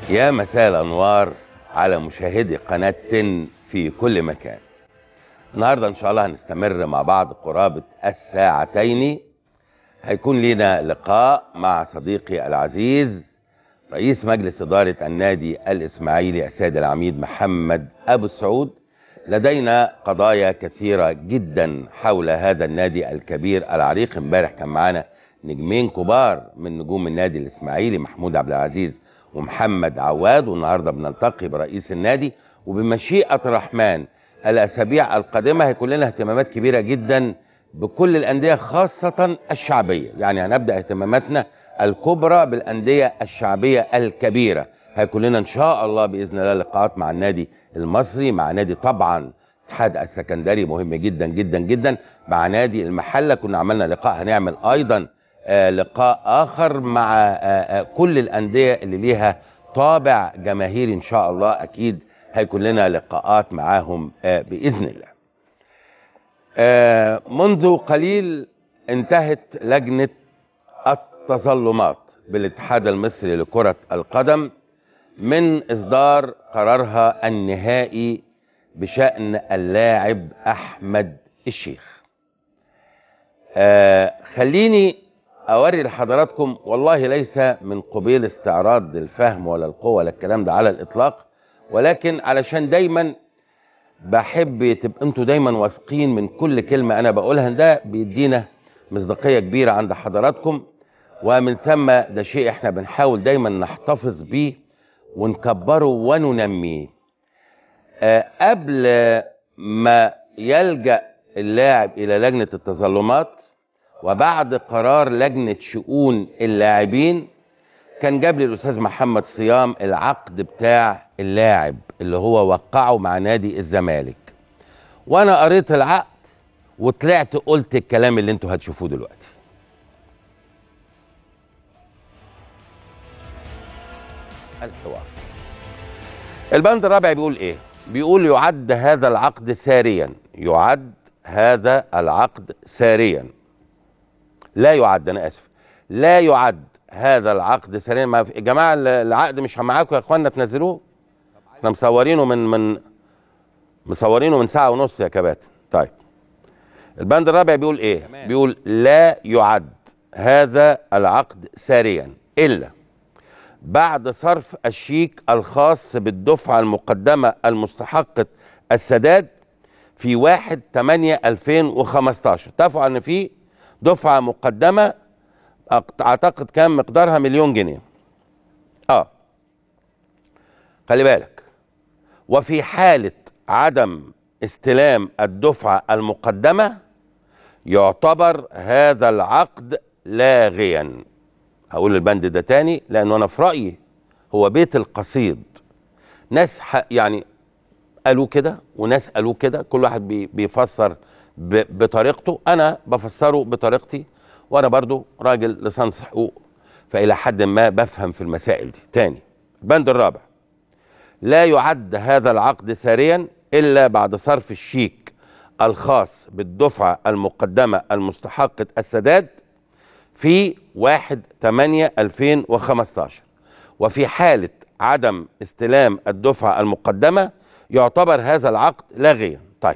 يا مساء الأنوار على مشاهدي قناة تن في كل مكان. النهاردة إن شاء الله هنستمر مع بعض قرابة الساعتين. هيكون لنا لقاء مع صديقي العزيز رئيس مجلس إدارة النادي الإسماعيلي السيد العميد محمد أبو السعود. لدينا قضايا كثيرة جدا حول هذا النادي الكبير العريق. امبارح كان معانا نجمين كبار من نجوم النادي الإسماعيلي، محمود عبد العزيز ومحمد عواد، والنهارده بنلتقي برئيس النادي. وبمشيئة الرحمن الأسابيع القادمة هيكون لنا اهتمامات كبيرة جدا بكل الأندية خاصة الشعبية. يعني هنبدأ اهتماماتنا الكبرى بالأندية الشعبية الكبيرة. هيكون لنا إن شاء الله بإذن الله لقاءات مع النادي المصري، مع نادي طبعا اتحاد السكندري مهم جدا جدا جدا، مع نادي المحلة كنا عملنا لقاء، هنعمل أيضا لقاء آخر مع كل الأندية اللي ليها طابع جماهيري إن شاء الله. أكيد هيكون لنا لقاءات معاهم بإذن الله. منذ قليل انتهت لجنة التظلمات بالاتحاد المصري لكرة القدم من إصدار قرارها النهائي بشأن اللاعب أحمد الشيخ. خليني أوري لحضراتكم، والله ليس من قبيل استعراض الفهم ولا القوة ولا الكلام ده على الإطلاق، ولكن علشان دايما بحب تبقى انتوا دايما واثقين من كل كلمة أنا بقولها، ده بيدينا مصداقية كبيرة عند حضراتكم، ومن ثم ده شيء احنا بنحاول دايما نحتفظ بيه ونكبره وننميه. قبل ما يلجأ اللاعب إلى لجنة التظلمات وبعد قرار لجنة شؤون اللاعبين، كان جاب لي الأستاذ محمد صيام العقد بتاع اللاعب اللي هو وقعه مع نادي الزمالك، وأنا قريت العقد وطلعت قلت الكلام اللي انتوا هتشوفوه دلوقتي. الحوار البند الرابع بيقول ايه؟ بيقول يعد هذا العقد ساريا. يعد هذا العقد ساريا. لا يعد، انا اسف، لا يعد هذا العقد ساريا. ما يا جماعه العقد مش معاكم يا اخوانا، تنزلوه. احنا مصورينه من ساعه ونص يا كباتن. طيب البند الرابع بيقول ايه؟ بيقول لا يعد هذا العقد ساريا الا بعد صرف الشيك الخاص بالدفعة المقدمة المستحقة السداد في 1/8/2015. اتفقوا ان في دفعة مقدمة اعتقد كان مقدارها 1,000,000 جنيه. خلي بالك، وفي حالة عدم استلام الدفعة المقدمة يعتبر هذا العقد لاغيا. هقول البند ده تاني لأنه أنا في رأيي هو بيت القصيد. ناس يعني قالوا كده وناس قالوا كده، كل واحد بيفسر بطريقته. أنا بفسره بطريقتي، وأنا برضو راجل لسانس حقوق، فإلى حد ما بفهم في المسائل دي. تاني البند الرابع، لا يعد هذا العقد ساريا إلا بعد صرف الشيك الخاص بالدفعة المقدمة المستحقة السداد في 1/8/2015، وفي حالة عدم استلام الدفعة المقدمة يعتبر هذا العقد لاغيا. طيب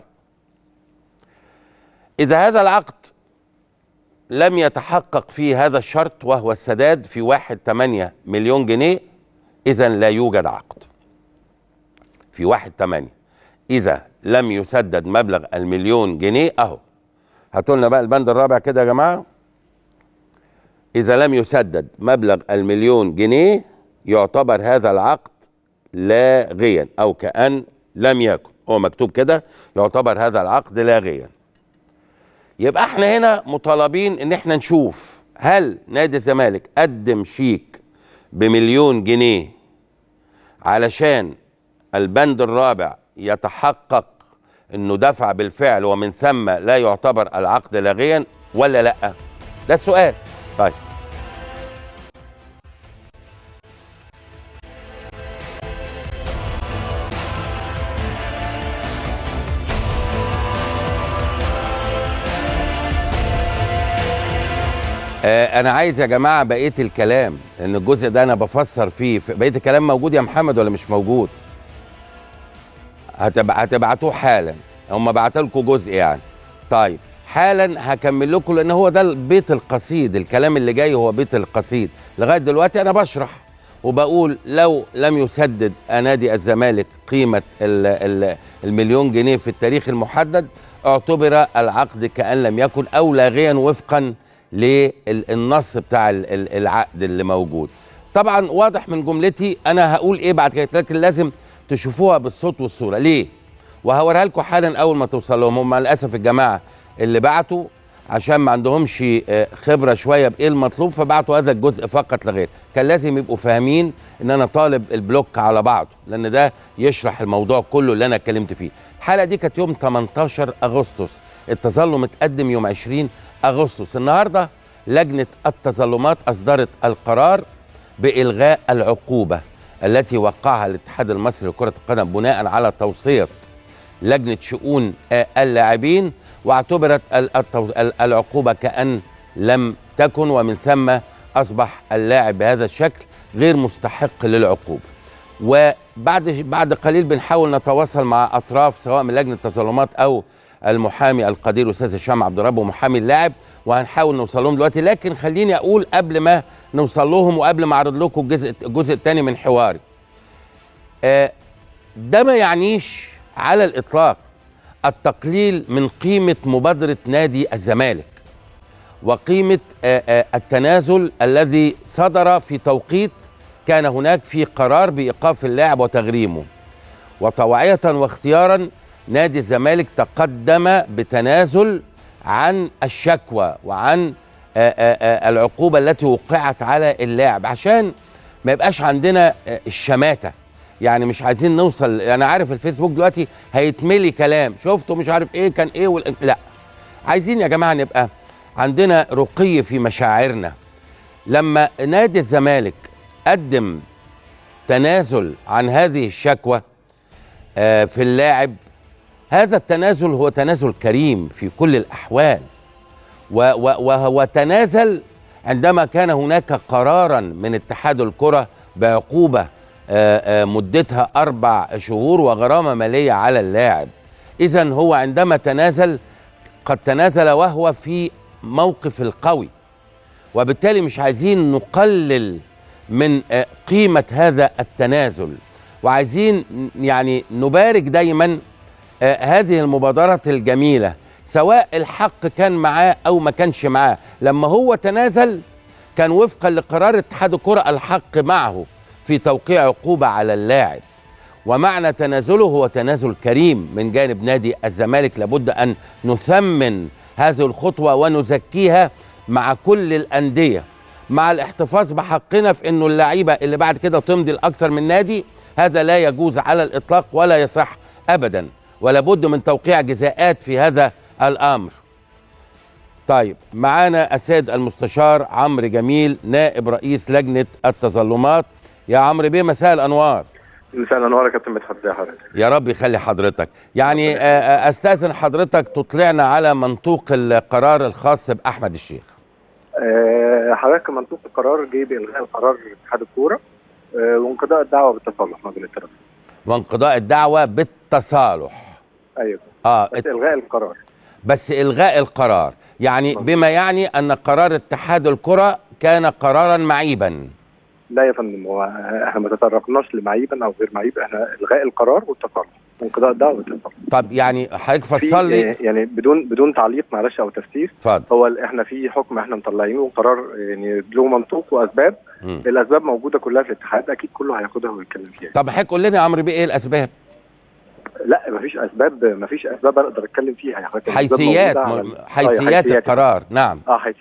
إذا هذا العقد لم يتحقق فيه هذا الشرط وهو السداد في 1/8 جنيه، إذا لا يوجد عقد. في 1/8 إذا لم يسدد مبلغ 1,000,000 جنيه. أهو هاتوا لنا بقى البند الرابع كده يا جماعة. إذا لم يسدد مبلغ 1,000,000 جنيه يعتبر هذا العقد لاغيا، أو كأن لم يكن. هو مكتوب كده، يعتبر هذا العقد لاغيا. يبقى احنا هنا مطالبين ان احنا نشوف هل نادي الزمالك قدم شيك ب1,000,000 جنيه علشان البند الرابع يتحقق انه دفع بالفعل ومن ثم لا يعتبر العقد لاغيا ولا لا؟ ده السؤال. طيب انا عايز يا جماعه بقيه الكلام، لان الجزء ده انا بفسر فيه. بقيه الكلام موجود يا محمد ولا مش موجود؟ هتبعتوه حالا. هم بعتوا لكم جزء يعني. طيب حالا هكمل لكم، لان هو ده البيت القصيد. الكلام اللي جاي هو بيت القصيد. لغايه دلوقتي انا بشرح وبقول لو لم يسدد نادي الزمالك قيمه المليون جنيه في التاريخ المحدد، اعتبر العقد كأن لم يكن، او لاغيا وفقا للنص بتاع العقد اللي موجود. طبعا واضح من جملتي انا هقول ايه بعد كده، لكن لازم تشوفوها بالصوت والصوره. ليه؟ وهوريها لكم حالا اول ما توصل لهم. هم للاسف الجماعه اللي بعتوا عشان ما عندهمش خبره شويه بايه المطلوب، فبعتوا هذا الجزء فقط لا غير. كان لازم يبقوا فاهمين ان انا طالب البلوك على بعضه، لان ده يشرح الموضوع كله اللي انا اتكلمت فيه. الحلقه دي كانت يوم 18 اغسطس، التظلم اتقدم يوم 20 اغسطس. النهارده لجنه التظلمات اصدرت القرار بالغاء العقوبه التي وقعها الاتحاد المصري لكره القدم بناء على توصيه لجنه شؤون اللاعبين، واعتبرت العقوبه كأن لم تكن، ومن ثم اصبح اللاعب بهذا الشكل غير مستحق للعقوبه. وبعد قليل بنحاول نتواصل مع اطراف سواء من لجنه التظلمات او المحامي القدير الاستاذ هشام عبد الرب ومحامي اللاعب، وهنحاول نوصل لهم دلوقتي. لكن خليني اقول قبل ما نوصل لهم وقبل ما اعرض لكم الجزء الثاني من حواري، ده ما يعنيش على الاطلاق التقليل من قيمه مبادره نادي الزمالك وقيمه التنازل الذي صدر في توقيت كان هناك في قرار بايقاف اللاعب وتغريمه. وطوعيه واختيارا نادي الزمالك تقدم بتنازل عن الشكوى وعن العقوبه التي وقعت على اللاعب، عشان ما يبقاش عندنا الشماته. يعني مش عايزين نوصل، انا عارف الفيسبوك دلوقتي هيتملي كلام شفته مش عارف ايه كان ايه لا، عايزين يا جماعه نبقى عندنا رقي في مشاعرنا. لما نادي الزمالك قدم تنازل عن هذه الشكوى في اللاعب، هذا التنازل هو تنازل كريم في كل الأحوال، وهو تنازل عندما كان هناك قرارا من اتحاد الكرة بعقوبة مدتها 4 شهور وغرامة مالية على اللاعب. إذن هو عندما تنازل قد تنازل وهو في موقف القوي، وبالتالي مش عايزين نقلل من قيمة هذا التنازل، وعايزين يعني نبارك دايما هذه المبادرات الجميلة، سواء الحق كان معاه أو ما كانش معاه. لما هو تنازل كان وفقا لقرار اتحاد الكرة الحق معه في توقيع عقوبة على اللاعب، ومعنى تنازله هو تنازل كريم من جانب نادي الزمالك. لابد أن نثمن هذه الخطوة ونزكيها مع كل الأندية، مع الاحتفاظ بحقنا في أنه اللعيبة اللي بعد كده تمضي لأكثر من نادي، هذا لا يجوز على الإطلاق ولا يصح أبدا، ولا بد من توقيع جزاءات في هذا الأمر. طيب معانا السيد المستشار عمرو جميل نائب رئيس لجنة التظلمات. يا عمرو بيه مساء الأنوار. مساء الأنوار يا كابتن مدحت، ازي حضرتك؟ يا رب يخلي حضرتك. يعني أستاذن حضرتك تطلعنا على منطوق القرار الخاص بأحمد الشيخ. حضرتك منطوق القرار جه بإلغاء القرار اتحاد الكورة وانقضاء الدعوة بالتصالح ما بين الطرفين. وانقضاء الدعوة بالتصالح. أيوه. بس إلغاء القرار. بس إلغاء القرار يعني بما يعني أن قرار اتحاد الكرة كان قرارا معيبا. لا يا فندم، هو احنا ما تطرقناش لمعيبا او غير معيب، احنا الغاء القرار والتصالح وانقضاء الدعوه والتصالح. طب يعني حضرتك فصل لي يعني بدون تعليق معلش او تفسير. اتفضل. هو احنا في حكم احنا مطلعينه قرار يعني له منطوق واسباب. الاسباب موجوده كلها في الاتحاد، اكيد كله هياخدها ويتكلم فيها. طب حضرتك قول لنا يا عمرو بيه ايه الاسباب؟ لا مفيش اسباب اقدر اتكلم فيها يا حضرتك. حيثيات القرار. نعم.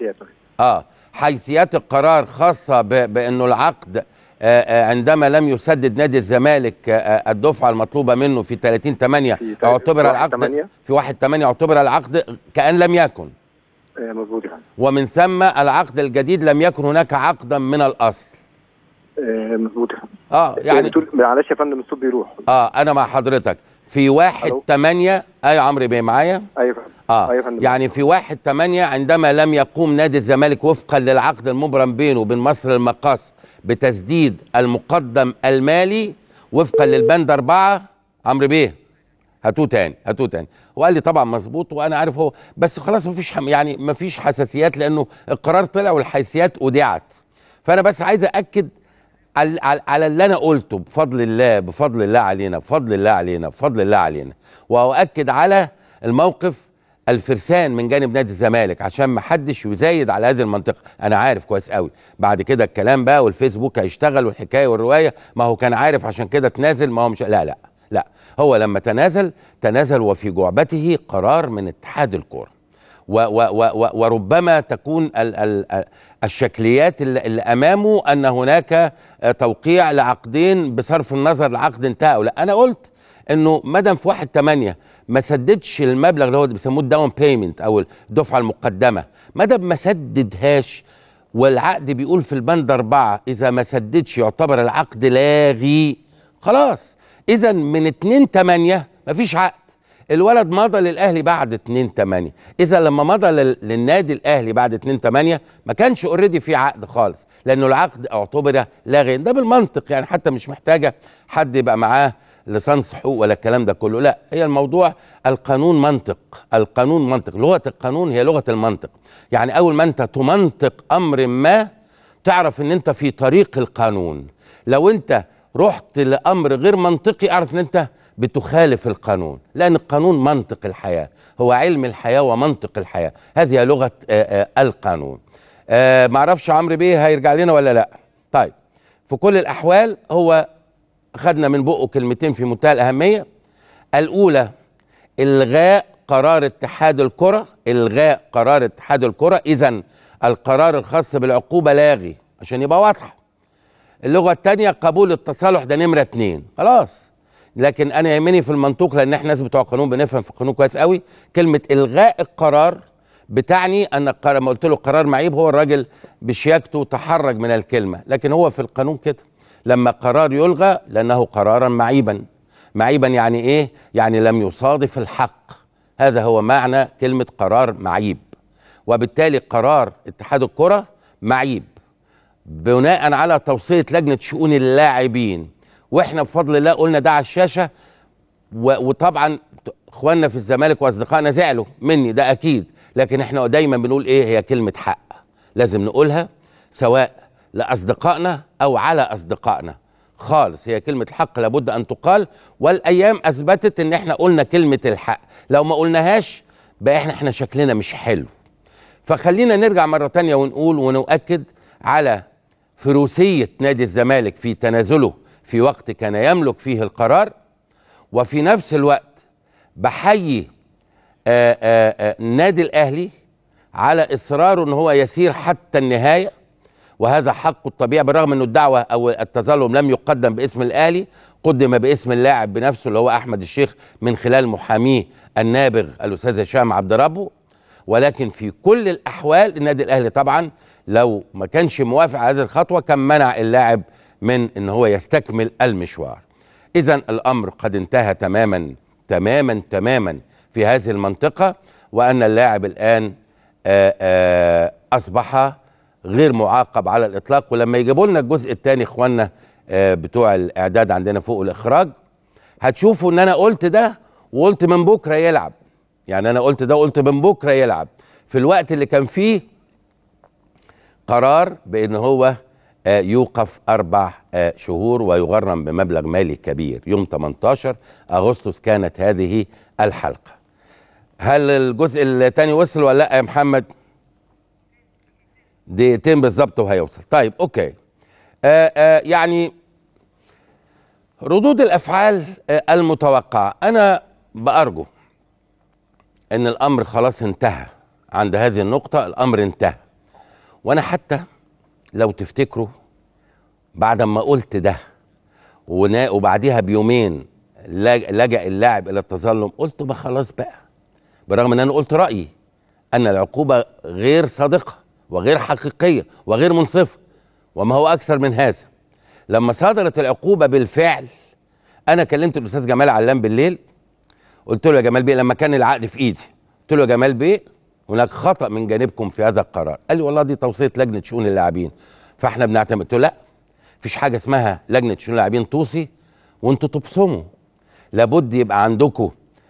حيثيات القرار خاصة بأنه العقد عندما لم يسدد نادي الزمالك الدفعة المطلوبة منه في 30/8 اعتبر العقد في 1/8 اعتبر العقد كأن لم يكن. مظبوط يعني. ومن ثم العقد الجديد لم يكن هناك عقدا من الأصل. مظبوط. يعني معلش يا فندم الصوت بيروح. أنا مع حضرتك. في 1/8. ايوه عمرو بيه معايا؟ ايوه ايوه فندم. يعني في 1/8 عندما لم يقوم نادي الزمالك وفقا للعقد المبرم بينه وبين مصر المقاص بتسديد المقدم المالي وفقا للبند 4. عمرو بيه هاتوه تاني. وقال لي طبعا مظبوط وانا عارف هو، بس خلاص مفيش حساسيات لانه القرار طلع والحيثيات اودعت. فانا بس عايز اكد على اللي انا قلته بفضل الله علينا، واؤكد على الموقف الفرسان من جانب نادي الزمالك عشان ما حدش يزايد على هذه المنطقه. انا عارف كويس قوي بعد كده الكلام بقى والفيسبوك هيشتغل والحكايه والروايه، ما هو كان عارف عشان كده تنازل، ما هو مش لا هو لما تنازل وفي جعبته قرار من اتحاد الكوره، وربما تكون الشكليات اللي امامه ان هناك توقيع لعقدين بصرف النظر العقد انتهى او لا. انا قلت انه مدام في 1/8 ما سددش المبلغ اللي هو بيسموه الداون بيمنت او الدفعه المقدمه، مدام ما سددهاش والعقد بيقول في البند 4 اذا ما سددش يعتبر العقد لاغي، خلاص. اذا من 2/8 مفيش عقد. الولد مضى للاهلي بعد 2/8. اذا لما مضى للنادي الاهلي بعد 2/8 ما كانش اوريدي في عقد خالص، لانه العقد اعتبر لاغيا. ده بالمنطق يعني، حتى مش محتاجه حد يبقى معاه لسانس حقوق ولا الكلام ده كله، لا، هي الموضوع القانون منطق. لغه القانون هي لغه المنطق. يعني اول ما انت تمنطق امر ما تعرف ان انت في طريق القانون. لو انت رحت لامر غير منطقي اعرف ان انت بتخالف القانون، لأن القانون منطق الحياة، هو علم الحياة ومنطق الحياة، هذه لغة القانون. معرفش عمرو بيه هيرجع لنا ولا لا. طيب، في كل الأحوال هو خدنا من بقه كلمتين في منتهى الأهمية. الأولى إلغاء قرار اتحاد الكرة، إذن القرار الخاص بالعقوبة لاغي عشان يبقى واضحة. اللغة الثانية قبول التصالح، ده نمرة 2 خلاص. لكن انا يهمني في المنطوق، لان احنا ناس بتوع قانون بنفهم في القانون كويس قوي. كلمه الغاء القرار بتعني ان القرار، ما قلت له قرار معيب، هو الراجل بشياكته تحرج من الكلمه، لكن هو في القانون كده لما قرار يلغى لانه قرارا معيبا. يعني ايه؟ يعني لم يصادف الحق. هذا هو معنى كلمه قرار معيب. وبالتالي قرار اتحاد الكره معيب بناء على توصيه لجنه شؤون اللاعبين، واحنا بفضل الله قلنا ده على الشاشه. وطبعا اخواننا في الزمالك واصدقائنا زعلوا مني، ده اكيد، لكن احنا دايما بنقول ايه؟ هي كلمه حق لازم نقولها، سواء لاصدقائنا او على اصدقائنا خالص. هي كلمه الحق لابد ان تقال، والايام اثبتت ان احنا قلنا كلمه الحق. لو ما قلناهاش بقى احنا شكلنا مش حلو. فخلينا نرجع مره تانية ونقول ونؤكد على فروسيه نادي الزمالك في تنازله في وقت كان يملك فيه القرار، وفي نفس الوقت بحيي النادي الأهلي على إصراره أن هو يسير حتى النهاية، وهذا حقه الطبيعي، بالرغم أنه الدعوة أو التظلم لم يقدم باسم الأهلي، قدم باسم اللاعب بنفسه اللي هو أحمد الشيخ من خلال محاميه النابغ الأستاذ هشام عبد ربه. ولكن في كل الأحوال النادي الأهلي طبعا لو ما كانش موافق على هذه الخطوة كان منع اللاعب من ان هو يستكمل المشوار. اذا الامر قد انتهى تماما في هذه المنطقة، وان اللاعب الان اصبح غير معاقب على الاطلاق. ولما يجيبوا لنا الجزء الثاني اخواننا بتوع الاعداد عندنا فوق الاخراج هتشوفوا ان انا قلت ده وقلت من بكرة يلعب. يعني انا قلت ده وقلت من بكرة يلعب في الوقت اللي كان فيه قرار بان هو يوقف 4 شهور ويغرم بمبلغ مالي كبير. يوم 18 أغسطس كانت هذه الحلقة. هل الجزء الثاني وصل ولا لا يا محمد؟ دقيقتين بالظبط وهيوصل. طيب اوكي. يعني ردود الأفعال المتوقعة، أنا بأرجو أن الأمر خلاص انتهى عند هذه النقطة. الأمر انتهى. وأنا حتى لو تفتكروا بعد ما قلت ده وبعديها بيومين لجأ اللاعب الى التظلم، قلت بقى خلاص بقى، برغم ان انا قلت رأيي ان العقوبة غير صادقة وغير حقيقية وغير منصفة وما هو اكثر من هذا. لما صدرت العقوبة بالفعل انا كلمت الاستاذ جمال علام بالليل قلت له يا جمال بيه لما كان العقد في ايدي، قلت له يا جمال بيه هناك خطأ من جانبكم في هذا القرار. قال لي والله دي توصية لجنة شؤون اللاعبين فاحنا بنعتمد. قلت له لا، مفيش حاجة اسمها لجنة شؤون اللاعبين توصي وانتوا تبصموا، لابد يبقى عندكم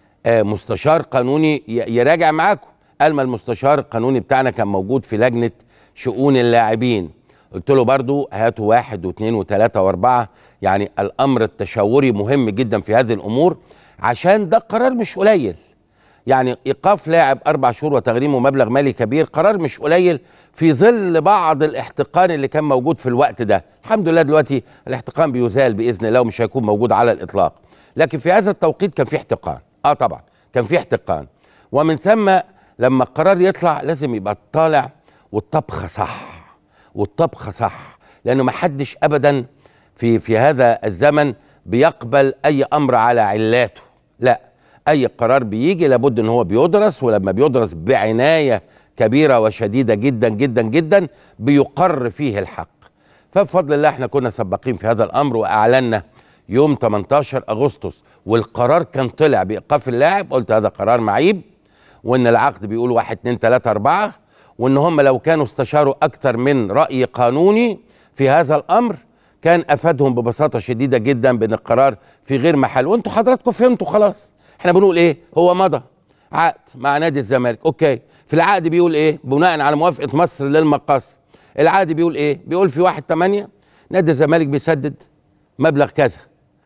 مستشار قانوني يراجع معاكم. قال ما المستشار القانوني بتاعنا كان موجود في لجنة شؤون اللاعبين. قلت له برضو هاتوا 1 و2 و3 و4، يعني الأمر التشاوري مهم جدا في هذه الأمور، عشان ده قرار مش قليل. يعني إيقاف لاعب 4 شهور وتغريمه مبلغ مالي كبير قرار مش قليل في ظل بعض الاحتقان اللي كان موجود في الوقت ده. الحمد لله دلوقتي الاحتقان بيزال بإذن الله ومش هيكون موجود على الإطلاق، لكن في هذا التوقيت كان في احتقان. طبعا كان في احتقان، ومن ثم لما القرار يطلع لازم يبقى طالع والطبخة صح، والطبخة صح، لأنه ما حدش أبدا في هذا الزمن بيقبل أي أمر على علاته. لا، أي قرار بيجي لابد أن هو بيدرس، ولما بيدرس بعناية كبيرة وشديدة جدا جدا جدا بيقر فيه الحق. فبفضل الله احنا كنا سباقين في هذا الأمر، وأعلنا يوم 18 أغسطس والقرار كان طلع بإيقاف اللاعب. قلت هذا قرار معيب، وإن العقد بيقول 1 2 3 4، وإن هم لو كانوا استشاروا أكثر من رأي قانوني في هذا الأمر كان أفادهم ببساطة شديدة جدا بأن القرار في غير محل. وأنتوا حضراتكم فهمتوا خلاص. احنا بنقول إيه؟ هو مضى عقد مع نادي الزمالك، أوكي. في العقد بيقول إيه؟ بناء على موافقة مصر للمقاصة. العقد بيقول إيه؟ بيقول في 1/8 نادي الزمالك بيسدد مبلغ كذا،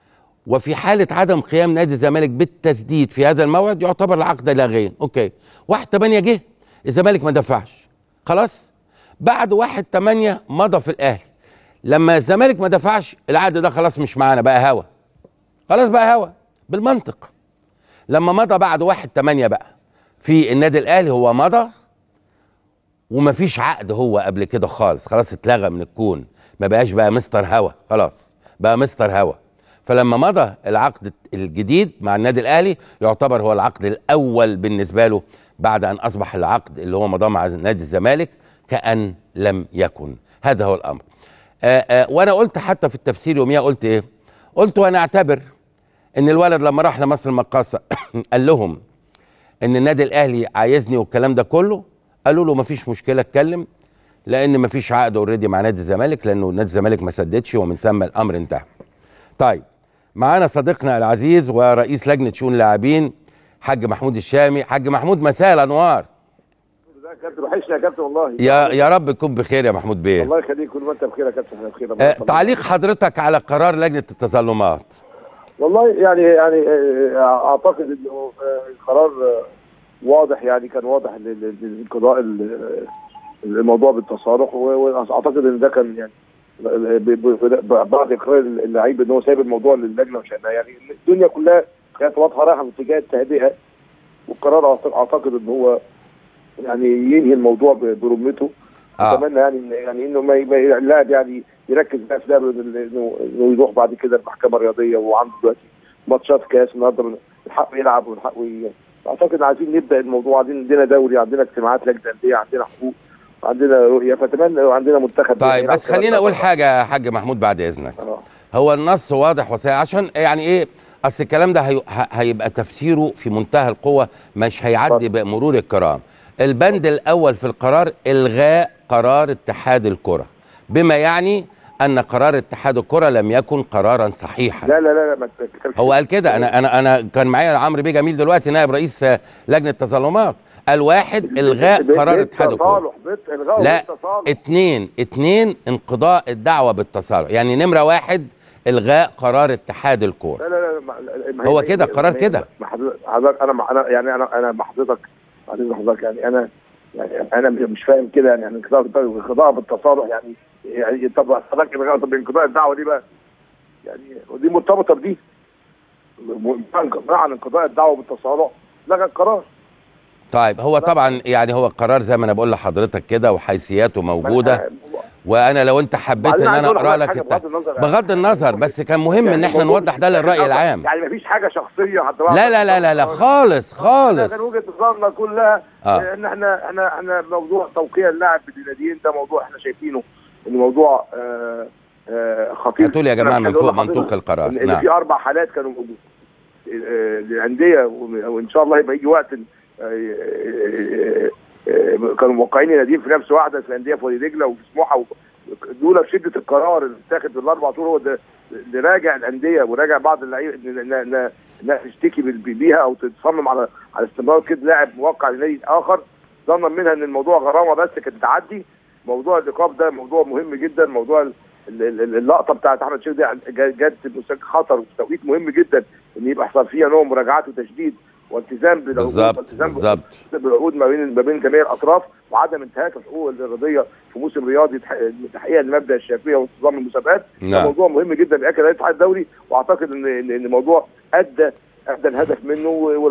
وفي حالة عدم قيام نادي الزمالك بالتسديد في هذا الموعد يعتبر العقد لاغيا. اوكي، 1/8 جه الزمالك ما دفعش، خلاص بعد 1/8 مضى في الاهلي. لما الزمالك ما دفعش العقد ده خلاص مش معانا، بقى هوا، خلاص بقى هوا بالمنطق. لما مضى بعد 1/8 بقى في النادي الاهلي هو مضى ومفيش عقد هو قبل كده خالص، خلاص اتلغى من الكون، ما بقاش بقى مستر هوا، خلاص بقى مستر هوا. فلما مضى العقد الجديد مع النادي الاهلي يعتبر هو العقد الاول بالنسبه له، بعد ان اصبح العقد اللي هو مضاه مع نادي الزمالك كأن لم يكن. هذا هو الامر. وانا قلت حتى في التفسير يوميها، قلت ايه؟ قلت وانا اعتبر ان الولد لما راح لمصر المقاصه قال لهم ان النادي الاهلي عايزني والكلام ده كله، قالوا له مفيش مشكله اتكلم، لان مفيش عقد اوريدي مع نادي الزمالك، لانه نادي الزمالك ما سددش، ومن ثم الامر انتهى. طيب، معانا صديقنا العزيز ورئيس لجنه شؤون اللاعبين حاج محمود الشامي. حاج محمود، مساء الانوار. ازيك يا كابتن؟ وحشنا يا كابتن والله. يا رب تكون بخير يا محمود بيه. الله يخليك، كل ما انت بخير يا كابتن. احنا بخير. تعليق حضرتك على قرار لجنه التظلمات. والله يعني اعتقد انه القرار واضح، يعني كان واضح لانقضاء الموضوع بالتصالح، واعتقد ان ده كان يعني بعد اقرار اللعيب ان هو سايب الموضوع للجنه، مش يعني الدنيا كلها كانت واضحه رايحه في اتجاه التهدئه، والقرار اعتقد ان هو يعني ينهي الموضوع برمته. اتمنى يعني انه ما اللاعب يعني يركز بقى في لعبه، انه يروح بعد كده المحكمه الرياضيه، وعنده دلوقتي ماتشات كاس النهارده من حقه يلعب ومن حقه اعتقد عايزين نبدا الموضوع، عندنا دوري، عندنا اجتماعات لجنه انديه، عندنا حقوق، عندنا رؤيه، فاتمنى عندنا منتخب. طيب بس خلينا اقول حاجه يا حاج محمود بعد اذنك. هو النص واضح وصريح، عشان يعني ايه، اصل الكلام ده هيبقى تفسيره في منتهى القوه، مش هيعدي بمرور الكرام. البند الاول في القرار الغاء قرار اتحاد الكره، بما يعني ان قرار اتحاد الكره لم يكن قرارا صحيحا. لا ما هو قال كده. انا كان معايا عمرو بيه جميل دلوقتي نائب رئيس لجنه التظلمات، قال 1 الغاء قرار اتحاد الكره، لا 2 انقضاء الدعوه بالتصالح، يعني نمره 1 الغاء قرار اتحاد الكره. لا هو كده قرار كده. حضرتك انا مع حضرتك يعني انا مش فاهم كده، يعني انقضاء بالتصالح، يعني طب حضرتك بانقضاء الدعوه دي بقى، يعني ودي مرتبطه بدي مع انقضاء الدعوه بالتصالح لغى القرار. طيب هو طبعا يعني هو القرار زي ما انا بقول لحضرتك كده وحيثياته موجوده، وانا لو انت حبيت ان انا اقرا لك بغض النظر، بس كان مهم يعني ان احنا نوضح ده للراي العام. يعني مفيش حاجه شخصيه لا خالص خالص. كان وجهه نظرنا كلها ان احنا موضوع توقيع اللاعب بالناديين ده موضوع احنا شايفينه انه موضوع خطير. هتقول يا جماعه من فوق منطوق القرار. ان في 4 حالات كانوا موجودين، الانديه، وان شاء الله يبقى يجي وقت كانوا موقعين ناديين في نفس واحده في الانديه في وادي دجله وفي سموحه، دول بشده القرار اللي اتاخد في الاربع شهور هو ده اللي راجع الانديه وراجع بعض اللعيبه انها تشتكي بيها او تتصمم على استمرار كده لاعب موقع لنادي اخر ظنا منها ان الموضوع غرامه بس كانت تعدي. موضوع الايقاف ده موضوع مهم جدا. موضوع اللقطه بتاعت احمد شيخ دي جت خطر وفي توقيت مهم جدا ان يبقى يحصل فيها نوع مراجعات وتشديد والتزام بالظبط بالعقود ما بين جميع الاطراف وعدم انتهاك الحقوق الرياضيه في موسم رياضي تحقيقا لمبدا الشفافيه وانتظام المسابقات. نعم. موضوع مهم جدا بياكد عليه الاتحاد الدولي، واعتقد ان الموضوع ادى الهدف منه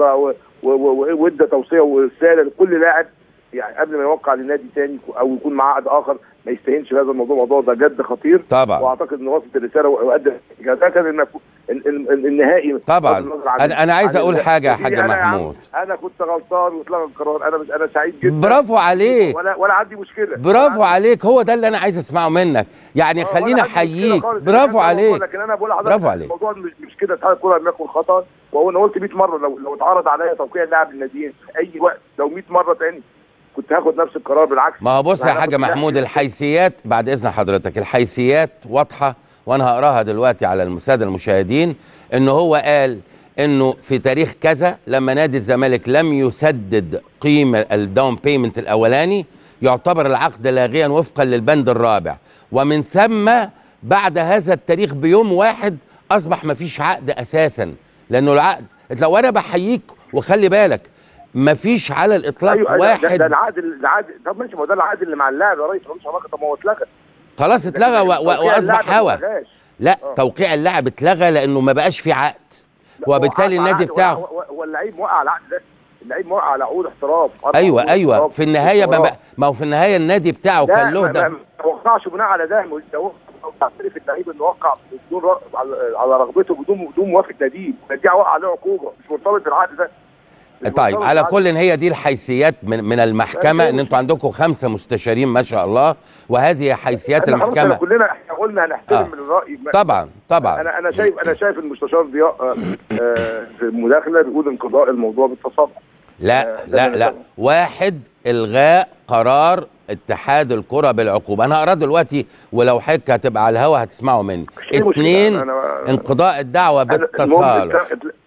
وادى توصيه ورساله لكل لاعب يعني قبل ما يوقع لنادي ثاني او يكون معاه عقد اخر ما يستهينش بهذا الموضوع ده جد خطير طبعا. واعتقد ان وصلت الرساله وادى ده كان النهائي طبعا. انا عايز اقول حاجه يا حاج محمود. انا كنت غلطان واتلغى القرار، انا سعيد جدا. برافو عليك. ولا عندي مشكله. برافو عليك، هو ده اللي انا عايز اسمعه منك يعني. خليني احييك، برافو عليك. لكن انا بقول لحضرتك برافو عليك. الموضوع مش كده. اتحاد الكوره لم يكن خطا، وانا قلت 100 مره لو اتعرض عليا توقيع اللاعب للناديين في اي وقت لو 100 مره ثاني كنت هاخد نفس القرار. بالعكس، ما هو بص يا حاج محمود، الحيثيات بعد اذن حضرتك الحيثيات واضحه، وانا هقراها دلوقتي على الساده المشاهدين. انه هو قال انه في تاريخ كذا لما نادي الزمالك لم يسدد قيمه الداون بيمنت الاولاني يعتبر العقد لاغيا وفقا للبند الرابع، ومن ثم بعد هذا التاريخ بيوم واحد اصبح ما فيش عقد اساسا. لانه العقد لو انا بحييك وخلي بالك مفيش على الاطلاق. أيوة واحد ده العقد طب ماشي، ما هو ده العقد اللي مع اللاعب يا ريس ملوش علاقه. طب ما هو اتلغى خلاص، اتلغى واصبح هوا. لا توقيع اللاعب اتلغى لانه ما بقاش في عقد، وبالتالي النادي بتاعه هو اللعيب موقع على العقد ده. اللعيب موقع على عقود احتراف. ايوه في النهايه ما هو في النهايه النادي بتاعه كان له ده. ما وقعش بناء على ده. لو تعترف اللعيب انه وقع بدون على رغبته بدون موافقه ناديه، النادي وقع عليه عقوبه مش مرتبط بالعقد ده. طيب على كل هي دي الحيثيات من المحكمه، ان انتوا عندكم 5 مستشارين ما شاء الله، وهذه حيثيات المحكمه. كلنا احنا قلنا هنحترم الراي. طبعا انا شايف المستشار ضياء في المداخله بيقول انقضاء الموضوع بالتصرف. لا واحد، الغاء قرار اتحاد الكره بالعقوبه. انا هقراه دلوقتي ولو حضرتك هتبقى على الهوا هتسمعوا مني. 2 انقضاء الدعوه بالتصالح.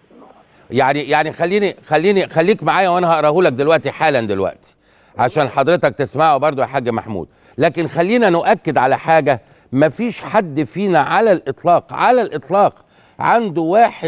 يعني خليك معايا وانا هقراه لك دلوقتي حالا دلوقتي عشان حضرتك تسمعه برضو يا حاج محمود. لكن خلينا نؤكد على حاجه، مفيش حد فينا على الاطلاق عنده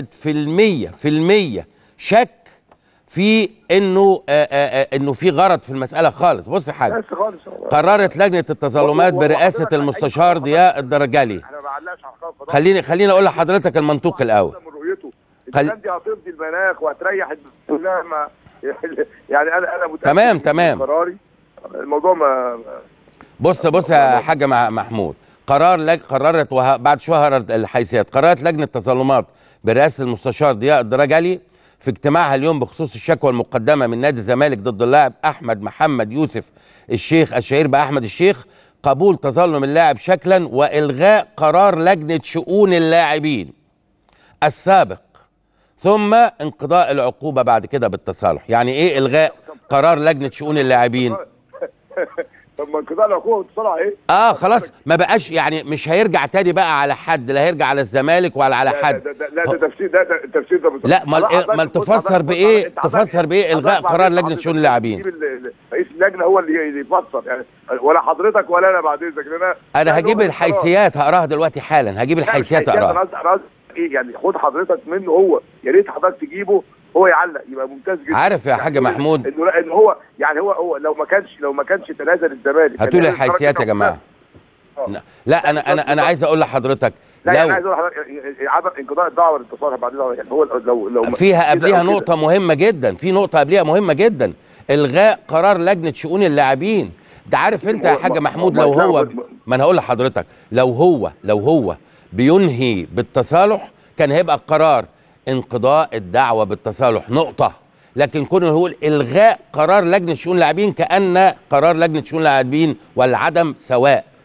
1% شك في انه في غرض في المساله خالص. بص يا حاج، قررت لجنه التظلمات برئاسه المستشار ضياء الدرجالي. خليني اقول لحضرتك المنطوق الاول. دي هترضي المناخ وهتريح كلها. يعني انا متأكد تمام قراري. الموضوع ما بص يا حاج محمود، قررت بعد شهر الحيثيات. قررت لجنه التظلمات برئاسه المستشار ضياء الدرجالي في اجتماعها اليوم بخصوص الشكوى المقدمه من نادي الزمالك ضد اللاعب احمد محمد يوسف الشيخ الشهير باحمد الشيخ قبول تظلم اللاعب شكلا والغاء قرار لجنه شؤون اللاعبين السابق، ثم انقضاء العقوبه بعد كده بالتصالح. يعني ايه الغاء قرار لجنه شؤون اللاعبين؟ طب ما انقضاء العقوبه بالتصالح ايه؟ خلاص ما بقاش، يعني مش هيرجع تاني بقى على حد، لا هيرجع على الزمالك ولا على حد. لا ده تفسير، ده التفسير ده لا ما تفسر بايه الغاء قرار لجنه شؤون اللاعبين؟ رئيس اللجنه هو اللي يفسر يعني، ولا حضرتك ولا انا بعد اذنك. انا هجيب الحيثيات هقراها دلوقتي حالا، هجيب الحيثيات اقراها. يعني خد حضرتك منه هو، يا ريت حضرتك تجيبه هو يعلق يبقى ممتاز جدا. عارف يا حاج محمود ان هو يعني هو لو ما كانش تنازل الزمالك. هاتوا لي الحيثيات يا جماعه. لا انا عايز اقول لحضرتك، لا انا عايز اقول لحضرتك عدم انقضاء الدعوه للتصالح بعد يعني هو لو فيها قبليها نقطه مهمه جدا، في نقطه قبليها مهمه جدا، الغاء قرار لجنه شؤون اللاعبين. ده عارف انت يا حاج محمود لو هو، ما انا هقول لحضرتك، لو هو بينهي بالتصالح كان هيبقى القرار انقضاء الدعوه بالتصالح نقطه. لكن كونه يقول الغاء قرار لجنه شؤون اللاعبين كأن قرار لجنه شؤون اللاعبين والعدم سواء.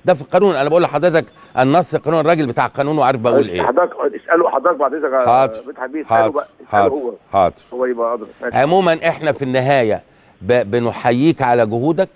ده في القانون. انا بقول لحضرتك النص القانون، الراجل بتاع القانون وعارف بقول ايه. حضرتك اساله حضرتك بعد اذنك يا حاضر هو يبقى ادرى. عموما احنا في النهايه بنحييك على جهودك،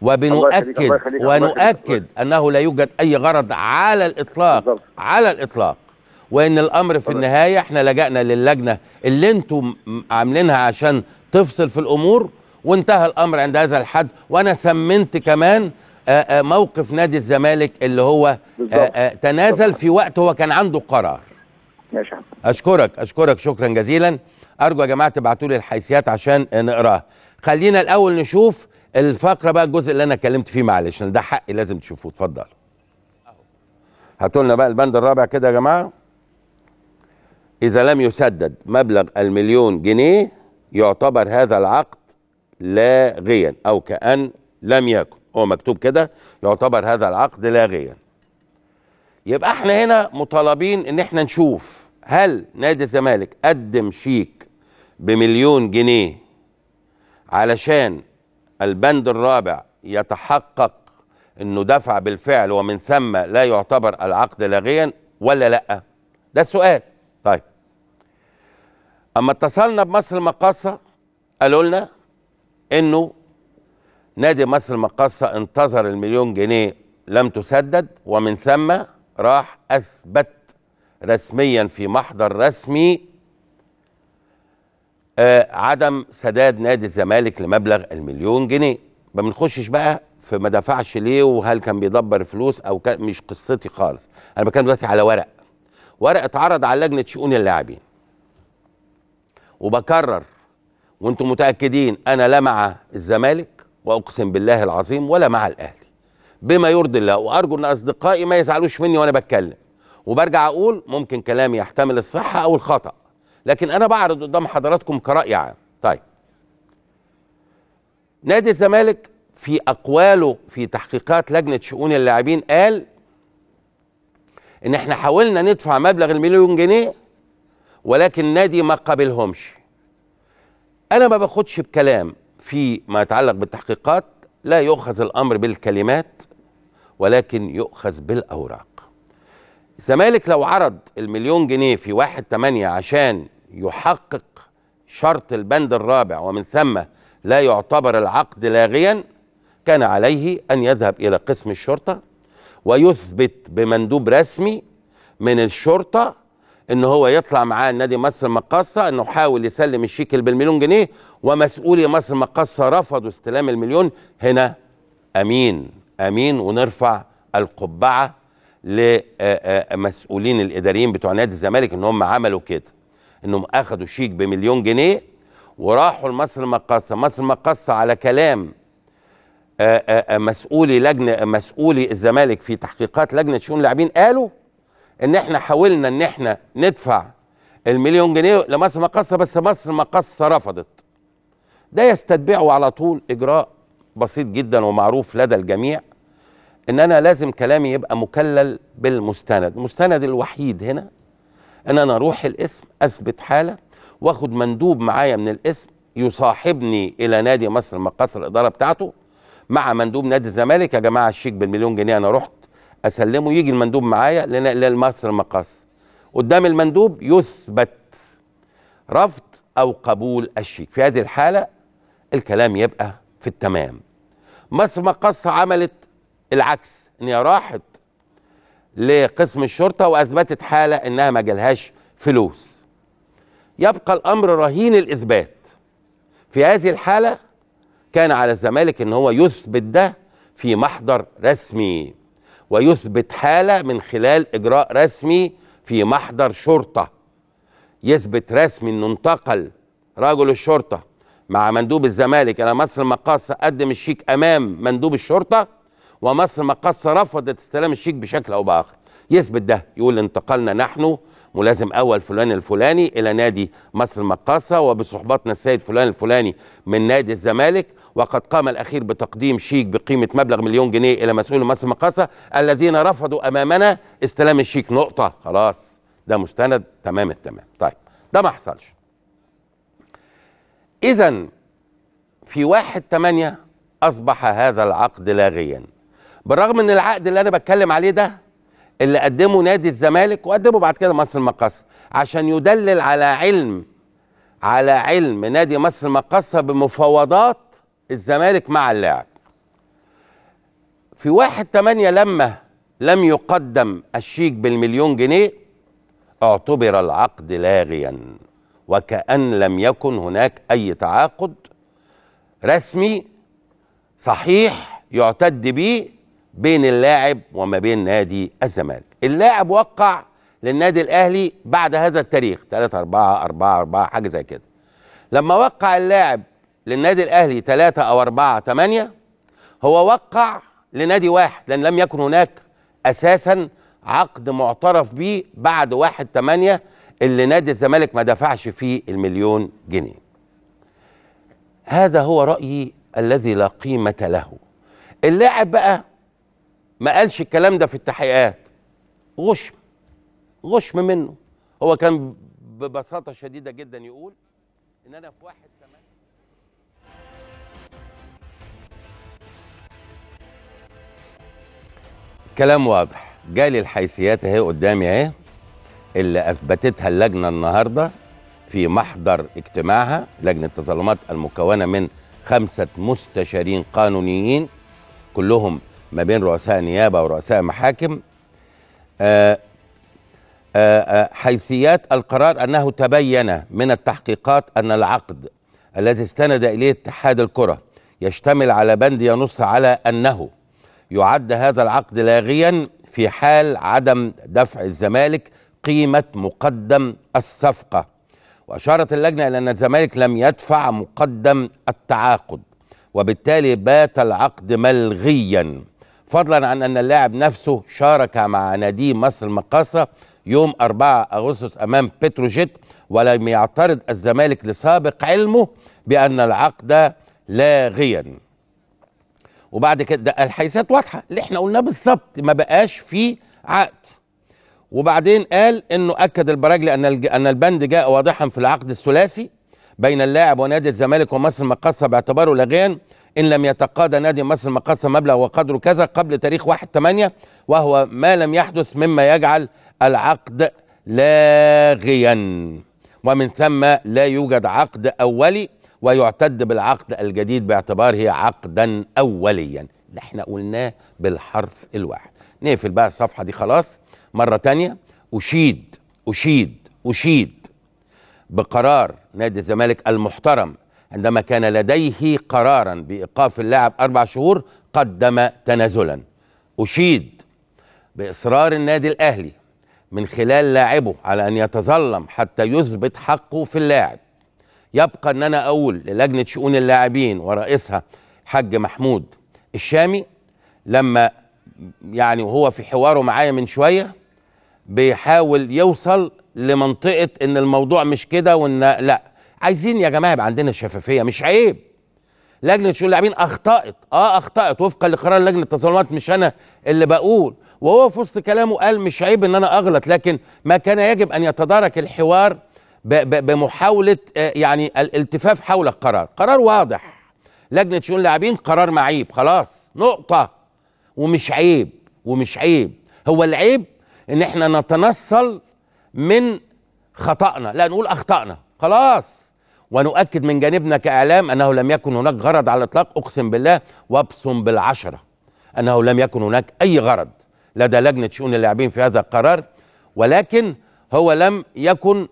ونؤكد انه لا يوجد اي غرض على الاطلاق بالضبط. على الاطلاق، وان الامر في النهايه احنا لجأنا للجنه اللي انتم عاملينها عشان تفصل في الامور، وانتهى الامر عند هذا الحد. وانا سمنت كمان موقف نادي الزمالك اللي هو تنازل في وقت هو كان عنده قرار. ماشي. اشكرك شكرا جزيلا. ارجو يا جماعه تبعتوا لي الحيثيات عشان نقراها. خلينا الاول نشوف الفقره بقى، الجزء اللي انا اتكلمت فيه، معلش ده حقي لازم تشوفوه. اتفضل. هاتوا لنا بقى البند الرابع كده يا جماعه. اذا لم يسدد مبلغ ال1,000,000 جنيه يعتبر هذا العقد لاغيا، او كأن لم يكن. هو مكتوب كده، يعتبر هذا العقد لاغيا. يبقى احنا هنا مطالبين ان احنا نشوف هل نادي الزمالك قدم شيك ب1,000,000 جنيه علشان البند الرابع يتحقق انه دفع بالفعل ومن ثم لا يعتبر العقد لاغيا ولا لا؟ ده السؤال. طيب، اما اتصلنا بمصر المقاصة قالوا لنا انه نادي مصر المقاصة انتظر ال1,000,000 جنيه لم تسدد، ومن ثم راح اثبت رسميا في محضر رسمي عدم سداد نادي الزمالك لمبلغ ال1,000,000 جنيه. ما بنخشش بقى في ما دفعش ليه وهل كان بيدبر فلوس او مش قصتي خالص. انا بتكلم دلوقتي على ورق اتعرض على لجنه شؤون اللاعبين، وبكرر وانتم متاكدين انا لا مع الزمالك واقسم بالله العظيم ولا مع الاهلي، بما يرضي الله. وارجو ان اصدقائي ما يزعلوش مني وانا بتكلم، وبرجع اقول ممكن كلامي يحتمل الصحه او الخطا، لكن انا بعرض قدام حضراتكم كرأي عام. طيب، نادي الزمالك في اقواله في تحقيقات لجنه شؤون اللاعبين قال ان احنا حاولنا ندفع مبلغ ال1,000,000 جنيه ولكن النادي ما قبلهمش. انا ما باخدش بكلام في ما يتعلق بالتحقيقات، لا يؤخذ الامر بالكلمات ولكن يؤخذ بالاوراق. الزمالك لو عرض ال1,000,000 جنيه في 1/8 عشان يحقق شرط البند الرابع ومن ثم لا يعتبر العقد لاغيا، كان عليه ان يذهب الى قسم الشرطه ويثبت بمندوب رسمي من الشرطه ان هو يطلع معاه النادي مصر المقاصة انه حاول يسلم الشيك بال1,000,000 جنيه ومسؤولي مصر المقاصة رفضوا استلام ال1,000,000. هنا امين ونرفع القبعه لمسؤولين الاداريين بتوع نادي الزمالك ان هم عملوا كده، انهم اخذوا شيك ب1,000,000 جنيه وراحوا لمصر المقاصة. مصر المقاصة على كلام مسؤولي الزمالك في تحقيقات لجنه شؤون اللاعبين قالوا ان احنا حاولنا ان احنا ندفع ال1,000,000 جنيه لمصر المقاصة بس مصر المقاصة رفضت. ده يستتبعه على طول اجراء بسيط جدا ومعروف لدى الجميع، ان انا لازم كلامي يبقى مكلل بالمستند. المستند الوحيد هنا ان انا اروح الاسم اثبت حاله واخد مندوب معايا من الاسم يصاحبني الى نادي مصر المقاصة الاداره بتاعته مع مندوب نادي الزمالك. يا جماعه الشيك ب1,000,000 جنيه انا رحت اسلمه، يجي المندوب معايا لمصر المقاصة، قدام المندوب يثبت رفض او قبول الشيك. في هذه الحاله الكلام يبقى في التمام. مصر المقاصة عملت العكس، ان هي راحت لقسم الشرطه واثبتت حاله انها ما جالهاش فلوس. يبقى الامر رهين الاثبات. في هذه الحاله كان على الزمالك ان هو يثبت ده في محضر رسمي، ويثبت حاله من خلال اجراء رسمي في محضر شرطه. يثبت رسمي انه انتقل رجل الشرطه مع مندوب الزمالك الى مصر المقاصة، قدم الشيك امام مندوب الشرطه ومصر المقاصة رفضت استلام الشيك بشكل او باخر. يثبت ده، يقول انتقلنا نحن ملازم اول فلان الفلاني الى نادي مصر المقاصة وبصحبتنا السيد فلان الفلاني من نادي الزمالك، وقد قام الاخير بتقديم شيك بقيمه مبلغ 1,000,000 جنيه الى مسؤول مصر المقاصة الذين رفضوا امامنا استلام الشيك. نقطه. خلاص، ده مستند تمام التمام. طيب، ده ما حصلش. اذا في 1/8 اصبح هذا العقد لاغيا. بالرغم ان العقد اللي انا بتكلم عليه ده اللي قدمه نادي الزمالك وقدمه بعد كده مصر المقاصة عشان يدلل على علم نادي مصر المقاصة بمفاوضات الزمالك مع اللاعب. في 1/8 لما لم يقدم الشيك بالمليون جنيه اعتبر العقد لاغيا وكأن لم يكن هناك أي تعاقد رسمي صحيح يعتد به بين اللاعب وما بين نادي الزمالك. اللاعب وقع للنادي الأهلي بعد هذا التاريخ 3/4/4/4 حاجة زي كده. لما وقع اللاعب للنادي الأهلي 3 أو 4/8 هو وقع لنادي واحد لأن لم يكن هناك أساسا عقد معترف به بعد 1/8 اللي نادي الزمالك ما دفعش فيه المليون جنيه. هذا هو رأيي الذي لا قيمة له. اللاعب بقى ما قالش الكلام ده في التحقيقات، غشم منه. هو كان ببساطة شديدة جدا يقول إن أنا في 1/8 كلام واضح. جالي الحيثيات اهي قدامي اهي اللي اثبتتها اللجنه النهارده في محضر اجتماعها، لجنه التظلمات المكونه من 5 مستشارين قانونيين كلهم ما بين رؤساء نيابه ورؤساء محاكم. حيثيات القرار انه تبين من التحقيقات ان العقد الذي استند اليه اتحاد الكره يشتمل على بند ينص على انه يعد هذا العقد لاغيا في حال عدم دفع الزمالك قيمة مقدم الصفقة. وأشارت اللجنة إلى أن الزمالك لم يدفع مقدم التعاقد وبالتالي بات العقد ملغيا، فضلا عن أن اللاعب نفسه شارك مع نادي مصر المقاصة يوم 4 أغسطس أمام بتروجيت ولم يعترض الزمالك لسابق علمه بأن العقد لاغيا. وبعد كده الحيثيات واضحه اللي احنا قلناه بالظبط، ما بقاش فيه عقد. وبعدين قال انه اكد البراجلي ان البند جاء واضحا في العقد الثلاثي بين اللاعب ونادي الزمالك ومصر المقاصة باعتباره لاغيا ان لم يتقاضى نادي مصر المقاصة مبلغ وقدره كذا قبل تاريخ 1/8 وهو ما لم يحدث مما يجعل العقد لاغيا، ومن ثم لا يوجد عقد اولي ويعتد بالعقد الجديد باعتباره عقدا أوليا. ده احنا قلناه بالحرف الواحد. نقفل بقى الصفحة دي خلاص. مرة تانية أشيد بقرار نادي الزمالك المحترم عندما كان لديه قرارا بإيقاف اللاعب 4 شهور قدم تنازلا. أشيد بإصرار النادي الأهلي من خلال لاعبه على أن يتظلم حتى يثبت حقه في اللاعب. يبقى ان انا اقول للجنه شؤون اللاعبين ورئيسها حاج محمود الشامي لما يعني وهو في حواره معايا من شويه بيحاول يوصل لمنطقه ان الموضوع مش كده وان لا، عايزين يا جماعه يبقى عندنا شفافيه. مش عيب لجنه شؤون اللاعبين اخطات وفقا لقرار لجنه التظلمات، مش انا اللي بقول. وهو في وسط كلامه قال مش عيب ان انا اغلط، لكن ما كان يجب ان يتدارك الحوار بمحاولة يعني الالتفاف حول القرار. قرار واضح، لجنة شؤون اللاعبين قرار معيب خلاص نقطة. ومش عيب هو العيب ان احنا نتنصل من خطأنا، لا نقول اخطأنا خلاص. ونؤكد من جانبنا كاعلام انه لم يكن هناك غرض على الاطلاق، اقسم بالله وابصم بالعشرة انه لم يكن هناك اي غرض لدى لجنة شؤون اللاعبين في هذا القرار، ولكن هو لم يكن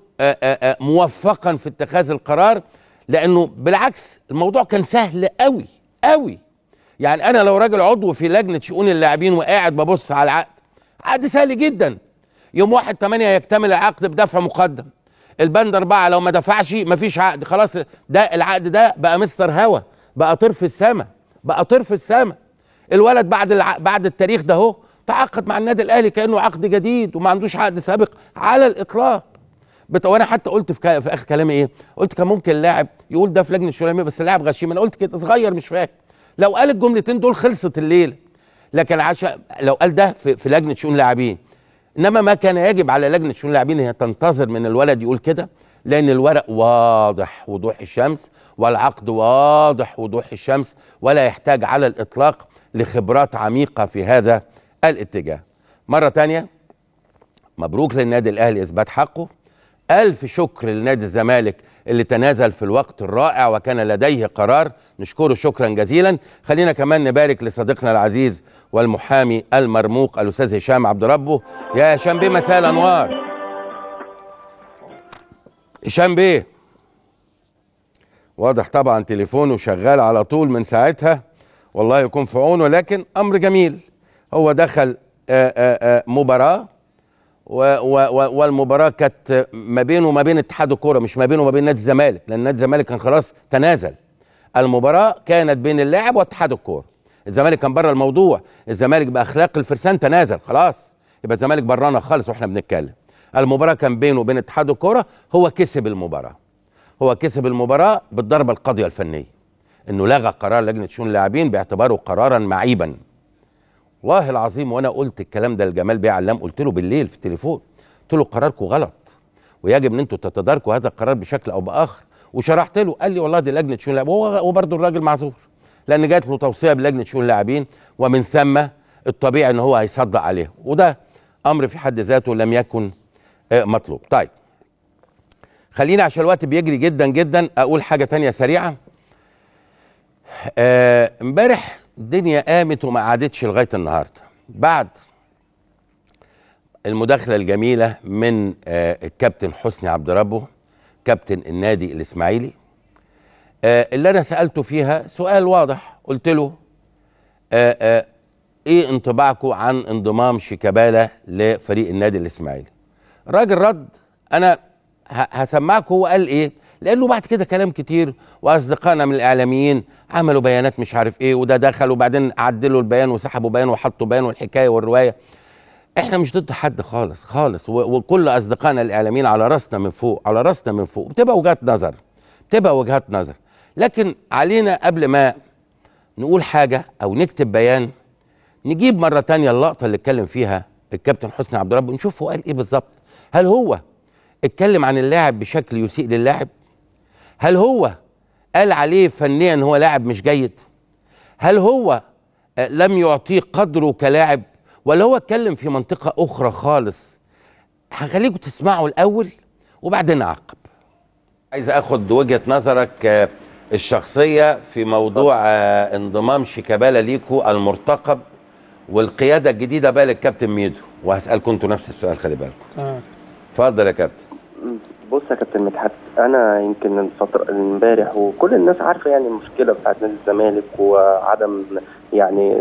موفقا في اتخاذ القرار، لانه بالعكس الموضوع كان سهل قوي. يعني انا لو راجل عضو في لجنه شؤون اللاعبين وقاعد ببص على عقد سهل جدا. يوم 1/8 يكتمل العقد بدفع مقدم. البند 4 لو ما دفعش مفيش عقد خلاص. ده العقد ده بقى مستر هوا، بقى طير في السماء. الولد بعد التاريخ ده اهو تعاقد مع النادي الاهلي كانه عقد جديد وما عندوش عقد سابق على الاطلاق. وانا حتى قلت في اخر كلامي ايه؟ قلت كان ممكن اللاعب يقول ده في لجنه الشؤون بس اللاعب غشيم. انا قلت كده صغير مش فاكر. لو قال الجملتين دول خلصت الليله. لكن عشان لو قال ده في لجنه شؤون لاعبين، انما ما كان يجب على لجنه شؤون لاعبين هي تنتظر من الولد يقول كده، لان الورق واضح وضوح الشمس والعقد واضح وضوح الشمس، ولا يحتاج على الاطلاق لخبرات عميقة في هذا الاتجاه. مرة تانية مبروك للنادي الأهلي إثبات حقه، ألف شكر لنادي الزمالك اللي تنازل في الوقت الرائع وكان لديه قرار، نشكره شكرا جزيلا. خلينا كمان نبارك لصديقنا العزيز والمحامي المرموق الأستاذ هشام عبد ربه. يا هشام بيه مساء الأنوار. هشام بيه واضح طبعا تليفونه شغال على طول من ساعتها، والله يكون في عونه، لكن أمر جميل. هو دخل مباراة والمباراة كانت ما بينه وما بين اتحاد الكورة، مش ما بينه وما بين نادي الزمالك، لأن نادي الزمالك كان خلاص تنازل. المباراة كانت بين اللاعب واتحاد الكورة. الزمالك كان بره الموضوع، الزمالك بأخلاق الفرسان تنازل خلاص، يبقى الزمالك برانا خالص واحنا بنتكلم. المباراة كان بينه وبين اتحاد الكورة، هو كسب المباراة. هو كسب المباراة بالضربة القاضية الفنية، انه لغى قرار لجنة شؤون اللاعبين باعتباره قرارا معيبا. والله العظيم وانا قلت الكلام ده لجمال بيه علام، قلت له بالليل في التليفون، قلت له قراركم غلط ويجب ان انتم تتداركوا هذا القرار بشكل او باخر، وشرحت له. قال لي والله دي لجنة شؤون اللاعبين، وبرضه الراجل معذور لان جات له توصية بلجنة شؤون اللاعبين، ومن ثم الطبيعي ان هو هيصدق عليه، وده امر في حد ذاته لم يكن مطلوب. طيب خلينا عشان الوقت بيجري جدا جدا اقول حاجة تانية سريعة. امبارح الدنيا قامت وما قعدتش لغاية النهاردة بعد المداخلة الجميلة من الكابتن حسني عبد ربه كابتن النادي الإسماعيلي، اللي أنا سألته فيها سؤال واضح. قلت له إيه انطباعكم عن انضمام شيكابالا لفريق النادي الإسماعيلي؟ الراجل رد، أنا هسمعكم هو قال إيه، لأنه بعد كده كلام كتير وأصدقائنا من الإعلاميين عملوا بيانات مش عارف إيه، وده دخل وبعدين عدلوا البيان وسحبوا بيان وحطوا بيان والحكاية والرواية. إحنا مش ضد حد خالص خالص، وكل أصدقائنا الإعلاميين على راسنا من فوق، على راسنا من فوق. بتبقى وجهات نظر، لكن علينا قبل ما نقول حاجة أو نكتب بيان نجيب مرة تانية اللقطة اللي اتكلم فيها الكابتن حسني عبد ربه، نشوف هو قال إيه بالظبط. هل هو اتكلم عن اللاعب بشكل يسيء للاعب؟ هل هو قال عليه فنيا هو لاعب مش جيد؟ هل هو لم يعطيه قدره كلاعب؟ ولا هو اتكلم في منطقة أخرى خالص؟ هخليكم تسمعوا الأول وبعدين نعقب. عايز أخد وجهة نظرك الشخصية في موضوع انضمام شيكابالا ليكو المرتقب والقيادة الجديدة بقى للكابتن ميدو، وهسألكم انتوا نفس السؤال خلي بالكم. اتفضل يا كابتن. بص يا كابتن مدحت، انا يمكن الفتره امبارح وكل الناس عارفه يعني المشكله بتاعت نادي الزمالك وعدم يعني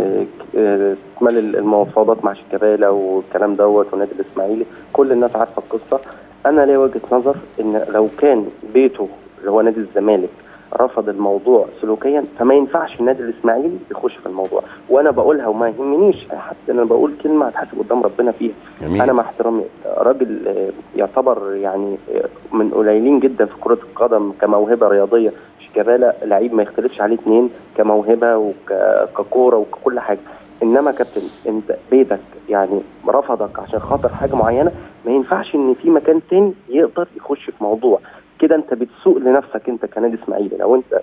استكمال المفاوضات مع شيكابالا والكلام دوت والنادي الاسماعيلي، كل الناس عارفه القصه. انا ليا وجهه نظر ان لو كان بيته اللي هو نادي الزمالك رفض الموضوع سلوكيا فما ينفعش النادي الاسماعيلي يخش في الموضوع، وانا بقولها وما يهمنيش حتى انا بقول كلمه هتحاسب قدام ربنا فيها. جميل. انا مع احترامي راجل يعتبر يعني من قليلين جدا في كره القدم كموهبه رياضيه، شيكابالا لعيب ما يختلفش عليه اتنين كموهبه وككوره وككل حاجه، انما كابتن انت بيتك يعني رفضك عشان خاطر حاجه معينه، ما ينفعش ان في مكان تاني يقدر يخش في موضوع كده. انت بتسوق لنفسك انت كنادي اسماعيلي. لو انت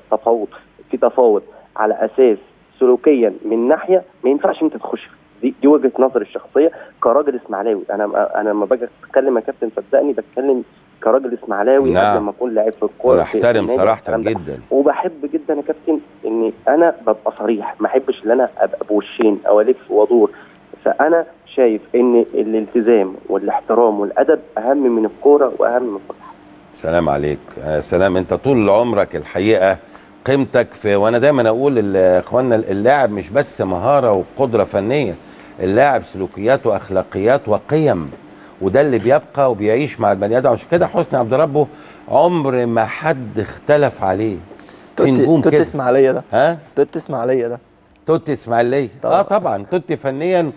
تفاوض على اساس سلوكيا من ناحيه، ما ينفعش انت تخش. دي وجهه نظري الشخصيه كراجل اسماعيلاوي. انا لما باجي اتكلم يا كابتن صدقني بتكلم كراجل اسماعيلاوي. نعم. لما اكون لاعب في الكوره احترم صراحتك جدا، وبحب جدا يا كابتن ان انا ببقى صريح، ما احبش ان انا ابقى بوشين او الف وادور. فانا شايف ان الالتزام والاحترام والادب اهم من الكوره واهم من كل حاجه. سلام عليك. سلام. انت طول عمرك الحقيقه قيمتك في، وانا دايما اقول لاخواننا اللاعب مش بس مهاره وقدره فنيه، اللاعب سلوكيات واخلاقيات وقيم، وده اللي بيبقى وبيعيش مع البني ادم. عشان كده حسني عبد ربه عمر ما حد اختلف عليه. توتي اسماعيليه ده. ها؟ توتي اسماعيليه ده. توتي اسماعيليه. طبعا توتي فنيا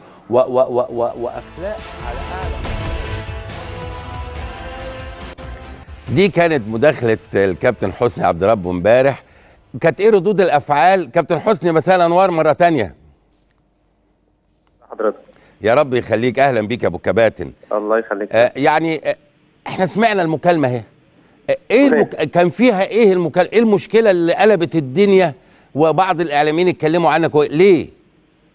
واخلاق على اعلى. دي كانت مداخلة الكابتن حسني عبد ربه امبارح. كانت ايه ردود الافعال؟ كابتن حسني مساء الانوار مرة تانية. حضرتك. يا رب يخليك، اهلا بيك يا ابو كباتن. الله يخليك. يعني احنا سمعنا المكالمة اهي. ايه كان فيها ايه المكالمة؟ ايه المشكلة اللي قلبت الدنيا وبعض الاعلاميين اتكلموا عنها ليه؟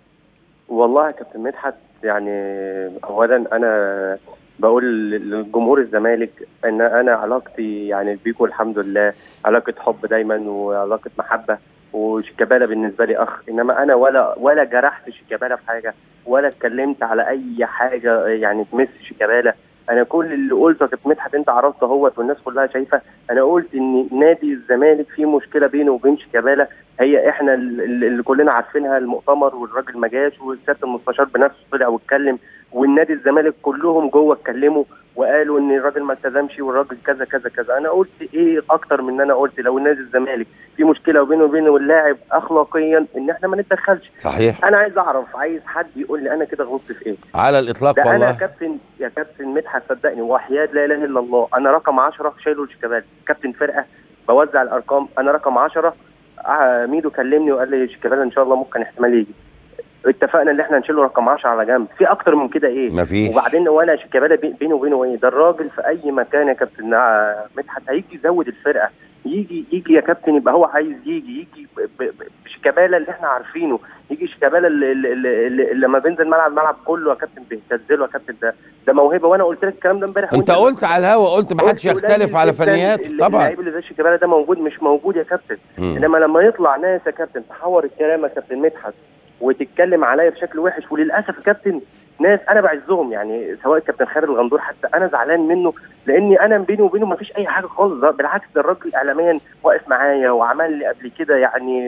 والله يا كابتن مدحت، يعني اولا انا بقول لجمهور الزمالك ان انا علاقتي يعني بيكم الحمد لله علاقه حب دايما وعلاقه محبه، وشيكابالا بالنسبه لي اخ، انما انا ولا جرحت شيكابالا في حاجه، ولا اتكلمت على اي حاجه يعني تمس شيكابالا. انا كل اللي قلته يا كابتن مدحت انت عرفته اهوت والناس كلها شايفه، انا قلت ان نادي الزمالك فيه مشكله بينه وبين شيكابالا، هي احنا اللي كلنا عارفينها، المؤتمر والراجل ما جاش والسياده المستشار بنفسه طلع واتكلم، والنادي الزمالك كلهم جوه اتكلموا وقالوا ان الراجل ما التزمش والراجل كذا كذا كذا. انا قلت ايه اكتر من ان انا قلت لو النادي الزمالك في مشكله بينه وبين اللاعب اخلاقيا ان احنا ما نتدخلش. صحيح. انا عايز اعرف، عايز حد يقول لي انا كده غلطت في ايه على الاطلاق ده؟ والله انا يا كابتن مدحت صدقني وحياة لا اله الا الله، انا رقم 10 شايله لشيكابالا، كابتن فرقه بوزع الارقام، انا رقم 10. ميدو كلمني وقال لي شيكابالا ان شاء الله ممكن احتمال يجي، اتفقنا ان احنا نشيله رقم 10 على جنب، في اكتر من كده ايه؟ مفيش. وبعدين وانا شيكابالا بينه وبينه ايه؟ ده الراجل في اي مكان يا كابتن مدحت هيجي يزود الفرقه، يجي يا كابتن يبقى هو عايز يجي بشيكابالا اللي احنا عارفينه، يجي شيكابالا اللي لما بينزل الملعب كله يا كابتن بيهتزله يا كابتن، ده موهبه، وانا قلت لك الكلام ده امبارح. انت قلت على الهوا، قلت ما حدش يختلف على فنياته طبعا. اللعيب اللي زي شيكابالا ده موجود مش موجود يا كابتن، انما لما يطلع ناس يا كابتن تحور الكلام يا كابتن مدحت وتتكلم عليا بشكل وحش، وللاسف يا كابتن ناس انا بعزهم، يعني سواء كابتن خالد الغندور حتى انا زعلان منه، لاني انا بيني وبينه ما فيش اي حاجه خالص، بالعكس ده الراجل اعلاميا واقف معايا وعمل لي قبل كده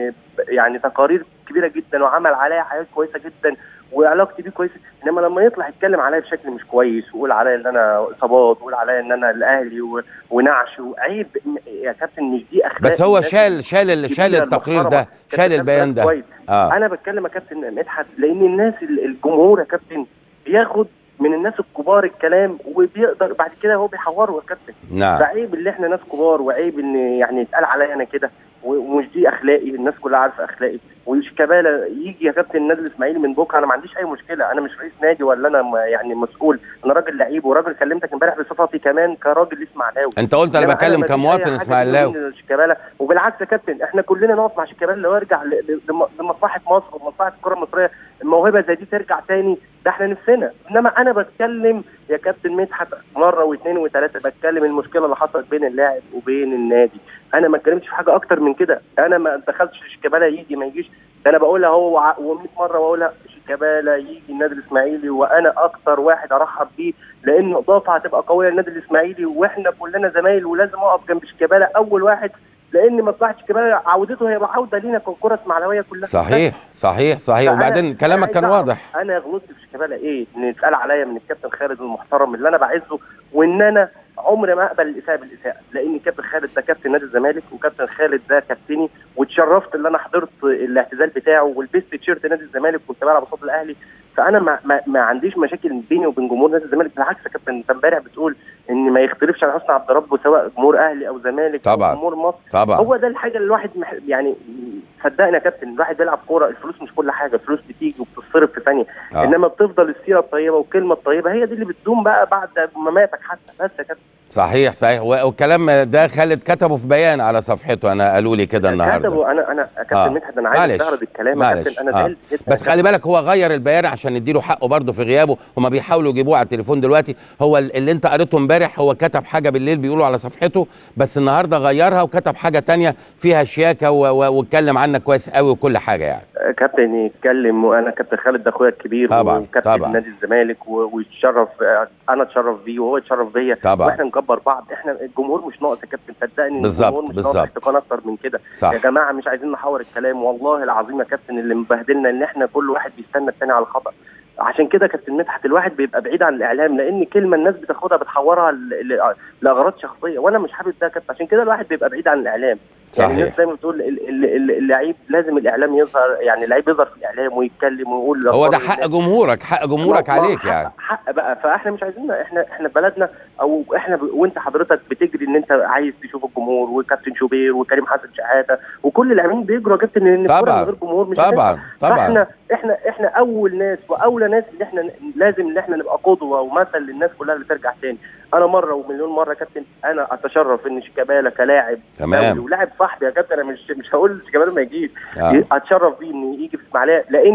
يعني تقارير كبيره جدا وعمل عليا حاجات كويسه جدا وعلاقتي بيه كويسه، انما لما يطلع يتكلم عليا بشكل مش كويس ويقول عليا ان انا اصابات ويقول عليا ان انا الاهلي ونعش وعيب يا كابتن، مش دي اخلاق. بس هو شال التقرير ده، شال البيان ده. انا بتكلم يا كابتن مدحت لان الناس الجمهور يا كابتن بياخد من الناس الكبار الكلام وبيقدر بعد كده هو بيحوره يا كابتن. نعم. فعيب اللي احنا ناس كبار، وعيب ان يعني يتقال عليا انا كده، ومش دي اخلاقي، الناس كلها عارفه اخلاقي. وشيكابالا يجي يا كابتن النادي الاسماعيلي من بكره، انا ما عنديش اي مشكله، انا مش رئيس نادي ولا انا يعني مسؤول، انا راجل لعيب وراجل كلمتك امبارح بصفتي كمان كراجل اسماعيلاوي. انت قلت انا بكلم كمواطن اسماعيلاوي. شيكابالا وبالعكس يا كابتن احنا كلنا نقف مع شيكابالا لو يرجع لمصلحه مصر ومصلحه الكره المصريه، الموهبه زي دي ترجع تاني، ده احنا نفسنا. انما انا بتكلم يا كابتن مدحت مره واثنين وثلاثه، بتكلم المشكله اللي حصلت بين اللاعب وبين النادي، انا ما اتكلمتش في حاجه اكتر من كده، انا ما دخلتش شيكابالا يجي ما يجيش، ده انا بقولها هو و100 مره بقولها، شيكابالا يجي النادي الاسماعيلي وانا اكتر واحد ارحب بيه، لان اضافه هتبقى قويه للنادي الاسماعيلي، واحنا كلنا زمايل ولازم اقف جنب شيكابالا اول واحد، لان مصلحه شيكابالا عودته هيبقى عوده لينا ككره اسماعيلاويه كلها. صحيح صحيح صحيح. وبعدين كلامك كان واضح. انا غلطت في شيكابالا ايه؟ ان يتقال عليا من الكابتن خالد المحترم اللي انا بعزه، وان انا عمري ما اقبل الاساءه بالاساءه، لان كابتن خالد ده كابتن نادي الزمالك، وكابتن خالد ده كابتني، واتشرفت ان انا حضرت الاعتزال بتاعه ولبست تيشيرت نادي الزمالك وكنت بلعب قصاد الاهلي، فانا ما عنديش مشاكل بيني وبين جمهور نادي الزمالك، بالعكس يا كابتن انت امبارح بتقول ان ما يختلفش على حسني عبد ربه سواء جمهور اهلي او زمالك طبعا او جمهور مصر طبعا. هو ده الحاجه اللي الواحد يعني صدقني يا كابتن، الواحد بيلعب كوره، الفلوس مش كل حاجه، الفلوس بتيجي وبتتصرف في ثانيه، انما بتفضل السيره الطيبه والكلمه الطيبه هي دي اللي بتدوم بقى بعد مماتك حتى، بس يا كابتن. صحيح صحيح. والكلام ده خالد كتبه في بيان على صفحته، انا قالوا لي كده النهارده. كتبه انا كابتن مدحت، انا عايز استعرض الكلام يا كابتن، انا زعلت جدا. بس خلي بالك هو غير البيان عشان نديله حقه برضه في غيابه، هما بيحاولوا يجيبوه على التليفون دلوقتي، هو اللي انت قريته امبارح هو كتب حاجه بالليل بيقولوا على صفحته، بس النهارده غيرها وكتب حاجه ثانيه فيها شياكه واتكلم عنك كويس قوي وكل حاجه يعني. كابتن يتكلم، وانا كابتن خالد ده اخويا الكبير طبعا وكابتن نادي الزمالك ويتشرف، انا اتشرف بيه وهو اتشرف بيا طبعا، واحنا نكبر بعض، احنا الجمهور مش ناقص يا كابتن، صدقني الجمهور مش ناقص احتقان اكتر من كده. يا جماعه مش عايزين نحور الكلام، والله العظيم يا كابتن اللي مبهدلنا ان احنا كل واحد بيستنى الثاني على الخطأ، عشان كده كابتن مدحت الواحد بيبقى بعيد عن الاعلام، لان كلمه الناس بتاخدها بتحورها لاغراض شخصيه، وانا مش حابب ده يا كابتن، عشان كده الواحد بيبقى بعيد عن الاعلام. يعني الناس دايما بتقول اللعيب لازم الاعلام يظهر، يعني اللعيب يظهر في الاعلام ويتكلم ويقول هو ده حق جمهورك، حق جمهورك عليك يعني. حق بقى، فاحنا مش عايزين، احنا بلدنا او احنا وانت حضرتك بتجري ان انت عايز تشوف الجمهور، وكابتن شوبير وكريم حسن شحاته وكل اللاعبين بيجروا يا كابتن، ان الكوره من غير جمهور مش طبعا. فاحنا احنا اول ناس واولى ناس اللي احنا لازم ان احنا نبقى قدوه ومثل للناس كلها اللي ترجع تاني. انا مره ومليون مره يا كابتن انا اتشرف ان شيكابالا كلاعب تمام ولاعب صاحبي يا كابتن، انا مش هقول شيكابالا ما يجيش، اتشرف بيه انه يجي في اسماعيليه، لاني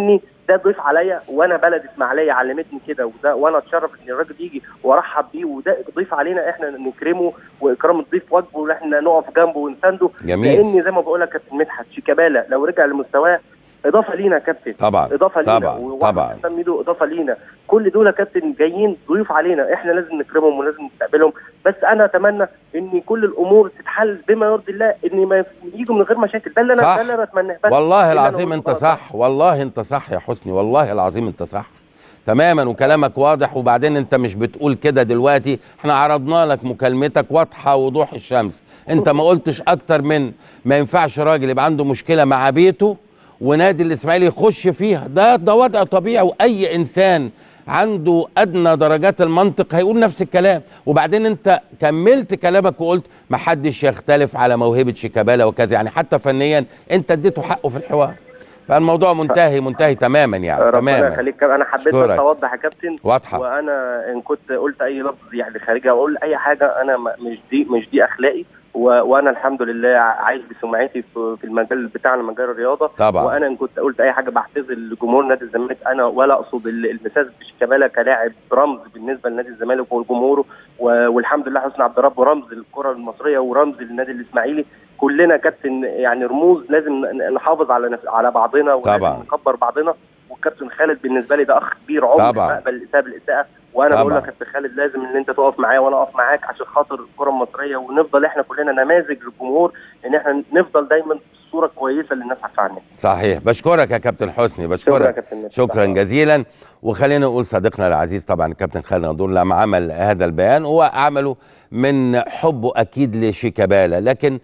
ده ضيف عليا، وانا بلد اسماعيليه علمتني كده، وده وانا اتشرف ان الراجل يجي وارحب بيه، وده ضيف علينا احنا نكرمه، واكرام الضيف واجبه وان احنا نقف جنبه ونسانده. جميل. لان زي ما بقول لك كابتن مدحت شيكابالا لو رجع لمستواه اضافه لينا يا كابتن، طبعا اضافه لينا، طبعا حسام ميدو اضافه لينا، كل دول يا كابتن جايين ضيوف علينا، احنا لازم نكرمهم ولازم نستقبلهم. بس انا اتمنى ان كل الامور تتحل بما يرضي الله، ان ما يجوا من غير مشاكل، ده اللي انا اتمناه. والله العظيم انت صح، والله انت صح يا حسني، والله العظيم انت صح تماما، وكلامك واضح. وبعدين انت مش بتقول كده دلوقتي، احنا عرضنا لك مكالمتك واضحه وضوح الشمس، انت ما قلتش اكتر من ما ينفعش راجل يبقى عنده مشكله مع بيته ونادي الاسماعيلي يخش فيها، ده وضع طبيعي، واي انسان عنده ادنى درجات المنطق هيقول نفس الكلام. وبعدين انت كملت كلامك وقلت ما حدش يختلف على موهبه شيكابالا وكذا، يعني حتى فنيا انت اديته حقه في الحوار، فالموضوع منتهي تماما يعني. ربنا يخليك. انا حبيت بس اوضح يا كابتن، واضحه، وانا ان كنت قلت اي لفظ يعني خارجي او اقول اي حاجه، انا مش دي اخلاقي، وانا الحمد لله عايش بسمعتي في المجال بتاعنا، مجال الرياضه طبعا. وانا ان كنت قلت اي حاجه بعتذر لجمهور نادي الزمالك، انا ولا اقصد المساس بشيكابالا كلاعب رمز بالنسبه لنادي الزمالك وجمهوره، والحمد لله حسني عبد رب رمز للكره المصريه ورمز للنادي الاسماعيلي. كلنا كابتن يعني رموز، لازم نحافظ على بعضنا ولازم نكبر بعضنا. والكابتن خالد بالنسبه لي ده اخ كبير، عمري ما اقبل الاساءه بالاساءه، وانا بقول لك يا كابتن خالد لازم ان انت تقف معايا وانا اقف معاك عشان خاطر الكره المصريه، ونفضل احنا كلنا نماذج للجمهور، ان احنا نفضل دايما الصوره كويسه اللي الناس عارفه عننا. صحيح. بشكرك يا كابتن حسني، بشكرك شكرا جزيلا. وخلينا نقول صديقنا العزيز طبعا الكابتن خالد غندور لما عمل هذا البيان هو عمله من حبه اكيد لشيكابالا، لكن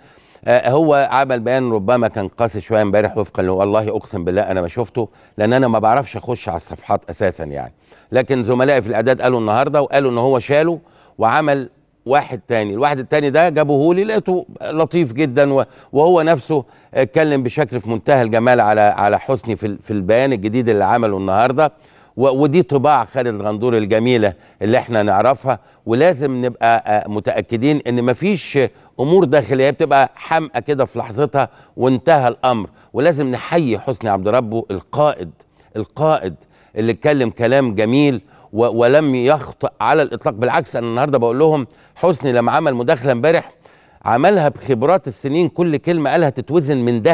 هو عمل بيان ربما كان قاسي شويه امبارح، وفقا له والله اقسم بالله انا ما شفته، لان انا ما بعرفش اخش على الصفحات اساسا يعني، لكن زملائي في الاعداد قالوا النهارده وقالوا ان هو شاله وعمل واحد تاني. الواحد التاني ده جابوه لي لقيته لطيف جدا، وهو نفسه اتكلم بشكل في منتهى الجمال على حسني في البيان الجديد اللي عمله النهارده، ودي طباع خالد الغندور الجميله اللي احنا نعرفها. ولازم نبقى متاكدين ان مفيش امور داخليه بتبقى حمقى كده في لحظتها وانتهى الامر، ولازم نحيي حسني عبد ربه القائد اللي اتكلم كلام جميل ولم يخطئ على الاطلاق. بالعكس انا النهارده بقول لهم حسني لما عمل مداخله امبارح عملها بخبرات السنين، كل كلمه قالها تتوزن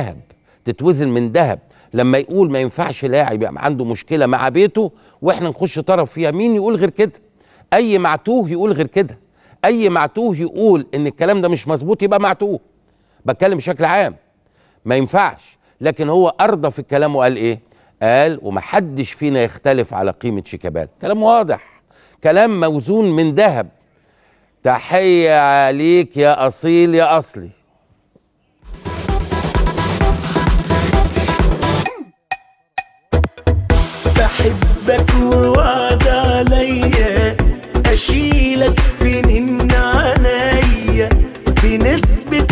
من ذهب. لما يقول ما ينفعش لاعب يبقى عنده مشكله مع بيته واحنا نخش طرف فيها، مين يقول غير كده؟ اي معتوه يقول غير كده، اي معتوه يقول ان الكلام ده مش مظبوط يبقى معتوه. بتكلم بشكل عام ما ينفعش، لكن هو ارضى في الكلام وقال ايه؟ قال ومحدش فينا يختلف على قيمه شيكابالا. كلام واضح، كلام موزون من ذهب. تحيه عليك يا اصيل يا اصلي. بحبك ووعد عليا اشيلك فين عليا بنسبة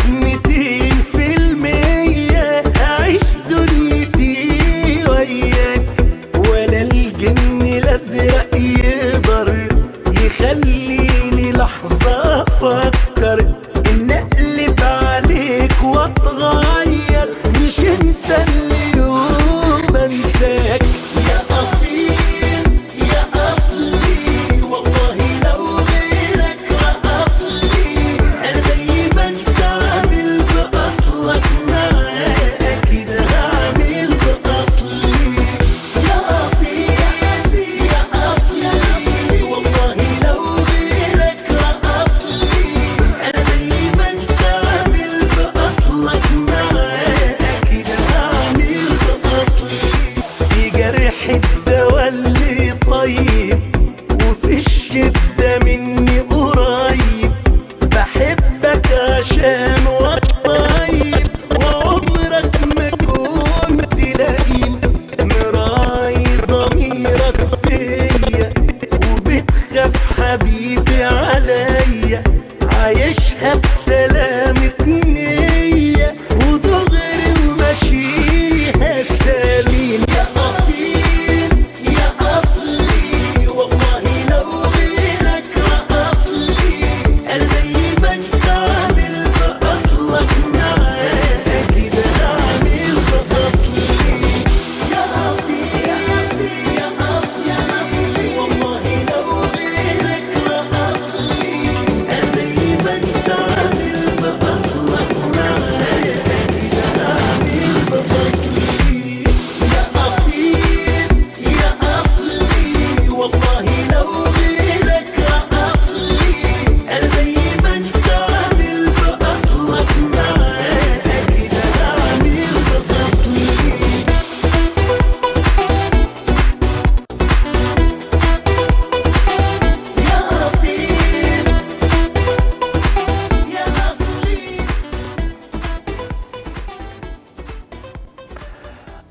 200%، اعيش دنيتي وياك ولا الجن الازرق يقدر يخليني لحظة افكر ان اقلب عليك واتغير، مش انت اللي يوم انساك يا اصيل يا اصلي، والله لو غيرك اصلي انا زي ما انت عامل باصلك معاك كده هعمل باصلي يا اصيل يا اصلي، والله لو غيرك اصلي انا زي ما انت عامل باصلك معاك كده هعمل باصلي. في جرح الدوا اللي طيب وفي الشدة مني قريب، بحبك عشان والطيب وعمرك ما كنت لئيم، مراعي ضميرك فيا وبتخاف حبيبي عليا، عايشها بسلامة نية ودغري وماشيها سليم يا أصيل يا أصلي، والله لو غيرك أصلي أنا زي ما أنت عامل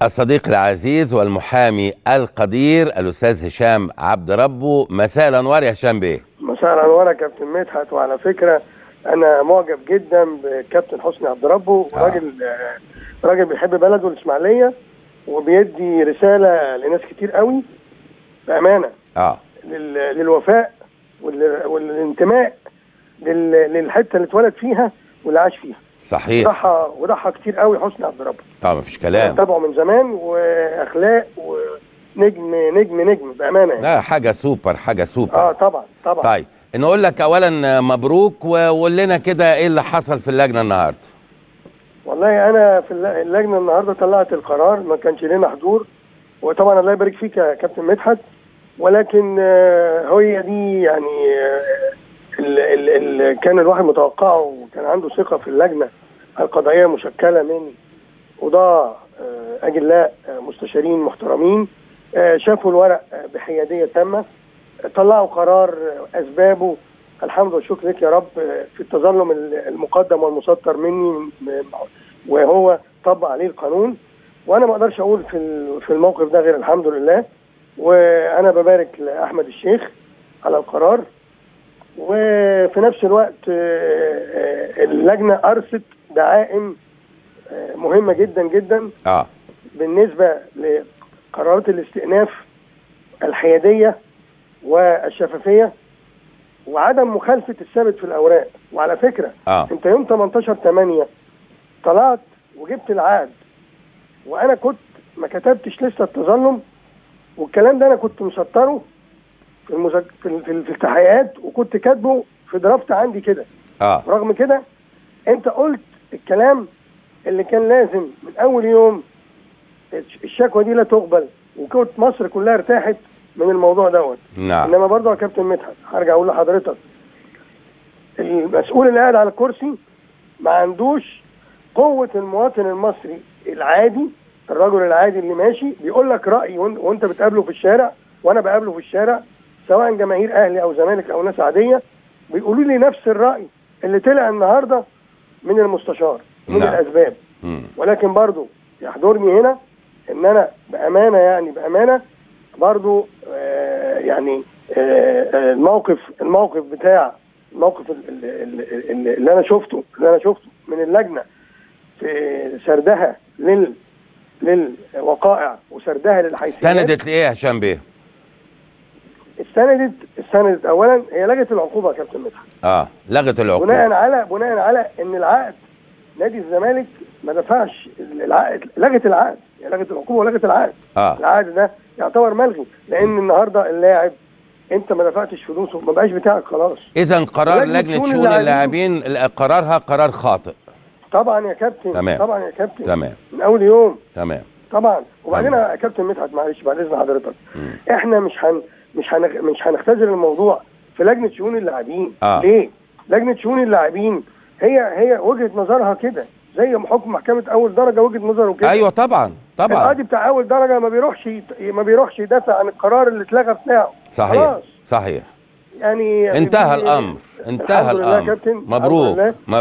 الصديق العزيز والمحامي القدير الأستاذ هشام عبد ربه. مساء الأنوار يا هشام بيه. مساء الأنوار يا كابتن مدحت. وعلى فكرة أنا معجب جدا بكابتن حسني عبد ربه. راجل بيحب بلده الإسماعيلية وبيدي رسالة لناس كتير قوي بأمانة للوفاء والانتماء للحتة اللي اتولد فيها واللي عاش فيها. صحيح. وضحى كتير قوي حسني عبد ربه. طبعا مفيش كلام. تابعه من زمان واخلاق ونجم نجم بامانه يعني. لا حاجه سوبر حاجه سوبر. طبعا. طيب نقول لك اولا مبروك، وقول لنا كده ايه اللي حصل في اللجنه النهارده. والله انا في اللجنه النهارده طلعت القرار، ما كانش لنا حضور، وطبعا الله يبارك فيك يا كابتن مدحت، ولكن هي دي يعني اللي كان الواحد متوقعه، وكان عنده ثقه في اللجنه القضائيه المشكله من قضاة اجلاء مستشارين محترمين، شافوا الورق بحياديه تامه، طلعوا قرار اسبابه الحمد والشكر لك يا رب في التظلم المقدم والمسطر مني، وهو طبق عليه القانون، وانا ما اقدرش اقول في الموقف ده غير الحمد لله. وانا ببارك لاحمد الشيخ على القرار، وفي نفس الوقت اللجنه ارست دعائم مهمه جدا جدا بالنسبه لقرارات الاستئناف، الحياديه والشفافيه وعدم مخالفه الثابت في الاوراق. وعلى فكره انت يوم 18/8 طلعت وجبت العقد، وانا كنت ما كتبتش لسه التظلم، والكلام ده انا كنت مسطره في التحقيقات، وكنت كاتبه في درافت عندي كده. رغم كده انت قلت الكلام اللي كان لازم من اول يوم الشكوى دي لا تقبل، وكنت مصر كلها ارتاحت من الموضوع دوت. نعم. انما برضه يا كابتن مدحت هرجع اقول لحضرتك، المسؤول اللي قاعد على الكرسي ما عندوش قوة المواطن المصري العادي، الرجل العادي اللي ماشي بيقول لك رأي وانت بتقابله في الشارع وانا بقابله في الشارع، سواء جماهير اهلي او زمالك او ناس عادية، بيقولوا لي نفس الرأي اللي طلع النهارده من المستشار من الاسباب. ولكن برضو يحضرني هنا ان انا بامانه برضو الموقف بتاع الموقف اللي انا شفته من اللجنه في سردها للوقائع وسردها للحيثيات. استندت لايه يا هشام بيه؟ استندت اولا هي لغت العقوبه يا كابتن مدحت. لغت العقوبه بناء على ان العقد نادي الزمالك ما دفعش العقد، لغت العقوبه ولغت العقد. العقد ده يعتبر ملغي، لان النهارده اللاعب انت ما دفعتش فلوسه، ما بقاش بتاعك خلاص. اذا قرار لجنه شؤون اللاعبين قرارها قرار خاطئ. طبعا يا كابتن. تمام. من اول يوم. تمام. طبعا. وبعدين يا كابتن مدحت معلش بعد اذن حضرتك، احنا مش هنختزل الموضوع في لجنه شؤون اللاعبين. ليه؟ لجنه شؤون اللاعبين هي وجهه نظرها كده، زي حكم محكمه اول درجه وجهه نظره كده. ايوه طبعا. القاضي بتاع اول درجه ما بيروحش يدافع عن القرار اللي اتلغى بتاعه. صحيح. يعني انتهى الامر. كابتن. مبروك.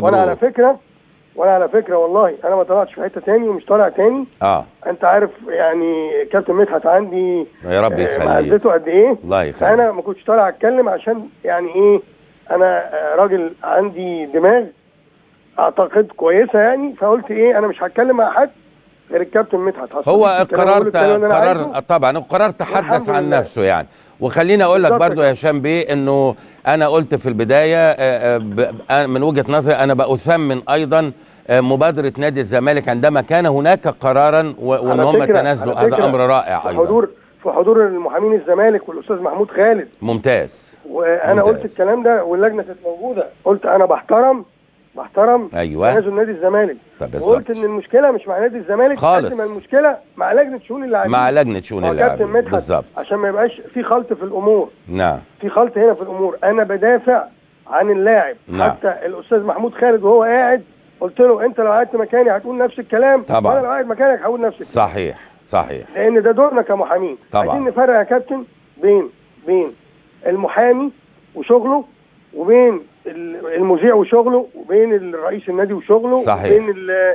وانا على فكره والله انا ما طلعتش في حته تاني ومش طالع تاني. انت عارف يعني كابتن مدحت عندي يا رب يخليك معزته قد ايه. الله يخليك. انا ما كنتش طالع اتكلم عشان يعني ايه، انا راجل عندي دماغ اعتقد كويسه يعني، فقلت ايه انا مش هتكلم مع حد غير الكابتن مدحت. هو قرار طبعا القرار تحدث عن نفسه يعني. وخليني اقول لك برضو يا هشام بيه انه انا قلت في البدايه من وجهه نظري انا بأثمن ايضا مبادره نادي الزمالك عندما كان هناك قرارا وان هم تنازلوا. هذا امر رائع ايضا في حضور المحامين الزمالك والاستاذ محمود خالد. ممتاز. وانا قلت الكلام ده واللجنه كانت موجوده، قلت انا بحترم تنازل نادي الزمالك. وقلت ان المشكله مش مع نادي الزمالك خالص، المشكله مع لجنه شؤون اللاعبين. بالظبط، عشان ما يبقاش في خلط في الامور. نعم، في خلط هنا في الامور. انا بدافع عن اللاعب. حتى الاستاذ محمود خالد وهو قاعد قلت له انت لو قعدت مكاني هتقول نفس الكلام طبعا، وانا لو قاعد مكانك هقول نفس الكلام. صحيح لان ده دورنا كمحامين. عايزين نفرق يا كابتن بين المحامي وشغله، وبين المذيع وشغله، وبين الرئيس النادي وشغله، صحيح، وبين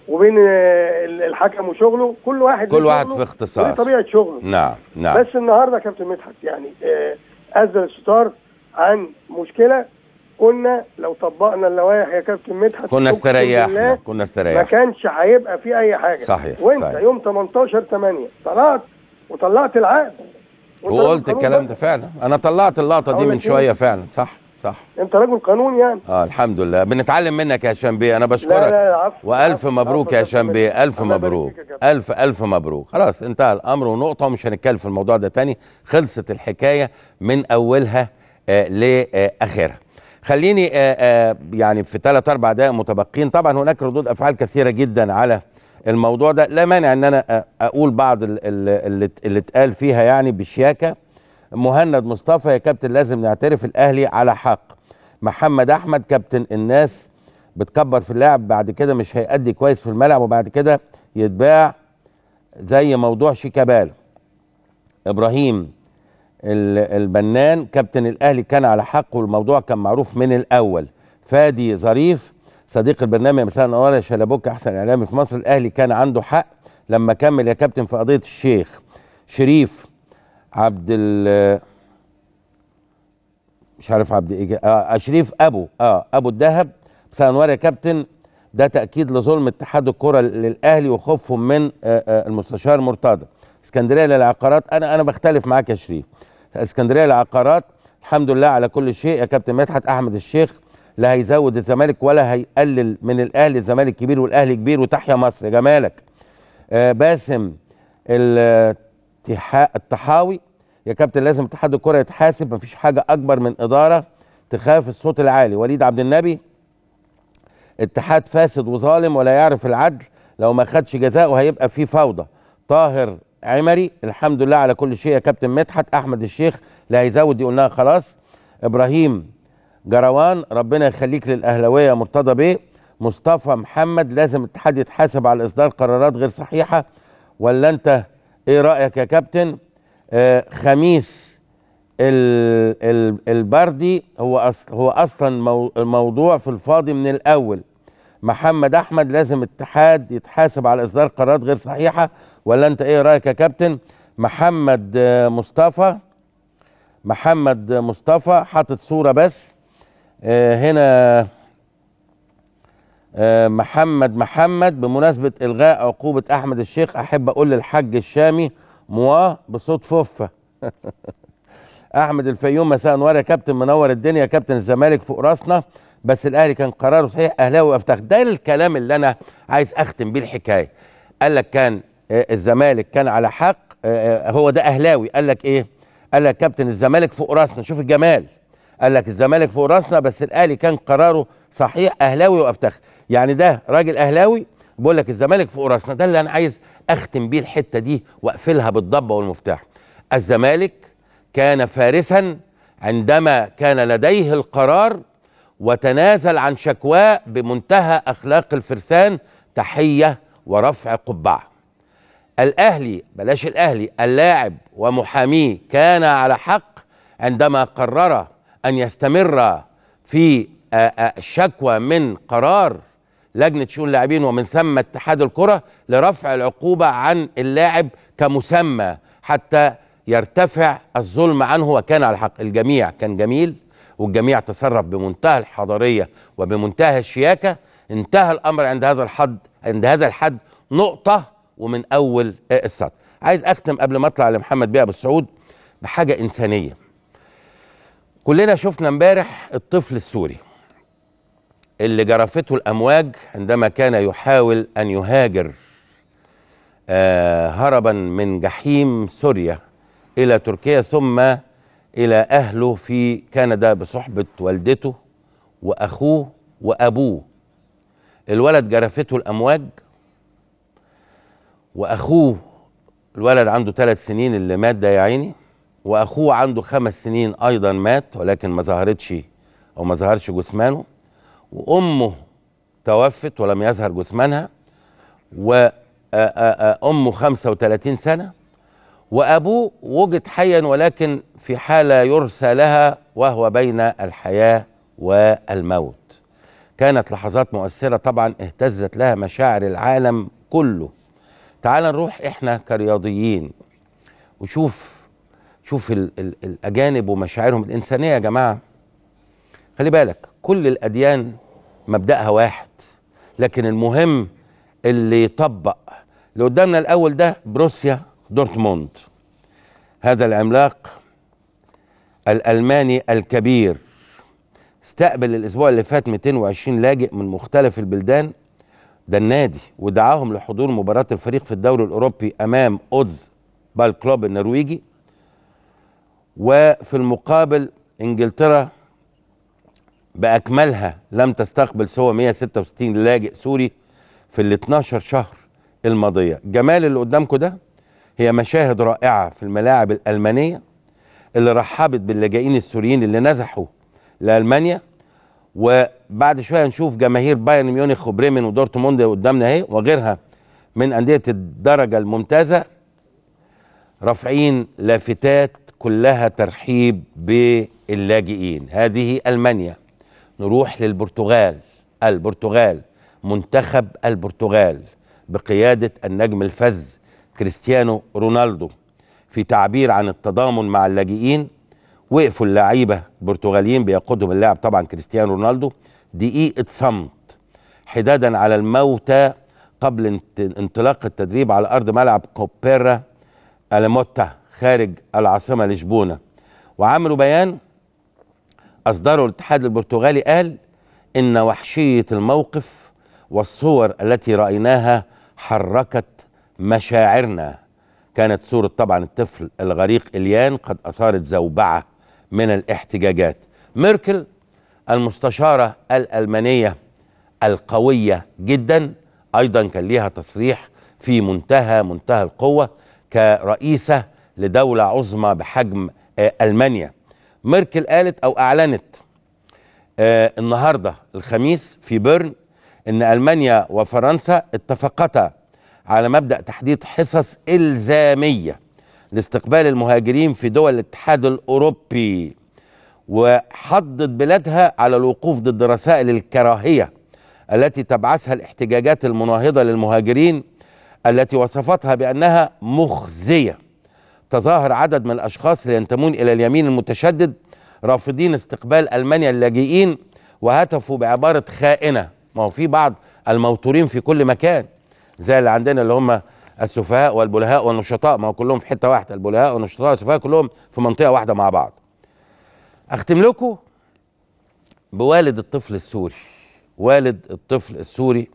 وبين الحكم وشغله، كل واحد في اختصاص طبيعه شغله. نعم نعم. بس النهارده يا كابتن مدحت يعني أزل الستار عن مشكله كنا لو طبقنا اللوائح يا كابتن مدحت كنا استريحنا ما كانش هيبقى في اي حاجه. صحيح. وانت صحيح. يوم 18/8 طلعت العقد وقلت الكلام ده فعلا. انا طلعت اللقطه دي من شويه فعلا. صح. انت رجل قانون يعني. الحمد لله بنتعلم منك يا هشام بيه. انا بشكرك. لا عفو. والف مبروك يا هشام بيه. الف مبروك. الف مبروك. خلاص انتهى الامر ونقطه، ومش هنتكلم في الموضوع ده تاني. خلصت الحكايه من اولها لاخرها. خليني يعني في 3-4 دقائق متبقين. طبعا هناك ردود افعال كثيره جدا على الموضوع ده، لا مانع ان انا اقول بعض اللي اتقال فيها يعني بشياكه. مهند مصطفى: يا كابتن لازم نعترف الاهلي على حق. محمد احمد: كابتن الناس بتكبر في اللاعب، بعد كده مش هيأدي كويس في الملعب وبعد كده يتباع زي موضوع شيكابالا. ابراهيم البنان: كابتن الاهلي كان على حق والموضوع كان معروف من الاول. فادي ظريف صديق البرنامج: مساء النور يا شلبوك احسن اعلامي في مصر، الاهلي كان عنده حق لما كمل يا كابتن في قضيه الشيخ. شريف عبد مش عارف عبد ايه شريف ابو الدهب: مساء النور يا كابتن، ده تاكيد لظلم اتحاد الكره للاهلي وخوفهم من المستشار مرتضى. اسكندريه للعقارات: انا بختلف معاك يا شريف. اسكندريه للعقارات: الحمد لله على كل شيء يا كابتن مدحت. احمد الشيخ: لا هيزود الزمالك ولا هيقلل من الاهلي، الزمالك كبير والاهلي كبير وتحيا مصر يا جمالك. باسم الطحاوي: يا كابتن لازم اتحاد الكره يتحاسب، مفيش حاجه اكبر من اداره تخاف الصوت العالي. وليد عبد النبي: اتحاد فاسد وظالم ولا يعرف العدل، لو ما خدش جزاءه هيبقى فيه فوضى. طاهر عمري: الحمد لله على كل شيء يا كابتن مدحت. احمد الشيخ: لا هيزود، دي قلناها خلاص. ابراهيم جروان: ربنا يخليك للاهلاويه يا مرتضى بيه. مصطفى محمد: لازم الاتحاد يتحاسب على اصدار قرارات غير صحيحه، ولا انت ايه رايك يا كابتن؟ خميس البردي: هو اصلا الموضوع في الفاضي من الاول. محمد احمد: لازم الاتحاد يتحاسب على اصدار قرارات غير صحيحه، ولا انت ايه رايك يا كابتن؟ محمد مصطفى حاطط صوره بس هنا. محمد: بمناسبه الغاء عقوبه احمد الشيخ، احب اقول للحاج الشامي بصوت فوفه. احمد الفيوم: مساء النور يا كابتن، منور الدنيا يا كابتن، الزمالك فوق راسنا بس الاهلي كان قراره صحيح، اهلاوي وافتخر. ده الكلام اللي انا عايز اختم بيه الحكايه. قال لك كان الزمالك كان على حق، هو ده اهلاوي. قال لك ايه؟ قال لك كابتن الزمالك فوق راسنا، شوف الجمال. قال لك الزمالك فوق راسنا بس الاهلي كان قراره صحيح، اهلاوي وافتخر. يعني ده راجل اهلاوي بقول لك الزمالك فوق راسنا. ده اللي انا عايز اختم بيه الحته دي واقفلها بالضبه والمفتاح. الزمالك كان فارسا عندما كان لديه القرار وتنازل عن شكواه بمنتهى اخلاق الفرسان، تحيه ورفع قبعه. الاهلي بلاش الاهلي، اللاعب ومحاميه كان على حق عندما قرر ان يستمر في الشكوى من قرار لجنه شؤون اللاعبين ومن ثم اتحاد الكره لرفع العقوبه عن اللاعب كمسمى حتى يرتفع الظلم عنه، وكان على حق. الجميع كان جميل والجميع تصرف بمنتهى الحضاريه وبمنتهى الشياكه. انتهى الامر عند هذا الحد نقطه ومن اول السطر. عايز اختم قبل ما اطلع لمحمد بيه ابو السعود بحاجه انسانيه. كلنا شفنا امبارح الطفل السوري اللي جرفته الامواج عندما كان يحاول ان يهاجر هربا من جحيم سوريا الى تركيا ثم الى اهله في كندا بصحبه والدته واخوه وابوه. الولد جرفته الامواج، واخوه الولد عنده 3 سنين اللي مات ده يا عيني، واخوه عنده 5 سنين ايضا مات ولكن ما ظهرش جثمانه، وامه توفت ولم يظهر جثمانها، وامه 35 سنه، وابوه وجد حيا ولكن في حاله يرثى لها وهو بين الحياه والموت. كانت لحظات مؤثرة طبعا اهتزت لها مشاعر العالم كله. تعال نروح احنا كرياضيين وشوف الأجانب ومشاعرهم الإنسانية يا جماعة. خلي بالك كل الأديان مبدأها واحد، لكن المهم اللي يطبق. اللي قدامنا الأول ده بروسيا دورتموند، هذا العملاق الألماني الكبير استقبل الأسبوع اللي فات 220 لاجئ من مختلف البلدان، ده النادي، ودعاهم لحضور مباراة الفريق في الدوري الأوروبي أمام أودز بالكلوب النرويجي. وفي المقابل إنجلترا بأكملها لم تستقبل سوى 166 لاجئ سوري في ال 12 شهر الماضية. الجمال اللي قدامكم ده هي مشاهد رائعة في الملاعب الألمانية اللي رحبت باللاجئين السوريين اللي نزحوا لألمانيا. وبعد شوية نشوف جماهير بايرن ميونخ وبريمن ودورتموند قدامنا اهي وغيرها من أندية الدرجة الممتازة رافعين لافتات كلها ترحيب باللاجئين. هذه ألمانيا. نروح للبرتغال. البرتغال، منتخب البرتغال بقيادة النجم الفذ كريستيانو رونالدو، في تعبير عن التضامن مع اللاجئين وقفوا اللعيبة البرتغاليين بيقودهم اللاعب طبعا كريستيانو رونالدو دقيقة صمت حدادا على الموتى قبل انطلاق التدريب على أرض ملعب كوبيرا ألموتا خارج العاصمة لشبونة. وعملوا بيان أصدره الاتحاد البرتغالي قال إن وحشية الموقف والصور التي رأيناها حركت مشاعرنا. كانت صورة طبعا الطفل الغريق إليان قد أثارت زوبعة من الاحتجاجات. ميركل المستشارة الألمانية القوية جدا أيضا كان ليها تصريح في منتهى القوة كرئيسة لدولة عظمى بحجم ألمانيا. ميركل قالت أو أعلنت النهاردة الخميس في بيرن إن ألمانيا وفرنسا اتفقتا على مبدأ تحديد حصص إلزامية لاستقبال المهاجرين في دول الاتحاد الأوروبي، وحضت بلادها على الوقوف ضد رسائل الكراهية التي تبعثها الاحتجاجات المناهضة للمهاجرين التي وصفتها بأنها مخزية. تظاهر عدد من الأشخاص اللي ينتمون إلى اليمين المتشدد رافضين استقبال ألمانيا اللاجئين وهتفوا بعبارة خائنة. ما هو في بعض الموتورين في كل مكان زي اللي عندنا اللي هم السفهاء والبلهاء والنشطاء، ما هو كلهم في حتة واحدة، البلهاء والنشطاء والسفهاء كلهم في منطقة واحدة مع بعض. أختم لكم بوالد الطفل السوري. والد الطفل السوري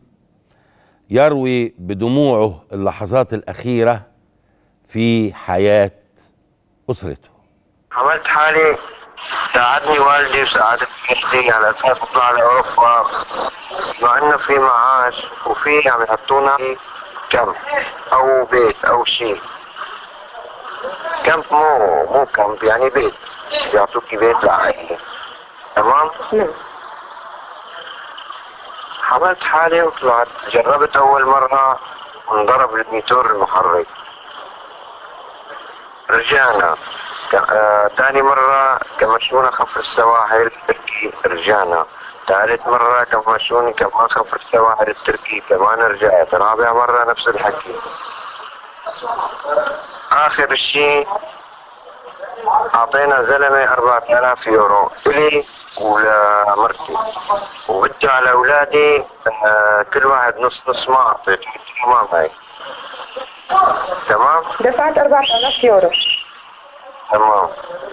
يروي بدموعه اللحظات الأخيرة في حياة أسرته. عملت حالي ساعدني والدي وساعدت اختي على اساس اطلع لاوروبا، مع انه في معاش وفي عم يحطونا كامب او بيت او شيء. كامب مو كامب، يعني بيت، يعطوكي بيت لعائلة. تمام؟ حملت حالي وطلعت. جربت اول مرة انضرب الميتور المحرك، رجعنا. ثاني مرة كمشونا خفر السواحل التركي، رجعنا. ثالث مرة كمشوني كمان خفر السواحل التركي، كمان رجعت. رابع مرة نفس الحكي. آخر شيء أعطينا زلمة 4000 يورو إلي ولمرتي، وبدي على أولادي كل واحد نص ما أعطيت. تمام هاي تمام؟ دفعت 4000 يورو. تمام.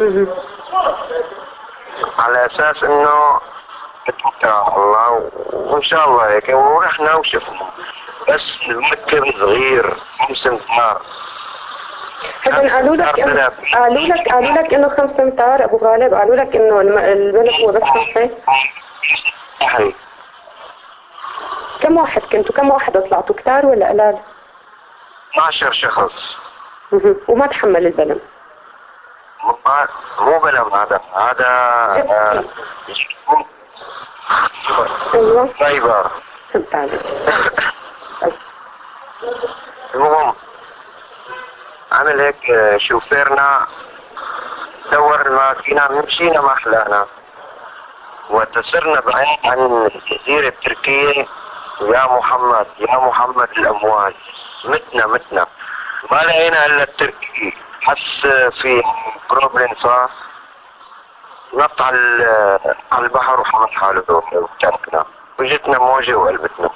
على اساس انه اتوكل الله وان شاء الله هيك، ورحنا وشفنا. بس المركب صغير 5 امتار. اذا قالوا لك انه 5 امتار ابو غالب، قالوا لك انه البلد هو بس 5. صحيح. كم واحد كنتوا؟ كم واحد طلعتوا؟ كتار ولا قلال؟ 12 شخص. وما تحمل البلم؟ مو بلم، هذا ايوه فايبر. فهمت عليك. المهم عمل هيك شوفيرنا دور الماكينة، مشينا ما احلانا. وتصرنا بعيد عن الجزيرة التركية. يا محمد يا محمد الأموال متنا ما لقينا إلا التركي. حس في بروبلم صار نط على البحر وحمل حاله وتركنا وجتنا موجة وقلبتنا.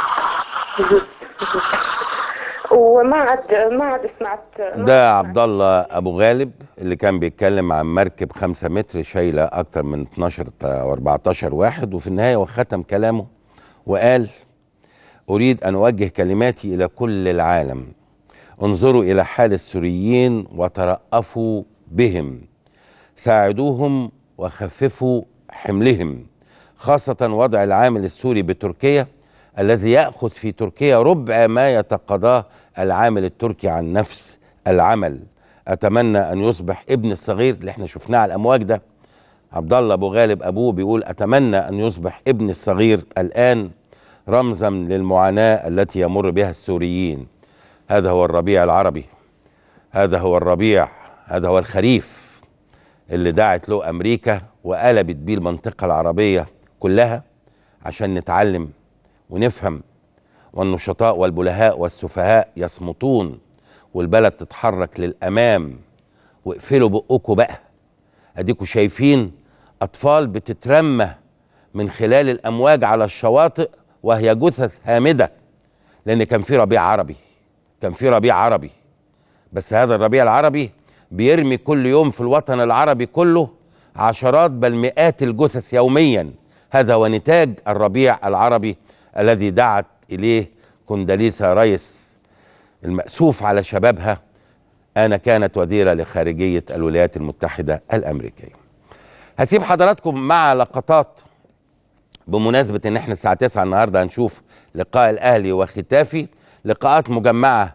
وما عاد سمعت. ده عبد الله ابو غالب اللي كان بيتكلم عن مركب 5 متر شايله اكتر من 12 او 14 واحد، وفي النهايه وختم كلامه وقال: اريد ان اوجه كلماتي الى كل العالم، انظروا الى حال السوريين وترأفوا بهم، ساعدوهم وخففوا حملهم، خاصة وضع العامل السوري بتركيا الذي يأخذ في تركيا ربع ما يتقاضاه العامل التركي عن نفس العمل. أتمنى أن يصبح ابن الصغير اللي احنا شفناه على الأمواج ده، عبد الله أبو غالب أبوه بيقول: أتمنى أن يصبح ابن الصغير الآن رمزا للمعاناة التي يمر بها السوريين. هذا هو الربيع العربي، هذا هو الربيع، هذا هو الخريف اللي دعت له أمريكا وقلبت بيه المنطقة العربية كلها عشان نتعلم ونفهم، والنشطاء والبلهاء والسفهاء يصمتون والبلد تتحرك للأمام. واقفلوا بقكوا بقى، اديكوا شايفين أطفال بتترمى من خلال الأمواج على الشواطئ وهي جثث هامدة، لأن كان في ربيع عربي، كان في ربيع عربي، بس هذا الربيع العربي بيرمي كل يوم في الوطن العربي كله عشرات بل مئات الجثث يوميا. هذا هو نتاج الربيع العربي الذي دعت إليه كونداليسا رايس المأسوف على شبابها أنا كانت وزيرة لخارجية الولايات المتحدة الأمريكية. هسيب حضراتكم مع لقطات بمناسبة إن احنا الساعة 9 النهاردة هنشوف لقاء الأهلي وختافي، لقاءات مجمعة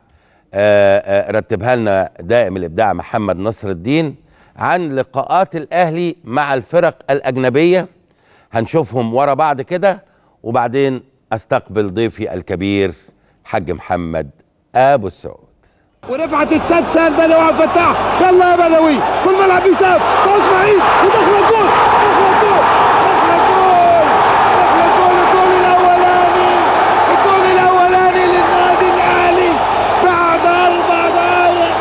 رتبها لنا دائم الإبداع محمد نصر الدين عن لقاءات الأهلي مع الفرق الأجنبية. هنشوفهم ورا بعض كده، وبعدين استقبل ضيفي الكبير حاج محمد ابو السعود. ورفعت السادسه البدوي عبد الفتاح، يلا يا بدوي كل ملعب بيساب اسماعيل ودخل الجول، الجول الاولاني للنادي الاهلي بعد 4 دقائق.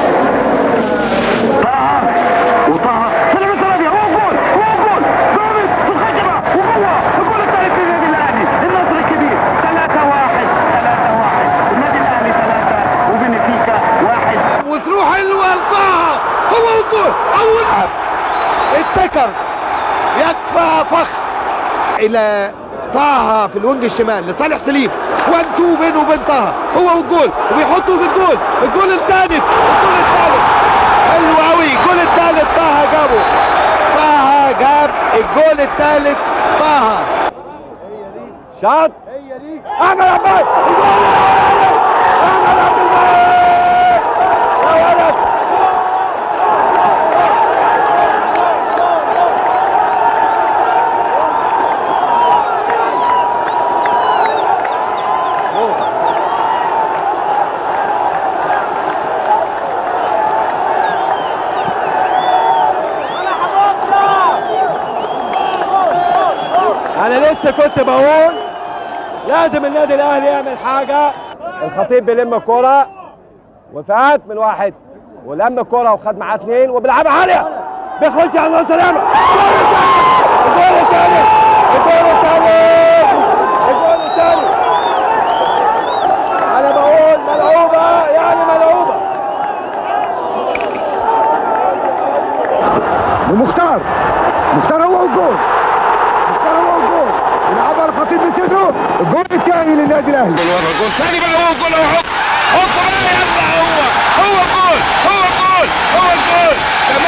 وطه سلم السلامي، هو جول ضابط في الخشبه وجوه الجول الثالث للنادي الاهلي، النصر الكبير 3-1 النادي الاهلي 3 وبنفيكا 1. وتروح حلوه لطه، هو الجول اول اتكر يكفى فخر الى طه في الوينج الشمال لصالح سليم، 1-2 بينه وبين طه، هو والجول وبيحطوا في الجول الثالث حلو قوي، الجول الثالث طه جابه، طه جاب الجول الثالث طه. شاط هي دي احمد عباس، الجول الاولاني احمد عبد الملك يا ولد. أنا لسه كنت بقول لازم النادي الأهلي يعمل حاجة. الخطيب بيلم الكرة وفات من واحد ولم الكرة وخد معاه 2 وبيلعبها عالية، بيخش على ناصر يامر، الجول الثاني أنا بقول ملعوبة، يعني ملعوبة. ومختار هو الجول، يلعبها الخطيب نسيته، الجول الثاني للنادي الاهلي. الجول الثاني بقى، هو الجول اهو، حط بقى يلا، هو الجول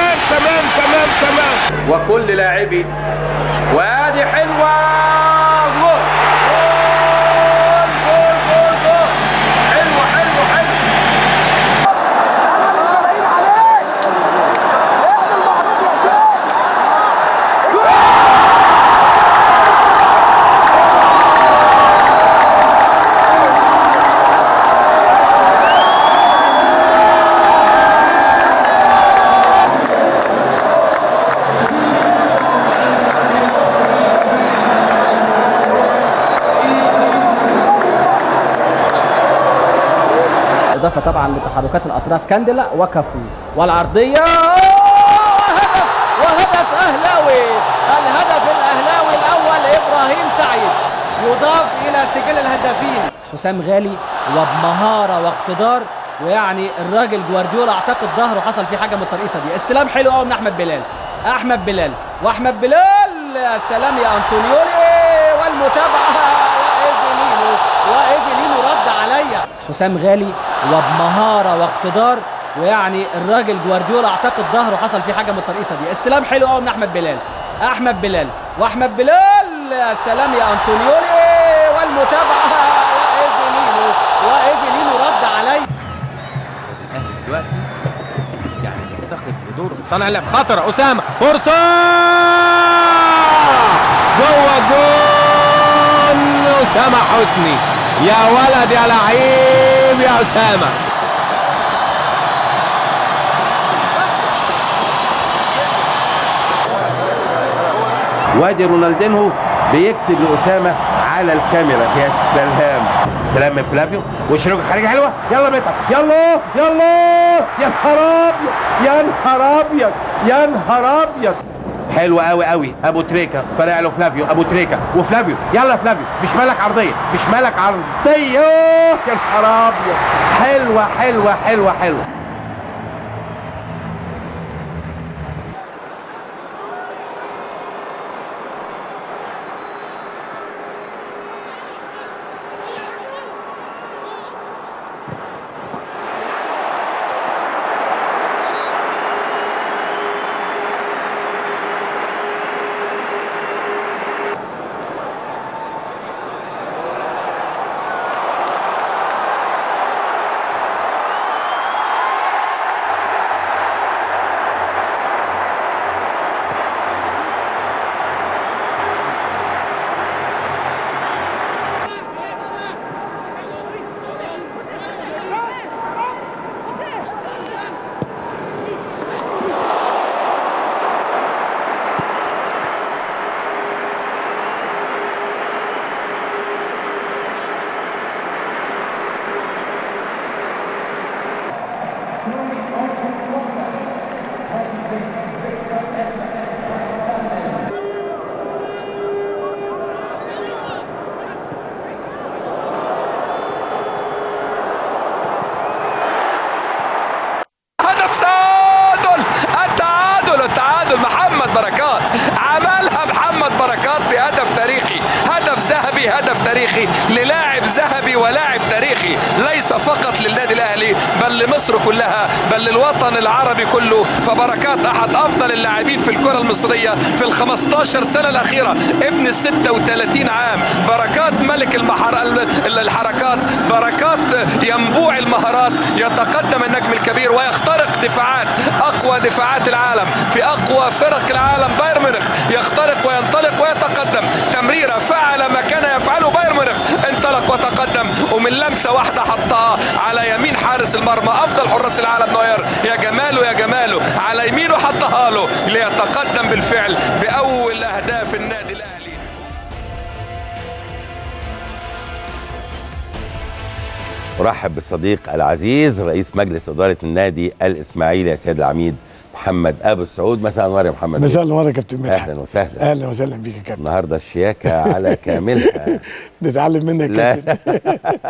تمام. وكل لاعبي وادي حلوه، جول حلو. بالاضافه طبعا لتحركات الاطراف كانديلا وكافو والعرضيه وهدف اهلاوي. الهدف الاهلاوي الاول ابراهيم سعيد يضاف الى سجل الهدافين. حسام غالي وبمهاره واقتدار، ويعني الراجل جوارديولا اعتقد ظهره حصل فيه حاجه من الترقيصه دي. استلام حلو قوي من احمد بلال. احمد بلال واحمد بلال، يا سلام يا انطونيولي، والمتابعه وايفيلينو رد عليا. حسام غالي وبمهاره واقتدار، ويعني الراجل جوارديولا اعتقد ظهره حصل فيه حاجه من الترقيصه دي. استلام حلو قوي من احمد بلال. احمد بلال واحمد بلال، يا سلام يا انطونيولي، والمتابعه وايفيلينو رد عليا. الاهلي دلوقتي يعني بيعتقد في دور صانع اللعب. خطر اسامه، فرصه جوه جول اسامه حسني. يا ولد يا لعيب يا اسامه. وادي رونالدينهو بيكتب لاسامه على الكاميرا. يا سلام. استلام من فلافيو، وش رجل خارجه حلوه. يلا مدحت، يلا يلا، يا نهار ابيض يا نهار ابيض يا نهار ابيض. حلوه قوي قوي. ابو تريكه طالع له فلافيو، ابو تريكه وفلافيو. يلا فلافيو، مش مالك عرضيه، مش مالك عرضيه. يا نهار ابيض. حلوه حلوه حلوه حلوه. محمد بركات عملها. محمد بركات بهدف تاريخي، هدف ذهبي، هدف تاريخي للاعب ذهبي ولاعب تاريخي، ليس فقط للنادي الاهلي بل لمصر كلها، بل للوطن العربي كله. فبركات احد افضل اللاعبين في الكره المصريه في ال 15 سنه الاخيره، ابن ال 36 عام. بركات ملك الحركات، بركات ينبوع المهارات، يتقدم النجم الكبير ويخترق دفاعات اقوى دفاعات العالم في اقوى فرق العالم. بايرن ميونخ يخترق وينطلق ويتقدم. تمريره فعل ما كان يفعله بايرن ميونخ، انطلق وتقدم ومن لمسه واحده حطها على يمين حارس المرمى افضل حراس العالم نوير. يا جماله يا جماله، على يمينه حطها له ليتقدم بالفعل باول اهداف النادي الاهلي. ارحب بالصديق العزيز رئيس مجلس اداره النادي الاسماعيلي السيد العميد محمد ابو السعود. مساء النور يا محمد. مساء النور يا كابتن مدحت. اهلا وسهلا. اهلا وسهلا بيك يا كابتن. النهارده الشياكه على كاملها. نتعلم منك يا كابتن.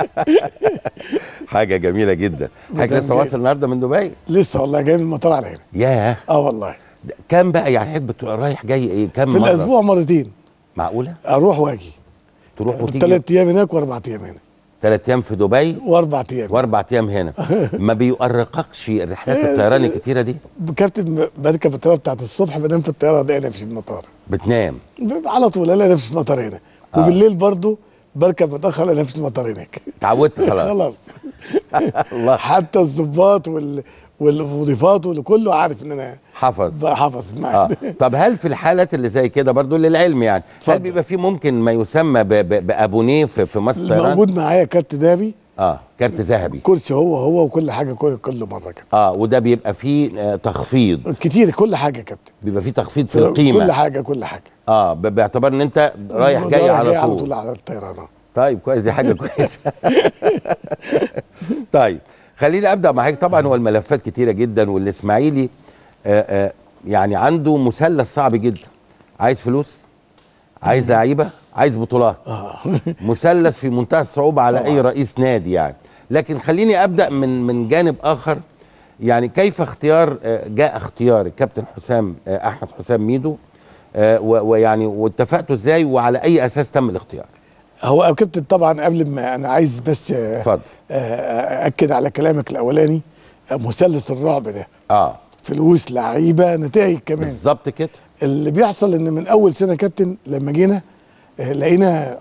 حاجه جميله جدا. حضرتك لسه واصل النهارده من دبي؟ لسه والله، جاي من المطار على هنا. ياه. والله. كم بقى يعني حضرتك بتبقى رايح جاي ايه كم في مره؟ الاسبوع مرتين. معقوله؟ اروح واجي. تروح وتيجي 3 ايام هناك و4 ايام هنا. 3 ايام في دبي و4 ايام هنا. ما بيؤرقكش رحلات الطيران الكتيره دي؟ كابتن بركب الطياره بتاعت الصبح، بنام في الطياره الاقي نفسي في المطار. بتنام على طول الاقي نفسي في المطار هنا. وبالليل برضو بركب متاخر الاقي نفسي في المطار هناك. اتعودت خلاص. خلاص. الله. حتى الضباط والمضيفات وكله عارف ان انا حافظ معاك. طب هل في الحالات اللي زي كده برضو للعلم يعني فضل. هل بيبقى في ممكن ما يسمى بابونيه في مصر الطيران؟ موجود معايا كارت ذهبي. كارت ذهبي. كرسي هو وكل حاجه كل مره كده. وده بيبقى فيه تخفيض كتير. كل حاجه يا كابتن بيبقى فيه تخفيض في القيمه. كل حاجه. باعتبار ان انت رايح جاي على طول على الطيران. طيب كويس، دي حاجه كويسه. طيب خليني ابدا معاك. طبعا هو الملفات كتيره جدا، والاسماعيلي يعني عنده مثلث صعب جدا، عايز فلوس، عايز لعيبه، عايز بطولات. مثلث في منتهى الصعوبه على اي رئيس نادي يعني. لكن خليني ابدا من جانب اخر. يعني كيف جاء اختيار الكابتن حسام احمد حسام ميدو، ويعني واتفقتوا ازاي وعلى اي اساس تم الاختيار؟ هو كابتن طبعا قبل ما انا عايز بس اتفضل اكد على كلامك الاولاني. مثلث الرعب ده فلوس، لعيبه، نتائج كمان. بالظبط كده. اللي بيحصل ان من اول سنه كابتن لما جينا لقينا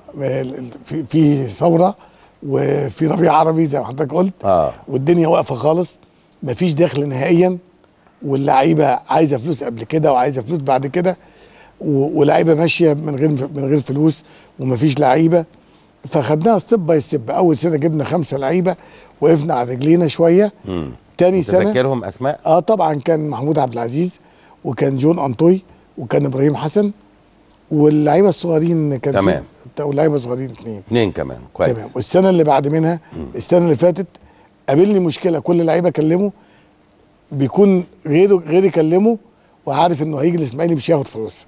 في ثوره وفي ربيع عربي زي ما حضرتك قلت، والدنيا واقفه خالص، مفيش دخل نهائيا، واللعيبه عايزه فلوس قبل كده وعايزه فلوس بعد كده، ولاعيبه ماشيه من غير فلوس ومفيش لعيبه. فخدناها ستيب باي ستيب. اول سنه جبنا 5 لعيبه، وقفنا على رجلينا شويه. تاني سنه تذكرهم اسماء؟ طبعا كان محمود عبد العزيز، وكان جون انطوي، وكان ابراهيم حسن، واللعيبه الصغيرين كان تمام، واللعيبه الصغيرين 2 كمان. كويس. تمام. والسنه اللي بعد منها السنه اللي فاتت قابلني مشكله، كل لعيبه اكلمه بيكون غير يكلمه وعارف انه هيجي الاسماعيلي مش هياخد فلوس.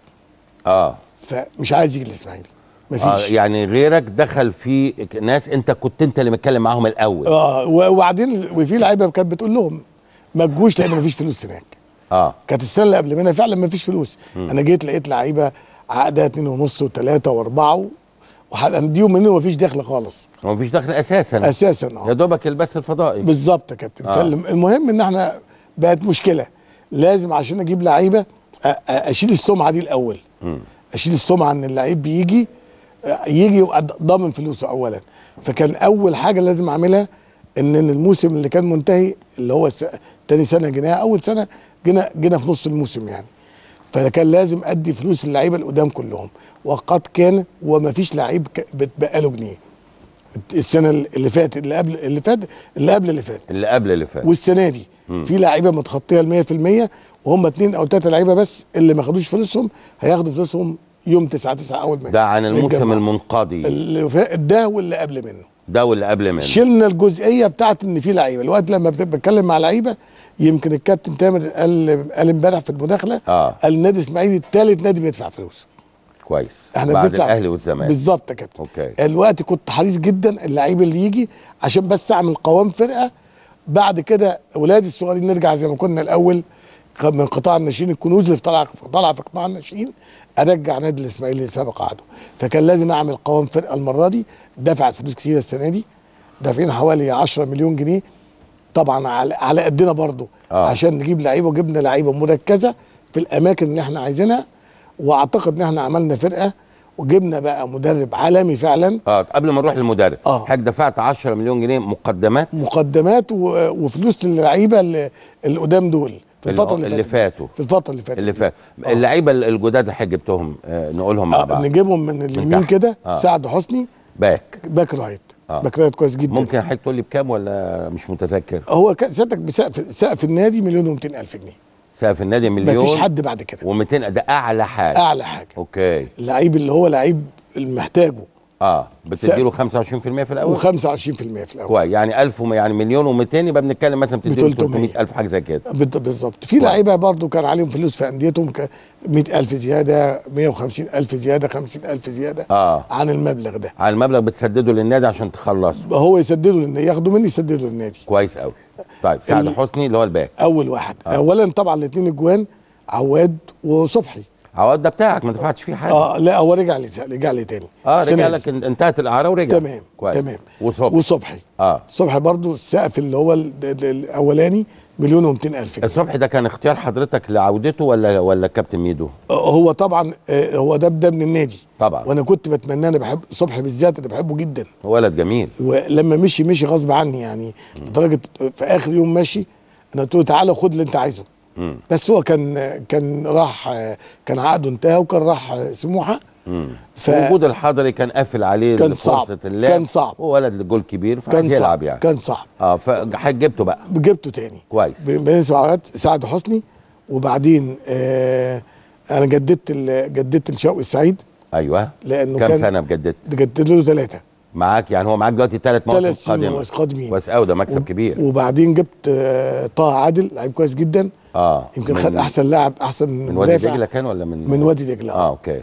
فمش عايز يجي الاسماعيلي، مفيش. يعني غيرك دخل في ناس انت اللي متكلم معاهم الاول. وبعدين وفي لعيبه كانت بتقول لهم ما تجوش لان مفيش فلوس هناك. كانت السنه اللي قبل منها فعلا مفيش فلوس. انا جيت لقيت لعيبه عقدها 2.5 و3 و4 وهنديهم منه مفيش دخل خالص. مفيش دخل اساسا. يا دوبك البث الفضائي. بالظبط يا كابتن. فالمهم ان احنا بقت مشكله، لازم عشان اجيب لعيبه اشيل السمعه دي الاول. اشيل السمعه ان اللعيب بيجي يبقى ضامن فلوسه اولا. فكان اول حاجه لازم اعملها ان الموسم اللي كان منتهي اللي هو تاني سنه جيناها، اول سنه جينا في نص الموسم يعني. فكان لازم ادي فلوس اللعيبه القدام كلهم، وقد كان وما فيش لعيب بتبقى له جنيه. السنه اللي فاتت اللي قبل اللي فات والسنه دي في لعيبه متخطيه ال 100%، وهم 2 أو 3 لعيبه بس اللي ما خدوش فلوسهم هياخدوا فلوسهم يوم 9/9 اول ما ده عن الموسم المنقضي ده واللي قبل منه. شلنا الجزئيه بتاعت ان في لعيبه. الوقت لما بتكلم مع لعيبه، يمكن الكابتن تامر قال امبارح في المداخله قال النادي الاسماعيلي الثالث نادي بيدفع فلوس. كويس. احنا بعد الاهلي والزمالك. بالظبط يا كابتن. الوقت كنت حريص جدا اللعيب اللي يجي عشان بس اعمل قوام فرقه. بعد كده اولادي الصغيرين نرجع زي ما كنا الاول من قطاع الناشئين، الكنوز اللي طالعه في قطاع الناشئين، ارجع نادي الاسماعيلي اللي سبق عهده. فكان لازم اعمل قوام فرقه المره دي. دفعت فلوس كتير السنه دي، دافعين حوالي 10 مليون جنيه طبعا على قدنا برضه عشان نجيب لعيبه، وجبنا لعيبه مركزه في الاماكن اللي احنا عايزينها. واعتقد ان احنا عملنا فرقه وجبنا بقى مدرب عالمي فعلا. قبل ما نروح للمدرب، حضرتك دفعت 10 مليون جنيه مقدمات وفلوس للعيبه اللي قدام دول في الفترة اللي فاتوا. اللعيبه الجداد اللي جبتهم نقولهم مع بعض. نجيبهم من اليمين كده. سعد حسني باك رايت. باك رايت كويس جدا. ممكن حضرتك تقول لي بكام ولا مش متذكر؟ هو كان سيادتك بسقف النادي 1,200,000 جنيه. سقف النادي مليون، مفيش حد بعد كده. و200 ده اعلى حاجه. اوكي. اللعيب اللي هو لعيب محتاجه. بتديله 25% في الاول. و25% في الاول. كويس. يعني 1000 يعني مليون و200 يبقى بنتكلم مثلا بتديله 300,000 حاجه زي كده. بالظبط. في لعيبه برضو كان عليهم فلوس في انديتهم 100,000 زياده، 150,000 زياده، 50,000 زياده عن المبلغ ده. عن المبلغ بتسدده للنادي عشان تخلصه. هو يسدده للنادي، ياخده مني يسدده للنادي. كويس قوي. طيب سعد حسني اللي هو الباك اول واحد. اولا طبعا الاثنين الجوان عواد وصبحي. عواد ده بتاعك ما دفعتش فيه حاجه. لا هو رجع لي تاني. رجع لك، انتهت الاعاره ورجع. تمام. كويس. تمام. وصبحي صبحي برضو السقف اللي هو الاولاني 1,200,000 الصبحي ده كان اختيار حضرتك لعودته ولا كابتن ميدو؟ هو طبعا هو ده من النادي طبعا، وانا كنت بتمنى. انا بحب صبحي بالذات، انا بحبه جدا. ولد جميل. ولما مشي غصب عني يعني، لدرجه في اخر يوم ماشي انا قلت له تعالى خد اللي انت عايزه. بس هو كان راح، كان عقده انتهى وكان راح سموحه. وجود الحضري كان قافل عليه فرصه اللعب. كان صعب. هو ولد جول كبير فعايز يلعب يعني. كان صعب. فجبته بقى. جبته تاني. كويس. بين سعد حسني، وبعدين انا جددت لشوقي السعيد. ايوه. لانه كام سنه جددت له؟ 3. معاك يعني، هو معاك دلوقتي 3 مواسم قادمين كويس قوي، ده مكسب كبير. وبعدين جبت طه عادل لعيب كويس جدا، يمكن خد احسن لاعب، احسن من وادي دجله كان ولا من وادي دجله؟ اوكي،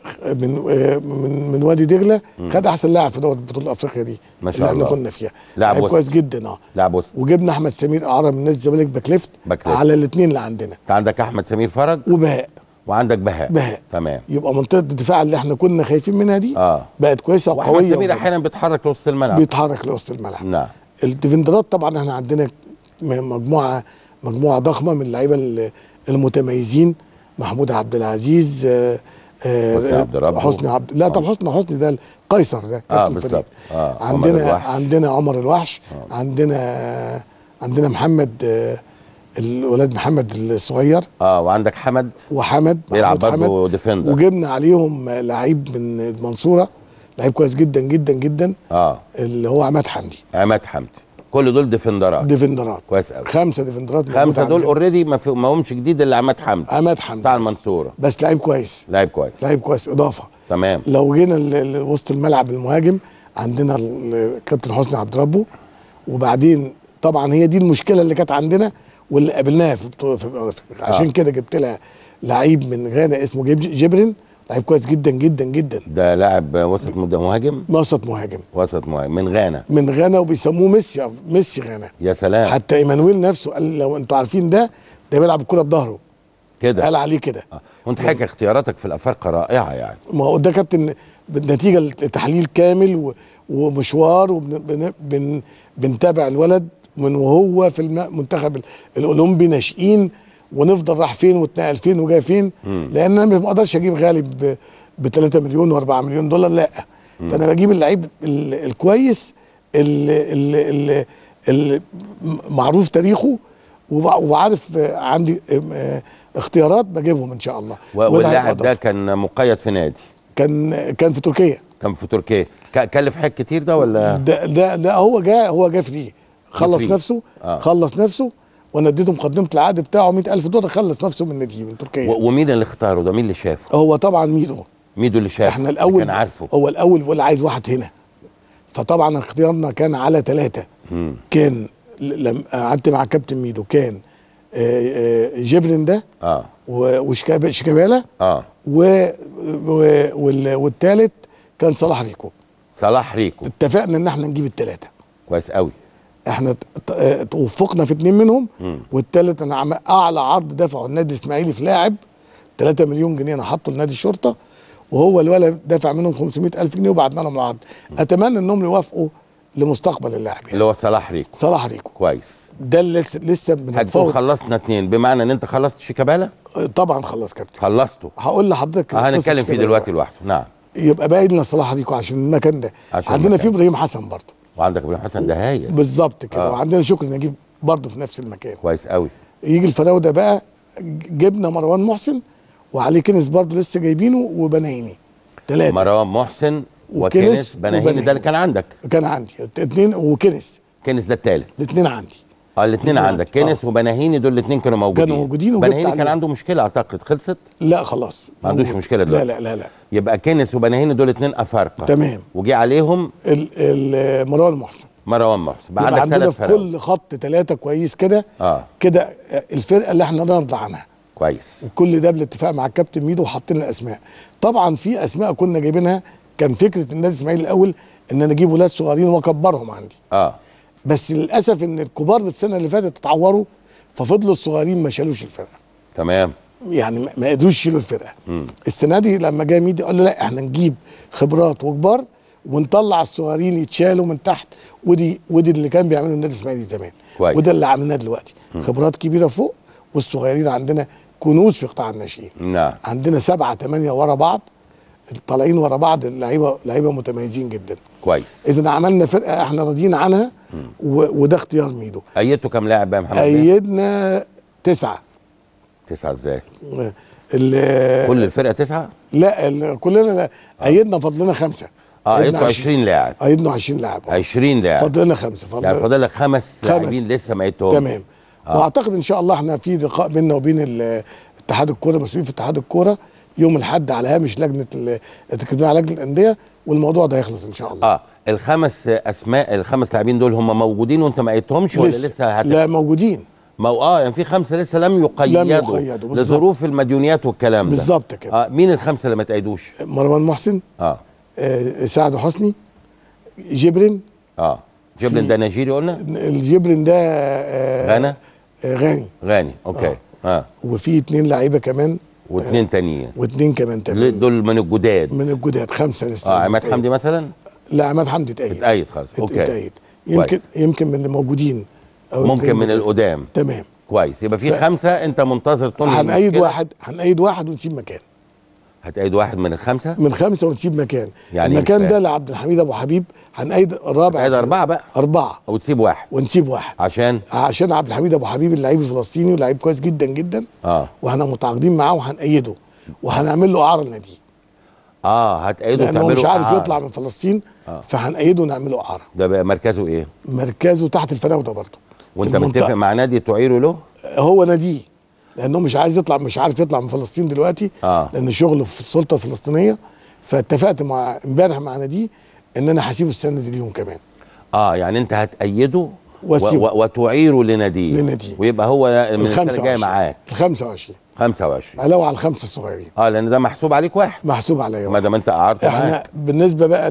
من وادي دجله خد احسن لاعب في دوري بطوله افريقيا دي ما شاء الله اللي احنا كنا فيها، لاعب كويس جدا. لاعب وسط. وجبنا احمد سمير اعاره من نادي الزمالك باك ليفت على الاثنين اللي عندنا. انت عندك احمد سمير فرج وبهاء، وعندك بهاء. تمام. يبقى منطقه الدفاع اللي احنا كنا خايفين منها دي بقت كويسه وقويه. واحمد سمير احيانا بيتحرك لوسط الملعب. بيتحرك لوسط الملعب. نعم. الديفندرات طبعا احنا عندنا مجموعه ضخمه من اللعيبه المتميزين، محمود عبد العزيز، حسني عبد لا طب حسني ده القيصر ده بالظبط. عندنا عمر الوحش، عندنا محمد، الولاد محمد الصغير، وعندك وحمد بيلعب برضه ديفندر، وجبنا عليهم لعيب من المنصوره، لعيب كويس جدا جدا جدا، اللي هو عماد حمدي. كل دول ديفندرات كويس قوي. 5 ديفندرات، 5 دول اوريدي ما همش جديد الا عماد حمدي بتاع المنصوره، بس لعيب كويس اضافه. تمام. لو جينا لوسط الملعب المهاجم عندنا الكابتن حسني عبد ربه، وبعدين طبعا هي دي المشكله اللي كانت عندنا واللي قابلناها في عشان كده جبت لها لعيب من غانا اسمه جبرين، لعيب كويس جدا جدا جدا. ده لاعب وسط مهاجم من غانا وبيسموه ميسي غانا. يا سلام. حتى ايمانويل نفسه قال لو انتوا عارفين ده بيلعب الكوره بضهره كده، قال عليه كده. وانت حاجه اختياراتك في الافارقه رائعه يعني. ما هو ده كابتن نتيجه لتحليل كامل ومشوار، بنتابع الولد من وهو في المنتخب الاولمبي ناشئين، ونفضل راح فين واتنقل فين وجاي فين، لان انا ما اقدرش اجيب غالي ب 3 مليون و4 مليون دولار، لا. فانا بجيب اللعيب الكويس اللي معروف تاريخه وعارف عندي اختيارات بجيبهم ان شاء الله. واللاعب ده كان مقيد في نادي؟ كان في تركيا. كلف حاجات كتير ده ولا؟ ده هو جا فري، خلص نفسه وانا اديته مقدمه العقد بتاعه 100,000 دولار، خلص نفسه من النادي من تركيا. ومين اللي اختاره ده؟ مين اللي شافه؟ هو طبعا ميدو اللي شافه. احنا الاول كان عارفه، هو الاول ولا عايز واحد هنا، فطبعا اختيارنا كان على 3. كان لما قعدت مع كابتن ميدو كان جبرين ده وشيكابالا والثالث كان صلاح ريكو. اتفقنا ان احنا نجيب ال3. كويس قوي. احنا توفقنا في 2 منهم، والثالث انا اعلى عرض دفعه النادي الاسماعيلي في لاعب 3 مليون جنيه، انا حاطه لنادي الشرطه، وهو الولد دفع منهم 500,000 جنيه وبعتنا لهم العرض. اتمنى انهم يوافقوا لمستقبل اللاعب يعني. اللي هو صلاح ريكو. كويس. ده اللي لسه بنتفاوض. خلصنا 2 بمعنى ان انت خلصت شيكابالا؟ طبعا خلص كابتن. خلصته. هقول لحضرتك هنتكلم فيه دلوقتي لوحده. نعم. يبقى باقي لنا صلاح ريكو عشان المكان ده. عندنا فيه ابراهيم حسن برضه. وعندك ابراهيم حسن ده هايل. بالظبط كده. وعندنا شكري نجيب برضه في نفس المكان. كويس قوي. يجي الفراوده بقى، جبنا مروان محسن وعليه كنس برضه لسه جايبينه، وبناهيني. 3. مروان محسن وكنس بناهيني ده اللي كان عندك؟ كان عندي 2 وكنس ده الثالث. الاثنين عندي. الاثنين عندك. كنس وبناهيني دول الاثنين كانوا موجودين. بناهيني كان عنده مشكله اعتقد، خلصت؟ لا خلاص ما عندوش مشكله دلوقتي. لا. يبقى كنس وبناهيني دول 2 افارقه. تمام. وجي عليهم مروان محسن. بقى عندك 3 في كل خط 3 كويس كده. كده الفرقه اللي احنا نرضى عنها. كويس. وكل ده بالاتفاق مع الكابتن ميدو، وحاطين الاسماء. طبعا في اسماء كنا جايبينها، كان فكره النادي الاسماعيلي الاول ان انا اجيب ولاد صغيرين واكبرهم عندي. بس للاسف ان الكبار السنه اللي فاتت اتعوروا، ففضلوا الصغيرين ما شالوش الفرقه. تمام. يعني ما قدروش يشيلوا الفرقه. السنه دي لما جه ميدي قال له لا، احنا نجيب خبرات وكبار ونطلع الصغيرين يتشالوا من تحت، ودي اللي كان بيعمله النادي الاسماعيلي زمان. كويس. وده اللي عملناه دلوقتي. خبرات كبيره فوق، والصغيرين عندنا كنوز في قطاع الناشئين. نعم. عندنا 7 8 ورا بعض، طالعين ورا بعض، لعيبه متميزين جدا. كويس. اذا عملنا فرقه احنا راضيين عنها، وده اختيار ميدو. ايدتوا كام لاعب بقى يا محمد؟ ايدنا 9. 9 ازاي؟ كل الفرقه 9؟ لا كلنا ايدنا فضلنا 5. ايدتوا 20 لاعب. ايدنا 20 لاعب. 20 لاعب. فضلنا 5. يعني فاضل لك 5 لاعبين لسه ما ايدتهم. تمام. واعتقد ان شاء الله احنا في لقاء بيننا وبين اتحاد الكوره، مسؤولين في اتحاد الكوره، يوم الاحد على هامش لجنه الاكاديميه على لجنه الانديه، والموضوع ده هيخلص ان شاء الله. الخمس اسماء، الخمس لاعبين دول هم موجودين وانت ما قيدتهمش ولا لسه لا موجودين. يعني في 5 لسه لم يقيدوا لظروف المديونيات والكلام ده. بالظبط كده. مين ال5 اللي ما تقيدوش؟ مروان محسن، سعد حسني، جبرن. جبرن ده نيجيري قلنا؟ الجبرن ده غاني اوكي. وفي 2 لعيبه كمان و2 تانيين و2 كمان دول من الجداد 5 لسه. عماد حمدي مثلا؟ لا عماد حمدي اتأيد خلاص. اوكي. يمكن من اللي موجودين أو ممكن من القدام. تمام كويس. يبقى في 5 انت منتظر تنهي. هنأيد واحد ونسيب مكان. هتأيد واحد من ال5؟ من 5 ونسيب مكان. يعني المكان ده لعبد الحميد ابو حبيب. هنأيد الرابع. هتأيد 4 بقى. 4 وتسيب واحد. ونسيب واحد عشان عبد الحميد ابو حبيب اللعيب الفلسطيني ولاعيب كويس جدا جدا. واحنا متعاقدين معاه وهنأيده وهنعمل له اعاره لناديه. هتأيده لأنه مش عارف يطلع من فلسطين. فهنأيده ونعمله اعاره. ده بقى مركزه ايه؟ مركزه تحت الفراوده برضه. وانت متفق مع نادي تعيره له؟ هو ناديه، لانه مش عارف يطلع من فلسطين دلوقتي. لان شغله في السلطه الفلسطينيه. فاتفقت امبارح مع ناديه ان انا هسيبه السنه دي ليهم كمان. يعني انت هتأيده وتعيره لناديه ويبقى هو من السنه الجايه معاك. ال 25 علاوه على ال5 الصغيرين. لان ده محسوب عليك واحد. محسوب عليا ما دام انت قعدت معاك. احنا بالنسبه بقى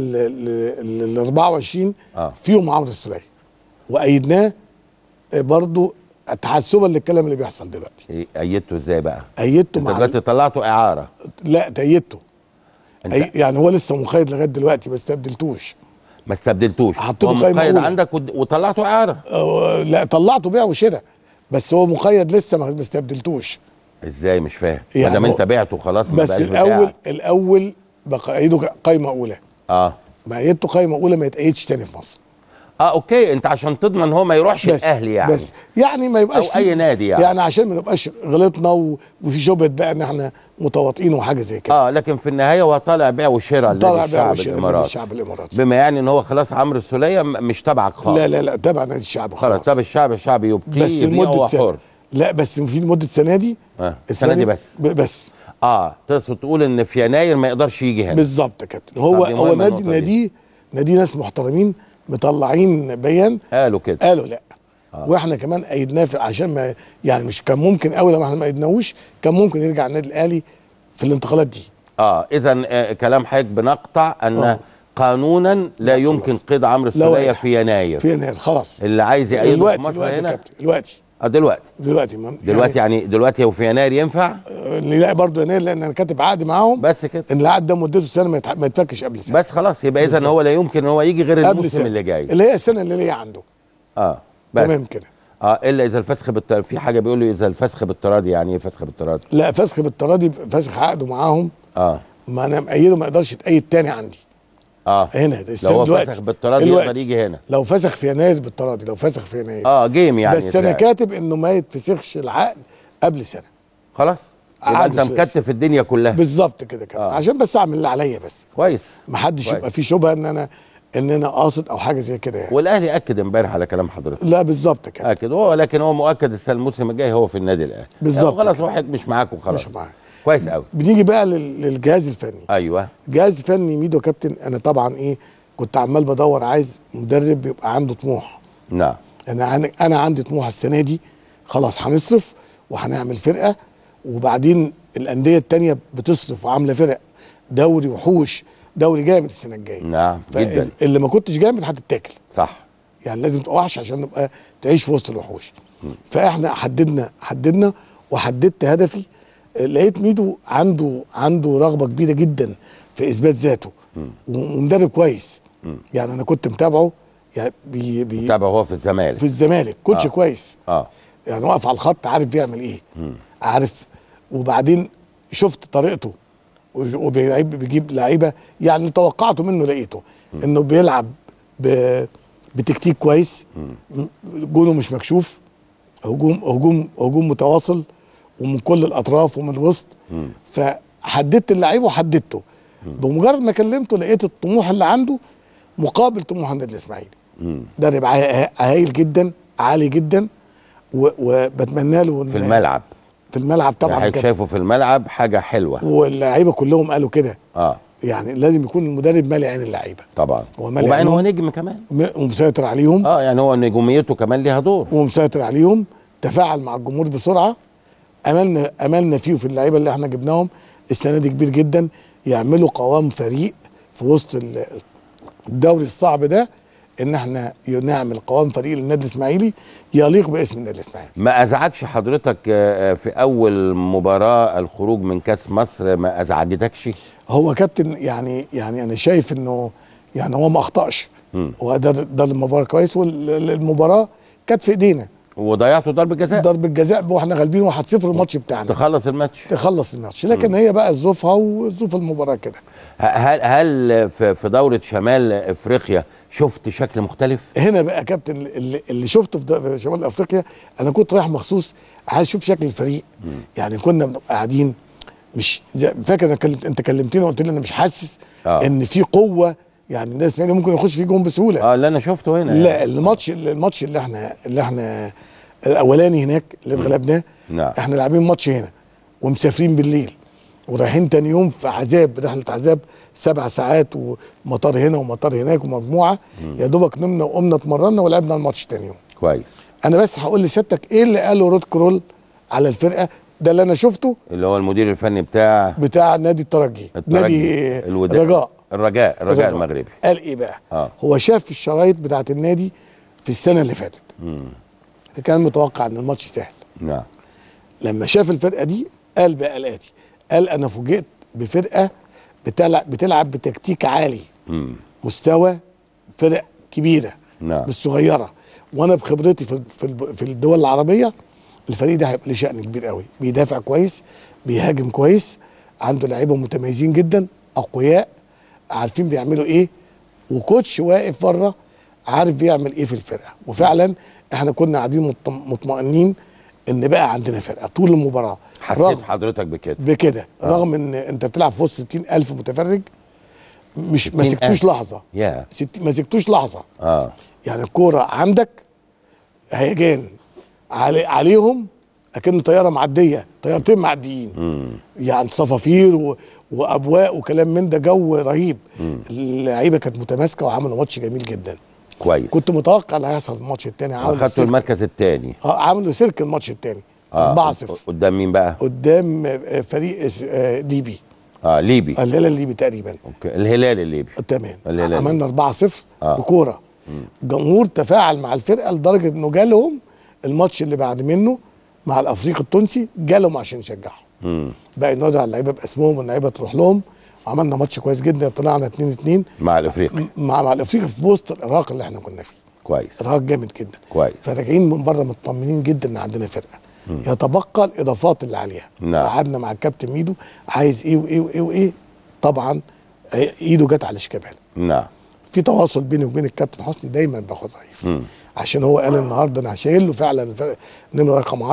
لل 24 فيهم عمرو السوليه وايدناه برضو تحسبا للكلام اللي بيحصل دلوقتي. ايدته ازاي بقى؟ ايدته انت دلوقتي طلعته اعاره. لا تأيدته. يعني هو لسه مقيد لغايه دلوقتي ما استبدلتوش. حطيته قيد عندك وطلعته اعاره. لا طلعته بيع وشراء بس هو مقيد لسه ما استبدلتوش. ازاي؟ مش فاهم. يعني ما دام انت بعته خلاص ما بقاش الاول بقيده قايمه اولى. بقيته قايمه اولى ما يتأيدش تاني في مصر. اوكي. انت عشان تضمن هو ما يروحش الاهلي يعني. بس يعني ما يبقاش او اي نادي يعني عشان ما نبقاش غلطنا وفي شبهه بقى ان احنا متواطئين وحاجه زي كده. لكن في النهايه هو طالع بيع وشراء للشعب الاماراتي. بما يعني ان هو خلاص عمرو السوليه مش تبعك خالص. لا تبع نادي الشعب خلاص. تبع الشعب يبقيه بس لمده سنه. لا بس في مده السنه دي. السنه دي بس تقصد تقول ان في يناير ما يقدرش يجي هنا. بالظبط كده. هو نادي ناس محترمين مطلعين بيان قالوا لا. واحنا كمان ايدناه عشان ما يعني مش كان ممكن قوي لو احنا ما ايدناهوش كان ممكن يرجع النادي الاهلي في الانتقالات دي. اذا كلام حضرتك بنقطع ان قانونا لا يمكن قيد عمرو السوليه في يناير. خلاص. اللي عايز يقيده في مصر هنا دلوقتي يعني وفي يناير ينفع؟ لا برضه يناير لان انا كاتب عقد معاهم بس كده ان العقد ده مدته سنه ما يتفكش قبل سنه. بس خلاص. يبقى اذا هو لا يمكن ان هو يجي غير الموسم اللي جاي اللي هي السنه اللي هي عنده. بس تمام كده. الا اذا الفسخ في حاجه بيقولوا اذا الفسخ بالتراضي. يعني ايه فسخ بالتراضي؟ لا فسخ بالتراضي فسخ عقده معاهم. ما انا مأيده ما يقدرش يتأيد تاني عندي. هنا لو هو فسخ بالتراضي يقدر يجي هنا. لو فسخ في يناير بالتراضي لو فسخ في يناير جيم يعني. بس انا كاتب انه ما يتفسخش العقد قبل سنه. خلاص. يبقى انت مكتف الدنيا كلها. بالظبط كده عشان بس اعمل اللي عليا بس. كويس. ما حدش يبقى في شبهه ان انا قاصد او حاجه زي كده يعني. والاهلي اكد امبارح على كلام حضرتك. لا بالظبط كده. اكد لكن هو مؤكد الموسم الجاي هو في النادي الاهلي. بالظبط. خلاص واحد مش معاك وخلاص. مش معاك. كويس قوي. بنيجي بقى للجهاز الفني. ايوه. الجهاز الفني ميدو كابتن انا طبعا كنت عمال بدور عايز مدرب يبقى عنده طموح. نعم. انا عندي طموح السنه دي خلاص هنصرف وهنعمل فرقه وبعدين الانديه التانيه بتصرف وعامله فرق دوري وحوش دوري جامد السنه الجايه. نعم جدا. اللي ما كنتش جامد هتتاكل. صح. يعني لازم تبقى وحش عشان نبقى تعيش في وسط الوحوش. فاحنا حددنا وحددت هدفي. لقيت ميدو عنده رغبه كبيره جدا في اثبات ذاته ومدرب كويس. يعني انا كنت متابعه يعني متابعه هو في الزمالك كوتش كويس. يعني واقف على الخط عارف بيعمل ايه. عارف. وبعدين شفت طريقته وبيجيب لعيبه يعني توقعته منه لقيته انه بيلعب بتكتيك كويس. جونه مش مكشوف. هجوم متواصل ومن كل الاطراف ومن الوسط. فحددت اللعيبه وحددته. بمجرد ما كلمته لقيت الطموح اللي عنده مقابل طموح النادي الاسماعيلي. مدرب هايل جدا عالي جدا وبتمنى له في الملعب طبعا. يعني شايفه في الملعب حاجه حلوه واللعيبه كلهم قالوا كده. يعني لازم يكون المدرب مالي عين اللعيبه طبعا، وبعدين هو نجم كمان ومسيطر عليهم. يعني هو نجوميته كمان ليها دور ومسيطر عليهم، تفاعل مع الجمهور بسرعه. املنا فيه وفي اللعيبه اللي احنا جبناهم السنه دي كبير جدا، يعملوا قوام فريق في وسط الدوري الصعب ده، ان احنا نعمل قوام فريق للنادي الاسماعيلي يليق باسم النادي الاسماعيلي. ما ازعجش حضرتك في اول مباراه الخروج من كاس مصر؟ ما ازعجتكش؟ هو كابتن يعني انا شايف انه يعني هو ما اخطاش، هو ده المباراه كويس، والمباراه كانت في ايدينا وضيعتوا ضربه جزاء واحنا غالبين 1-0 الماتش بتاعنا، تخلص الماتش. لكن هي بقى ظروفها وظروف المباراه كده. هل في دوره شمال افريقيا شفت شكل مختلف؟ هنا بقى كابتن اللي شفته في شمال افريقيا، انا كنت رايح مخصوص عايز اشوف شكل الفريق. يعني كنا بنبقى قاعدين، مش فاكر انت كلمتني وقلت لي انا مش حاسس ان في قوه، يعني الناس ممكن يخش فيه جون بسهوله. اللي انا شفته هنا لا يعني. الماتش اللي احنا الاولاني هناك اللي اتغلبناه، احنا لاعبين ماتش هنا ومسافرين بالليل ورايحين تاني يوم في رحله عذاب 7 ساعات، ومطار هنا ومطار هناك ومجموعه. يا دوبك نمنا وقمنا اتمرنا ولعبنا الماتش تاني يوم. كويس. انا بس هقول لسيادتك ايه اللي قاله رود كرول على الفرقه، ده اللي انا شفته، اللي هو المدير الفني بتاع نادي الترجي نادي الرجاء المغربي. قال ايه بقى؟ هو شاف الشرايط بتاعت النادي في السنه اللي فاتت، كان متوقع ان الماتش سهل. نعم. لما شاف الفرقه دي قال بقى الاتي، قال انا فوجئت بفرقه بتلعب بتكتيك عالي، مستوى فرق كبيره مش صغيره، وانا بخبرتي في الدول العربيه الفريق ده هيبقى له شأن كبير قوي، بيدافع كويس، بيهاجم كويس، عنده لعيبه متميزين جدا، اقوياء، عارفين بيعملوا ايه، وكوتش واقف بره عارف بيعمل ايه في الفرقه. وفعلا احنا كنا قاعدين مطمئنين ان بقى عندنا فرقه طول المباراه. حسيت حضرتك بكده رغم ان انت بتلعب في وسط 60,000 متفرج، مش ما سكتوش لحظه، ما سكتوش لحظه. يعني الكوره عندك هيجان عليهم اكن طياره معديه، طيارتين معديين، يعني صفافير وابواق وكلام من ده، جو رهيب. اللعيبه كانت متماسكه وعملوا ماتش جميل جدا. كويس. كنت متوقع اللي هيحصل في الماتش الثاني. اخدتوا المركز الثاني. عملوا سلك الماتش الثاني 4-0. قدام مين بقى؟ قدام فريق ليبي. ليبي. الهلال الليبي تقريبا. اوكي، الهلال الليبي. تمام. عملنا 4-0 بكوره. الجمهور تفاعل مع الفرقه لدرجه انه جالهم الماتش اللي بعد منه مع الافريقي التونسي، جالهم عشان يشجعهم. بقى ينادوا على اللعيبه باسمهم واللعيبه تروح لهم. عملنا ماتش كويس جدا، طلعنا 2-2 مع الافريقي. مع الافريقي في وسط الارهاق اللي احنا كنا فيه. كويس. ارهاق جامد جدا. كويس. فراجعين من بره مطمنين جدا ان عندنا فرقه. يتبقى الاضافات اللي عليها. قعدنا مع الكابتن ميدو عايز ايه وايه وايه وايه، طبعا ايده جت على شيكابالا. نعم. في تواصل بيني وبين الكابتن حسني دايما باخد رايه فيه، عشان هو قال النهارده انا شايل له فعلا نمره رقم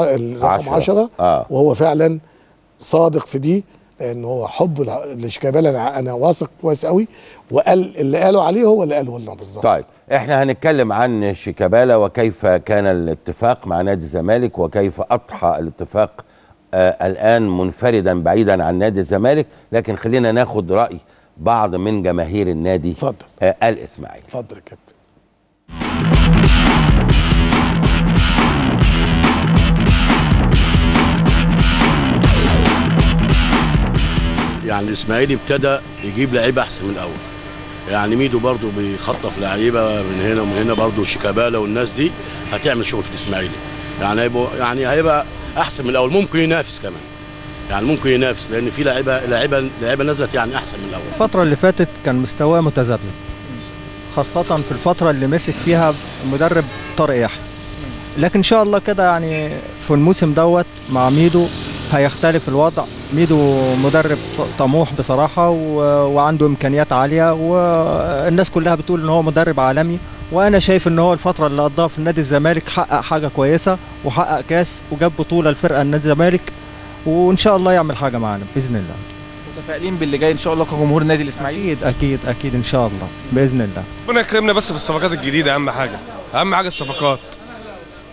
10 وهو فعلا صادق في دي، لان هو حبه لشيكابالا انا واثق كويس قوي، وقال اللي قالوا عليه هو اللي قاله لنا بالظبط. طيب احنا هنتكلم عن شيكابالا وكيف كان الاتفاق مع نادي الزمالك وكيف اضحى الاتفاق الان منفردا بعيدا عن نادي الزمالك، لكن خلينا ناخد راي بعض من جماهير النادي الاسماعيلي. اتفضل يا كابتن. يعني الاسماعيلي ابتدى يجيب لعيبه احسن من الاول، يعني ميدو برضو بيخطف لعيبه من هنا ومن هنا، برضو شيكابالا والناس دي هتعمل شغل في الاسماعيلي، يعني هيبقى احسن من الاول، ممكن ينافس كمان، يعني ممكن ينافس لان في لعيبه نزلت يعني احسن من الاول. الفتره اللي فاتت كان مستواه متذبذب، خاصه في الفتره اللي مسك فيها المدرب طارق يحيى، لكن ان شاء الله كده يعني في الموسم دوت مع ميدو هيختلف الوضع. ميدو مدرب طموح بصراحه وعنده امكانيات عاليه، والناس كلها بتقول ان هو مدرب عالمي، وانا شايف ان هو الفتره اللي قضاها في نادي الزمالك حقق حاجه كويسه وحقق كاس وجاب بطوله لفرقه نادي الزمالك، وان شاء الله يعمل حاجه معانا باذن الله. متفائلين باللي جاي ان شاء الله كجمهور النادي الاسماعيلي؟ اكيد اكيد اكيد ان شاء الله باذن الله. ربنا يكرمنا بس في الصفقات الجديده، اهم حاجه الصفقات.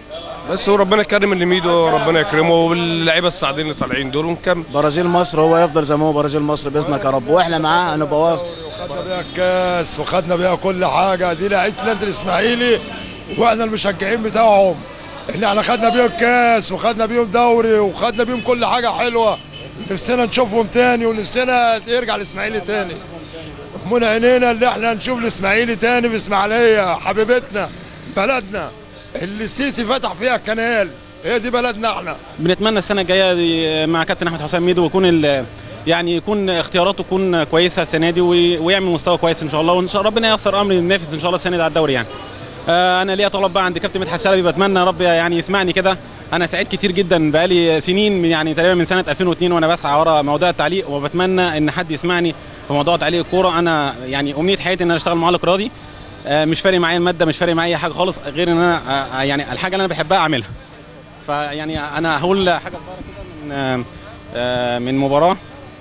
بس وربنا يكرم اللي ميدو، ربنا يكرمه، واللعيبه الصاعدين اللي طالعين دول ونكمل. برازيل مصر هو يفضل زي ما هو برازيل مصر باذنك يا رب، واحنا معاه هنبقى واقف. خدنا بيها الكاس وخدنا بيها كل حاجه، دي لعيبه النادي الاسماعيلي واحنا المشجعين بتاعهم، احنا خدنا بيهم الكاس وخدنا بيهم دوري وخدنا بيهم كل حاجه حلوه، نفسنا نشوفهم تاني ونفسنا يرجع الاسماعيلي تاني. من عينينا اللي احنا نشوف الاسماعيلي تاني في اسماعيليه حبيبتنا بلدنا اللي السيسي فتح فيها الكنال، هي دي بلدنا احنا. بنتمنى السنه الجايه مع كابتن احمد حسام ميدو ويكون يعني يكون اختياراته تكون كويسه السنه دي ويعمل مستوى كويس ان شاء الله، وان شاء الله ربنا ييسر امر ينافس ان شاء الله السنه دي على الدوري يعني. انا ليا طلب بقى عند كابتن مدحت شلبي، بتمنى رب يعني يسمعني كده. انا سعيد كتير جدا بقالي سنين يعني تقريبا من سنه 2002 وانا بسعى ورا موضوع التعليق، وبتمنى ان حد يسمعني في موضوع تعليق الكوره. انا يعني امنيه حياتي ان انا اشتغل معلق رياضي، مش فارق معايا الماده، مش فارق معايا اي حاجه خالص غير ان انا يعني الحاجه اللي انا بحبها اعملها. فيعني انا هقول حاجه صغيره كده من مباراه.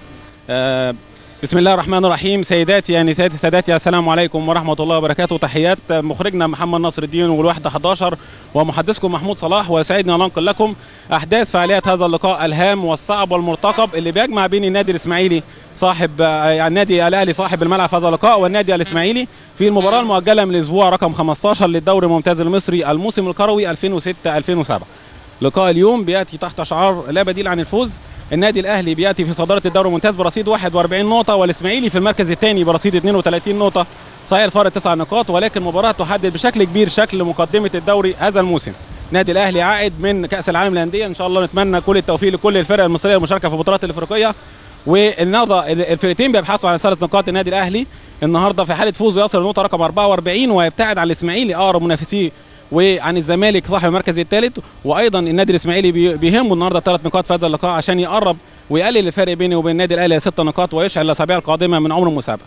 بسم الله الرحمن الرحيم. سيداتي يا نساتي ساداتي، السلام عليكم ورحمه الله وبركاته. تحيات مخرجنا محمد نصر الدين والوحده 11 ومحدثكم محمود صلاح، وسعدنا ننقل لكم احداث فعاليات هذا اللقاء الهام والصعب والمرتقب اللي بيجمع بين النادي الاسماعيلي صاحب النادي الاهلي صاحب الملعب في هذا اللقاء والنادي الاسماعيلي في المباراه المؤجله من الاسبوع رقم 15 للدوري الممتاز المصري الموسم الكروي 2006-2007. لقاء اليوم بياتي تحت شعار لا بديل عن الفوز. النادي الاهلي بياتي في صداره الدوري الممتاز برصيد 41 نقطه، والاسماعيلي في المركز الثاني برصيد 32 نقطه، صحيح الفارق 9 نقاط، ولكن مباراه تحدد بشكل كبير شكل مقدمه الدوري هذا الموسم. النادي الاهلي عائد من كاس العالم للانديه، ان شاء الله نتمنى كل التوفيق لكل الفرق المصريه المشاركه في البطولات الافريقيه. والنهارده الفرقتين بيبحثوا عن 3 نقاط. النادي الاهلي النهارده في حاله فوزه يصل للنقطه رقم 44 ويبتعد عن الاسماعيلي اقرب منافسيه وعن الزمالك صاحب المركز الثالث، وايضا النادي الاسماعيلي بيهمه النهارده 3 نقاط في هذا اللقاء عشان يقرب ويقلل الفرق بينه وبين النادي الاهلي 6 نقاط ويشعل الاسابيع القادمه من عمر المسابقه.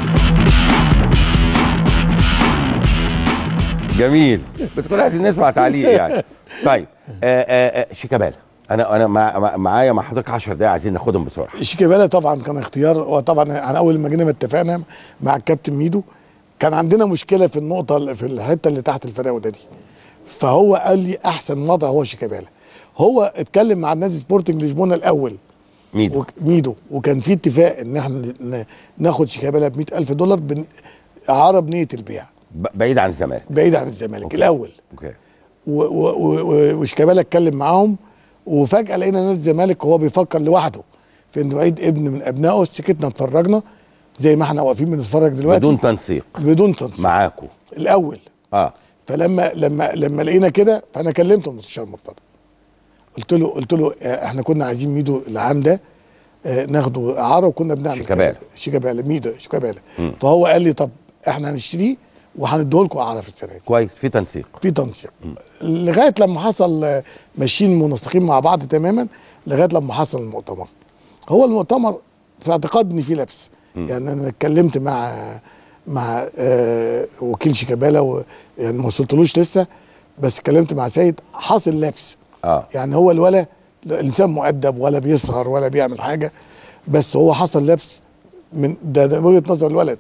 جميل، بس كنا عايزين نسمع تعليق يعني. طيب شيكابالا، انا معايا مع حضرتك 10 دقايق عايزين ناخدهم بسرعه. شيكابالا طبعا كان اختيار، وطبعا انا اول ما جينا اتفقنا مع الكابتن ميدو كان عندنا مشكله في النقطه في الحته اللي تحت الفراوده دي، فهو قال لي احسن وضع هو شيكابالا. هو اتكلم مع النادي سبورتنج لشبونه الاول ميدو وكان في اتفاق ان احنا ناخد شيكابالا ب $100,000 اعاره بنيه البيع بعيد عن الزمالك. بعيد عن الزمالك أوكي. الاول. اوكي. وشيكابالا اتكلم معاهم، وفجاه لقينا نادي الزمالك وهو بيفكر لوحده في انه يعيد ابن من ابنائه. سكتنا اتفرجنا زي ما احنا واقفين بنتفرج دلوقتي بدون تنسيق معاكم الاول. فلما لقينا كده فانا كلمته المستشار مرتضى، قلت له احنا كنا عايزين ميدو العام ده ناخده اعاره، وكنا بنعمل شيكابالا. فهو قال لي طب احنا هنشتريه وهنديه لكم اعاره في السنه دي. كويس، في تنسيق لغايه لما حصل ماشيين منسقين مع بعض تماما لغايه لما حصل المؤتمر. هو المؤتمر في اعتقاد ان فيه لبس. يعني انا اتكلمت مع وكيل شيكابالا يعني ما وصلتلوش لسه، بس اتكلمت مع سيد حاصل لبس. يعني هو الولا انسان مؤدب ولا بيسهر ولا بيعمل حاجه، بس هو حصل لبس من ده وجهه نظر الولد.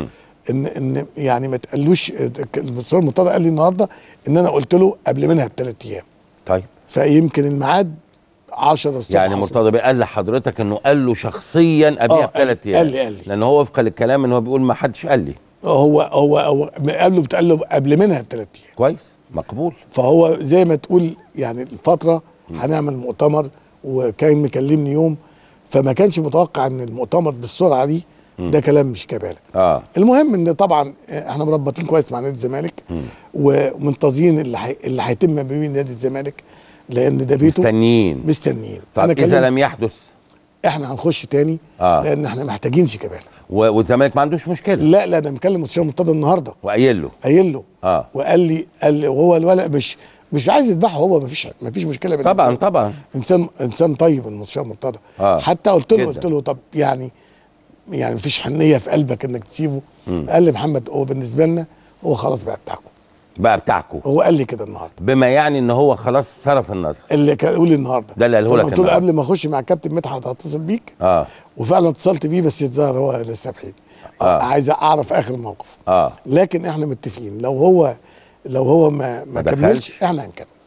ان يعني ما تقالوش. المستشار مرتضى قال لي النهارده ان انا قلت له قبل منها ب3 ايام. طيب فيمكن الميعاد 10 الصبح. يعني مرتضى قال لحضرتك انه قال له شخصيا قبلها ب3 ايام؟ قال لي لان هو وفقا للكلام ان هو بيقول ما حدش قال لي. هو قال له قبل منها ب3 ايام. كويس، مقبول. فهو زي ما تقول يعني الفتره هنعمل مؤتمر، وكان مكلمني يوم، فما كانش متوقع ان المؤتمر بالسرعه دي. ده كلام مش كبالة. المهم ان طبعا احنا مربطين كويس مع نادي الزمالك ومنتظرين اللي هيتم ما بين نادي الزمالك، لان ده بيته مستنيين. طب اذا لم يحدث احنا هنخش تاني لان احنا محتاجين شيكابالا. والزمالك ما عندوش مشكله؟ لا انا مكلم المستشار مرتضى النهارده وقايل له وقال لي وهو الولد مش عايز يذبحه، هو مفيش مشكله بينه. طبعا انسان طيب المستشار مرتضى. حتى قلت له طب يعني مفيش حنيه في قلبك انك تسيبه؟ قال لي محمد هو بالنسبه لنا هو خلاص بقى بتاعكم. هو قال لي كده النهارده، بما يعني ان هو خلاص صرف النظر. اللي كان يقول لي النهارده ده اللي قاله لك. قلت له قبل ما اخش مع الكابتن مدحت هتصل بيك. وفعلا اتصلت بيه، بس الظاهر هو لسه بعيد. عايز اعرف اخر الموقف. لكن احنا متفقين لو هو ما كملش احنا هنكمل.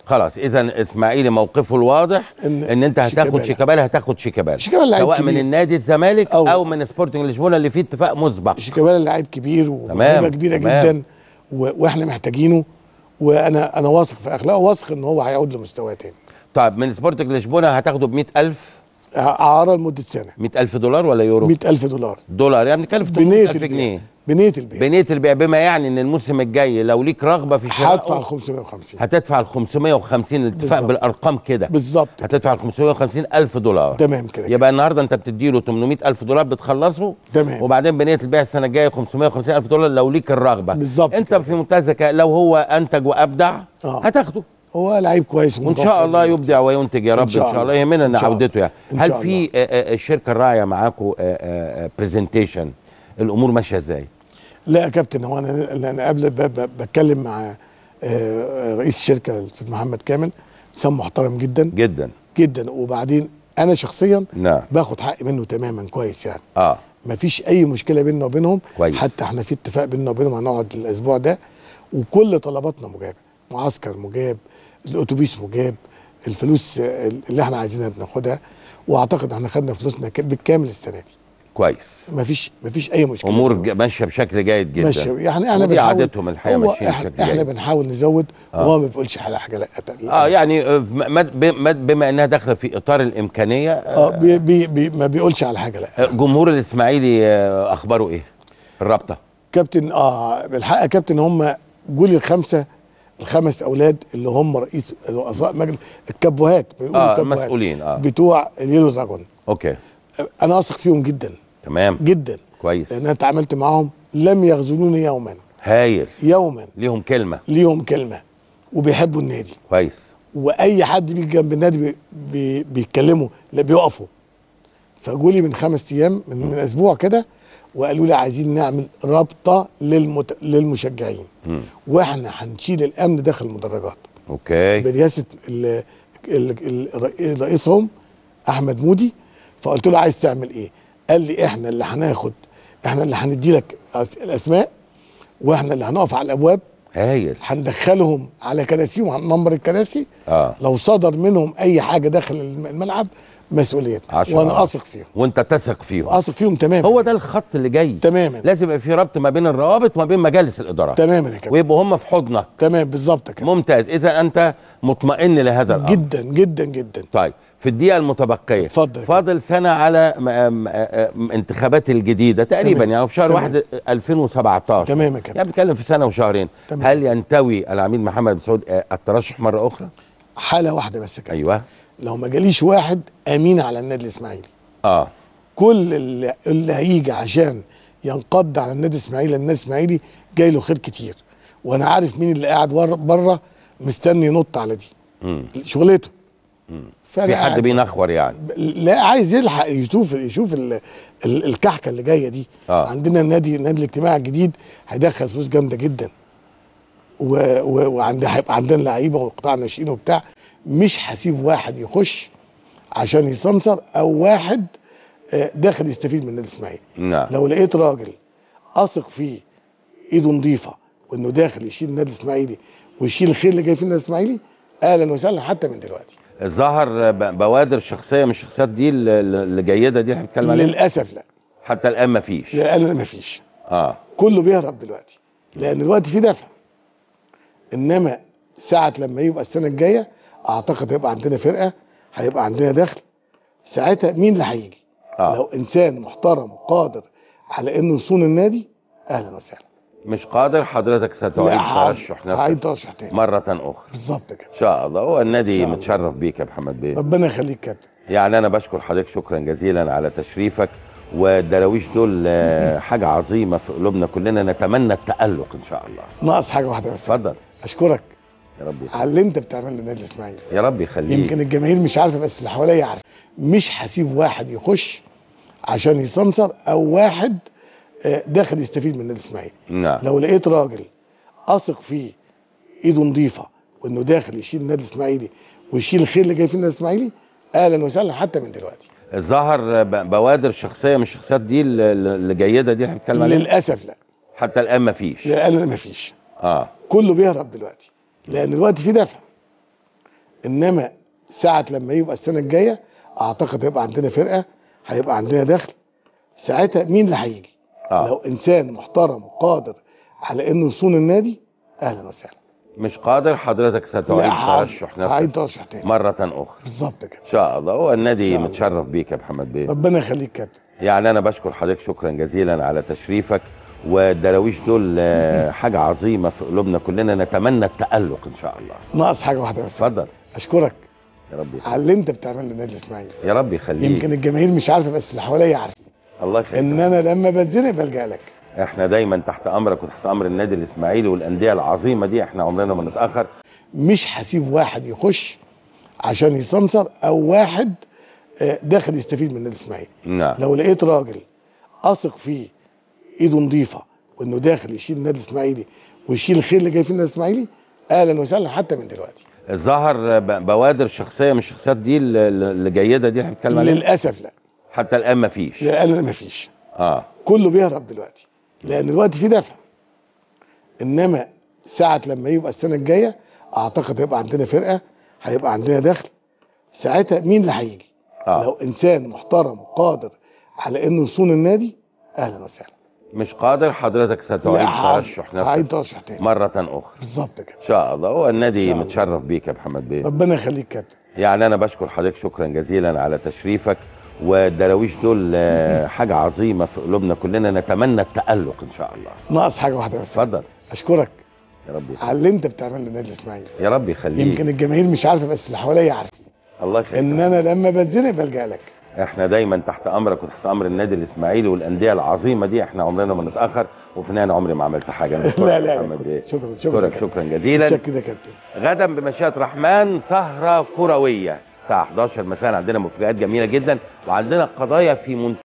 خلاص اذا اسماعيلي موقفه الواضح ان انت هتاخد شيكابالا، هتاخد شيكابالا سواء من النادي الزمالك او من سبورتنج لشبونه اللي فيه اتفاق مسبق. شيكابالا لاعب كبير وموهبه كبيره جدا واحنا محتاجينه، وانا واثق في اخلاقه، واثق ان هو هيعود لمستواه تاني. طيب من سبورتنج لشبونه هتاخده ب 100,000 اعاره لمده سنه. 100,000 دولار ولا يورو؟ 100,000 دولار. دولار يعني بنتكلم في 800,000 جنيه. بنية البيع. بنية البيع، بما يعني ان الموسم الجاي لو ليك رغبه في شراء هدفع ال 550. هتدفع ال 550 الاتفاق بالارقام كده بالظبط. هتدفع ال 550,000 دولار. تمام كده. يبقى النهارده انت بتديله 800,000 دولار بتخلصه. تمام. وبعدين بنية البيع السنه الجايه 550,000 دولار لو ليك الرغبه. بالظبط. انت كده. في منتهى الذكاء لو هو انتج وابدع هتاخده. هو لعيب كويس وان شاء الله يبدع وينتج يا رب ان شاء الله. يهمنا ان عودته يعني. هل في الشركه الراعيه معاكم برزنتيشن الامور ماشيه ازاي؟ لا يا كابتن، هو انا قبل بتكلم مع رئيس الشركه الاستاذ محمد كامل، انسان محترم جدا جدا جدا. وبعدين انا شخصيا نعم باخد حقي منه تماما كويس يعني. مفيش اي مشكله بيننا وبينهم كويس. حتى احنا في اتفاق بيننا وبينهم هنقعد الاسبوع ده وكل طلباتنا مجابه، معسكر مجاب، الاتوبيس مجاب، الفلوس اللي احنا عايزينها بناخدها، واعتقد احنا خدنا فلوسنا بالكامل السنه دي. كويس. مفيش اي مشكله. امور ماشيه بشكل جيد جدا. ماشيه يعني احنا دي عادتهم الحقيقه ماشيين بشكل جيد. احنا بنحاول نزود وهو ما بيقولش على حاجه لا. يعني بما انها داخله في اطار الامكانيه ما بيقولش على حاجه لا. جمهور الاسماعيلي اخباره ايه؟ الرابطه كابتن بالحق يا كابتن، هم جولي الخمس اولاد اللي هم رؤساء مجلس الكابوهات، بيقولوا المسؤولين بتوع اليلو دراجون. اوكي. انا اثق فيهم جدا. تمام جدا كويس، لان انا اتعاملت معاهم لم يخذلوني يوما. هايل. يوما. ليهم كلمه وبيحبوا النادي كويس. واي حد بيجي جنب النادي بيتكلموا لا بيقفوا. فجولي من 5 ايام من اسبوع كده وقالوا لي عايزين نعمل رابطه للمشجعين واحنا هنشيل الامن داخل المدرجات. اوكي. برئاسه رئيسهم احمد مودي. فقلت له عايز تعمل ايه؟ قال لي احنا اللي هندي لك الاسماء واحنا اللي هنقف على الابواب. هايل. هندخلهم على كراسيهم، هننمر الكراسي. لو صدر منهم اي حاجه داخل الملعب مسؤوليتنا، وانا اثق فيهم. وانت تثق فيهم؟ اثق فيهم تماما. هو ده الخط اللي جاي تماما. لازم يبقى في ربط ما بين الروابط وما بين مجالس الادارات تماما يا كابتن، ويبقوا هم في حضنك. تمام بالظبط كده. ممتاز. اذا انت مطمئن لهذا الامر جدا جدا جدا. طيب في الدقيقه المتبقيه فاضل سنه على انتخابات الجديده تقريبا يعني في شهر 1 2017. تمام يا كابتن. يعني بنتكلم في سنه وشهرين. هل ينتوي العميد محمد مسعود الترشح مره اخرى؟ حاله واحده بس كده. ايوه. لو ما جاليش واحد امين على النادي الاسماعيلي كل اللي هيجي عشان ينقض على النادي الاسماعيلي، النادي الاسماعيلي جاي له خير كتير، وانا عارف مين اللي قاعد بره مستني ينط على دي شغلته. في حد بينخور يعني؟ لا، عايز يلحق يشوف الكحكه اللي جايه دي. عندنا النادي الاجتماعي الجديد هيدخل فلوس جامده جدا، هيبقى عندنا لعيبه وقطاع ناشئين وبتاع. مش هسيب واحد يخش عشان يسمسر او واحد داخل يستفيد من النادي الاسماعيلي. نعم. لو لقيت راجل اثق فيه ايده نظيفه وانه داخل يشيل النادي الاسماعيلي ويشيل الخير اللي جاي في النادي الاسماعيلي، اهلا وسهلا حتى من دلوقتي. ظهر بوادر شخصيه من الشخصيات دي الجيده دي اللي بنتكلم عليها؟ للاسف لا. حتى الان ما فيش؟ لا ما فيش. كله بيهرب دلوقتي لان دلوقتي في دفع. انما ساعه لما يبقى السنه الجايه اعتقد هيبقى عندنا فرقه، هيبقى عندنا دخل. ساعتها مين اللي هيجي؟ لو انسان محترم وقادر على انه يصون النادي اهلا وسهلا. مش قادر حضرتك ستعيد ترشح نفسك؟ هعيد ترشح تاني مره اخرى. بالظبط كده ان شاء الله. هو النادي متشرف بيك يا محمد بيه. ربنا يخليك كابتن. يعني انا بشكر حضرتك شكرا جزيلا على تشريفك، والدراويش دول حاجه عظيمه في قلوبنا كلنا، نتمنى التألق ان شاء الله. ناقص حاجه واحده بس. اتفضل. اشكرك يا رب على اللي انت بتعمله للنادي الاسماعيلي. يا رب يخليك. يمكن الجماهير مش عارفه بس اللي حواليا عارفه. مش هسيب واحد يخش عشان يسمسر او واحد داخل يستفيد من النادي الاسماعيلي. نعم. لو لقيت راجل اثق فيه ايده نظيفه وانه داخل يشيل النادي الاسماعيلي ويشيل الخير اللي جاي في النادي الاسماعيلي اهلا وسهلا حتى من دلوقتي. ظهر بوادر شخصيه من الشخصيات دي الجيده دي اللي بنتكلم عليها؟ للاسف لا. حتى الان ما فيش؟ لا ما فيش. كله بيهرب دلوقتي لان دلوقتي في دفع. انما ساعه لما يبقى السنه الجايه اعتقد هيبقى عندنا فرقه، هيبقى عندنا دخل. ساعتها مين اللي هيجي؟ لو انسان محترم وقادر على انه يصون النادي اهلا وسهلا. مش قادر حضرتك ستعيد ترشح نفسك؟ هعيد ترشح تاني مرة أخرى بالظبط كده إن شاء الله. هو النادي متشرف بيك يا محمد بيه. ربنا يخليك كابتن. يعني أنا بشكر حضرتك شكرا جزيلا على تشريفك، والدراويش دول حاجة عظيمة في قلوبنا كلنا، نتمنى التألق إن شاء الله. ناقص حاجة واحدة بس. اتفضل. أشكرك يا رب يخليك على اللي أنت بتعمله للنادي الإسماعيلي. يا رب يخليك. يمكن الجماهير مش عارفة بس اللي حواليا عارفة. الله يخليك. إن أنا لما بتزنق بلجأ لك. احنا دايما تحت امرك وتحت امر النادي الاسماعيلي والانديه العظيمه دي، احنا عمرنا ما نتاخر. مش هسيب واحد يخش عشان يسمسر او واحد داخل يستفيد من النادي الاسماعيلي. نعم. لو لقيت راجل اثق فيه ايده نظيفه وانه داخل يشيل النادي الاسماعيلي ويشيل الخير اللي جاي في النادي الاسماعيلي اهلا وسهلا حتى من دلوقتي. ظهر بوادر شخصيه من الشخصيات دي الجيده دي اللي بنتكلم عليها؟ للاسف لا. حتى الان ما فيش. الان ما فيش. كله بيهرب دلوقتي لان الوقت فيه دفع. انما ساعه لما يبقى السنه الجايه اعتقد هيبقى عندنا فرقه، هيبقى عندنا دخل. ساعتها مين اللي هيجي؟ لو انسان محترم وقادر على انه يصون النادي اهلا وسهلا. مش قادر حضرتك ستعيد ترشح نفسك؟ هعيد ترشح تاني مرة أخرى بالظبط كده إن شاء الله. هو النادي متشرف بيك يا محمد بيه. ربنا يخليك كابتن. يعني أنا بشكر حضرتك شكرا جزيلا على تشريفك، والدراويش دول حاجة عظيمة في قلوبنا كلنا، نتمنى التألق إن شاء الله. ناقص حاجة واحدة بس. اتفضل. أشكرك يا رب يخليك على اللي أنت بتعمله للنادي الإسماعيلي. يا رب يخليك. يمكن الجماهير مش عارفة بس اللي حواليا عارفة. الله يخليك. إن أنا لما بتزنق بلجأ لك. احنا دايما تحت امرك وتحت امر النادي الاسماعيلي والانديه العظيمه دي، احنا عمرنا ما نتاخر، وفي النهايه عمري ما عملت حاجه. لا شكرا جزيلا. شكرا كابتن. غدا بمشيئه الرحمن سهره كرويه الساعه 11 مساء، عندنا مفاجآت جميله جدا وعندنا قضايا في منتهى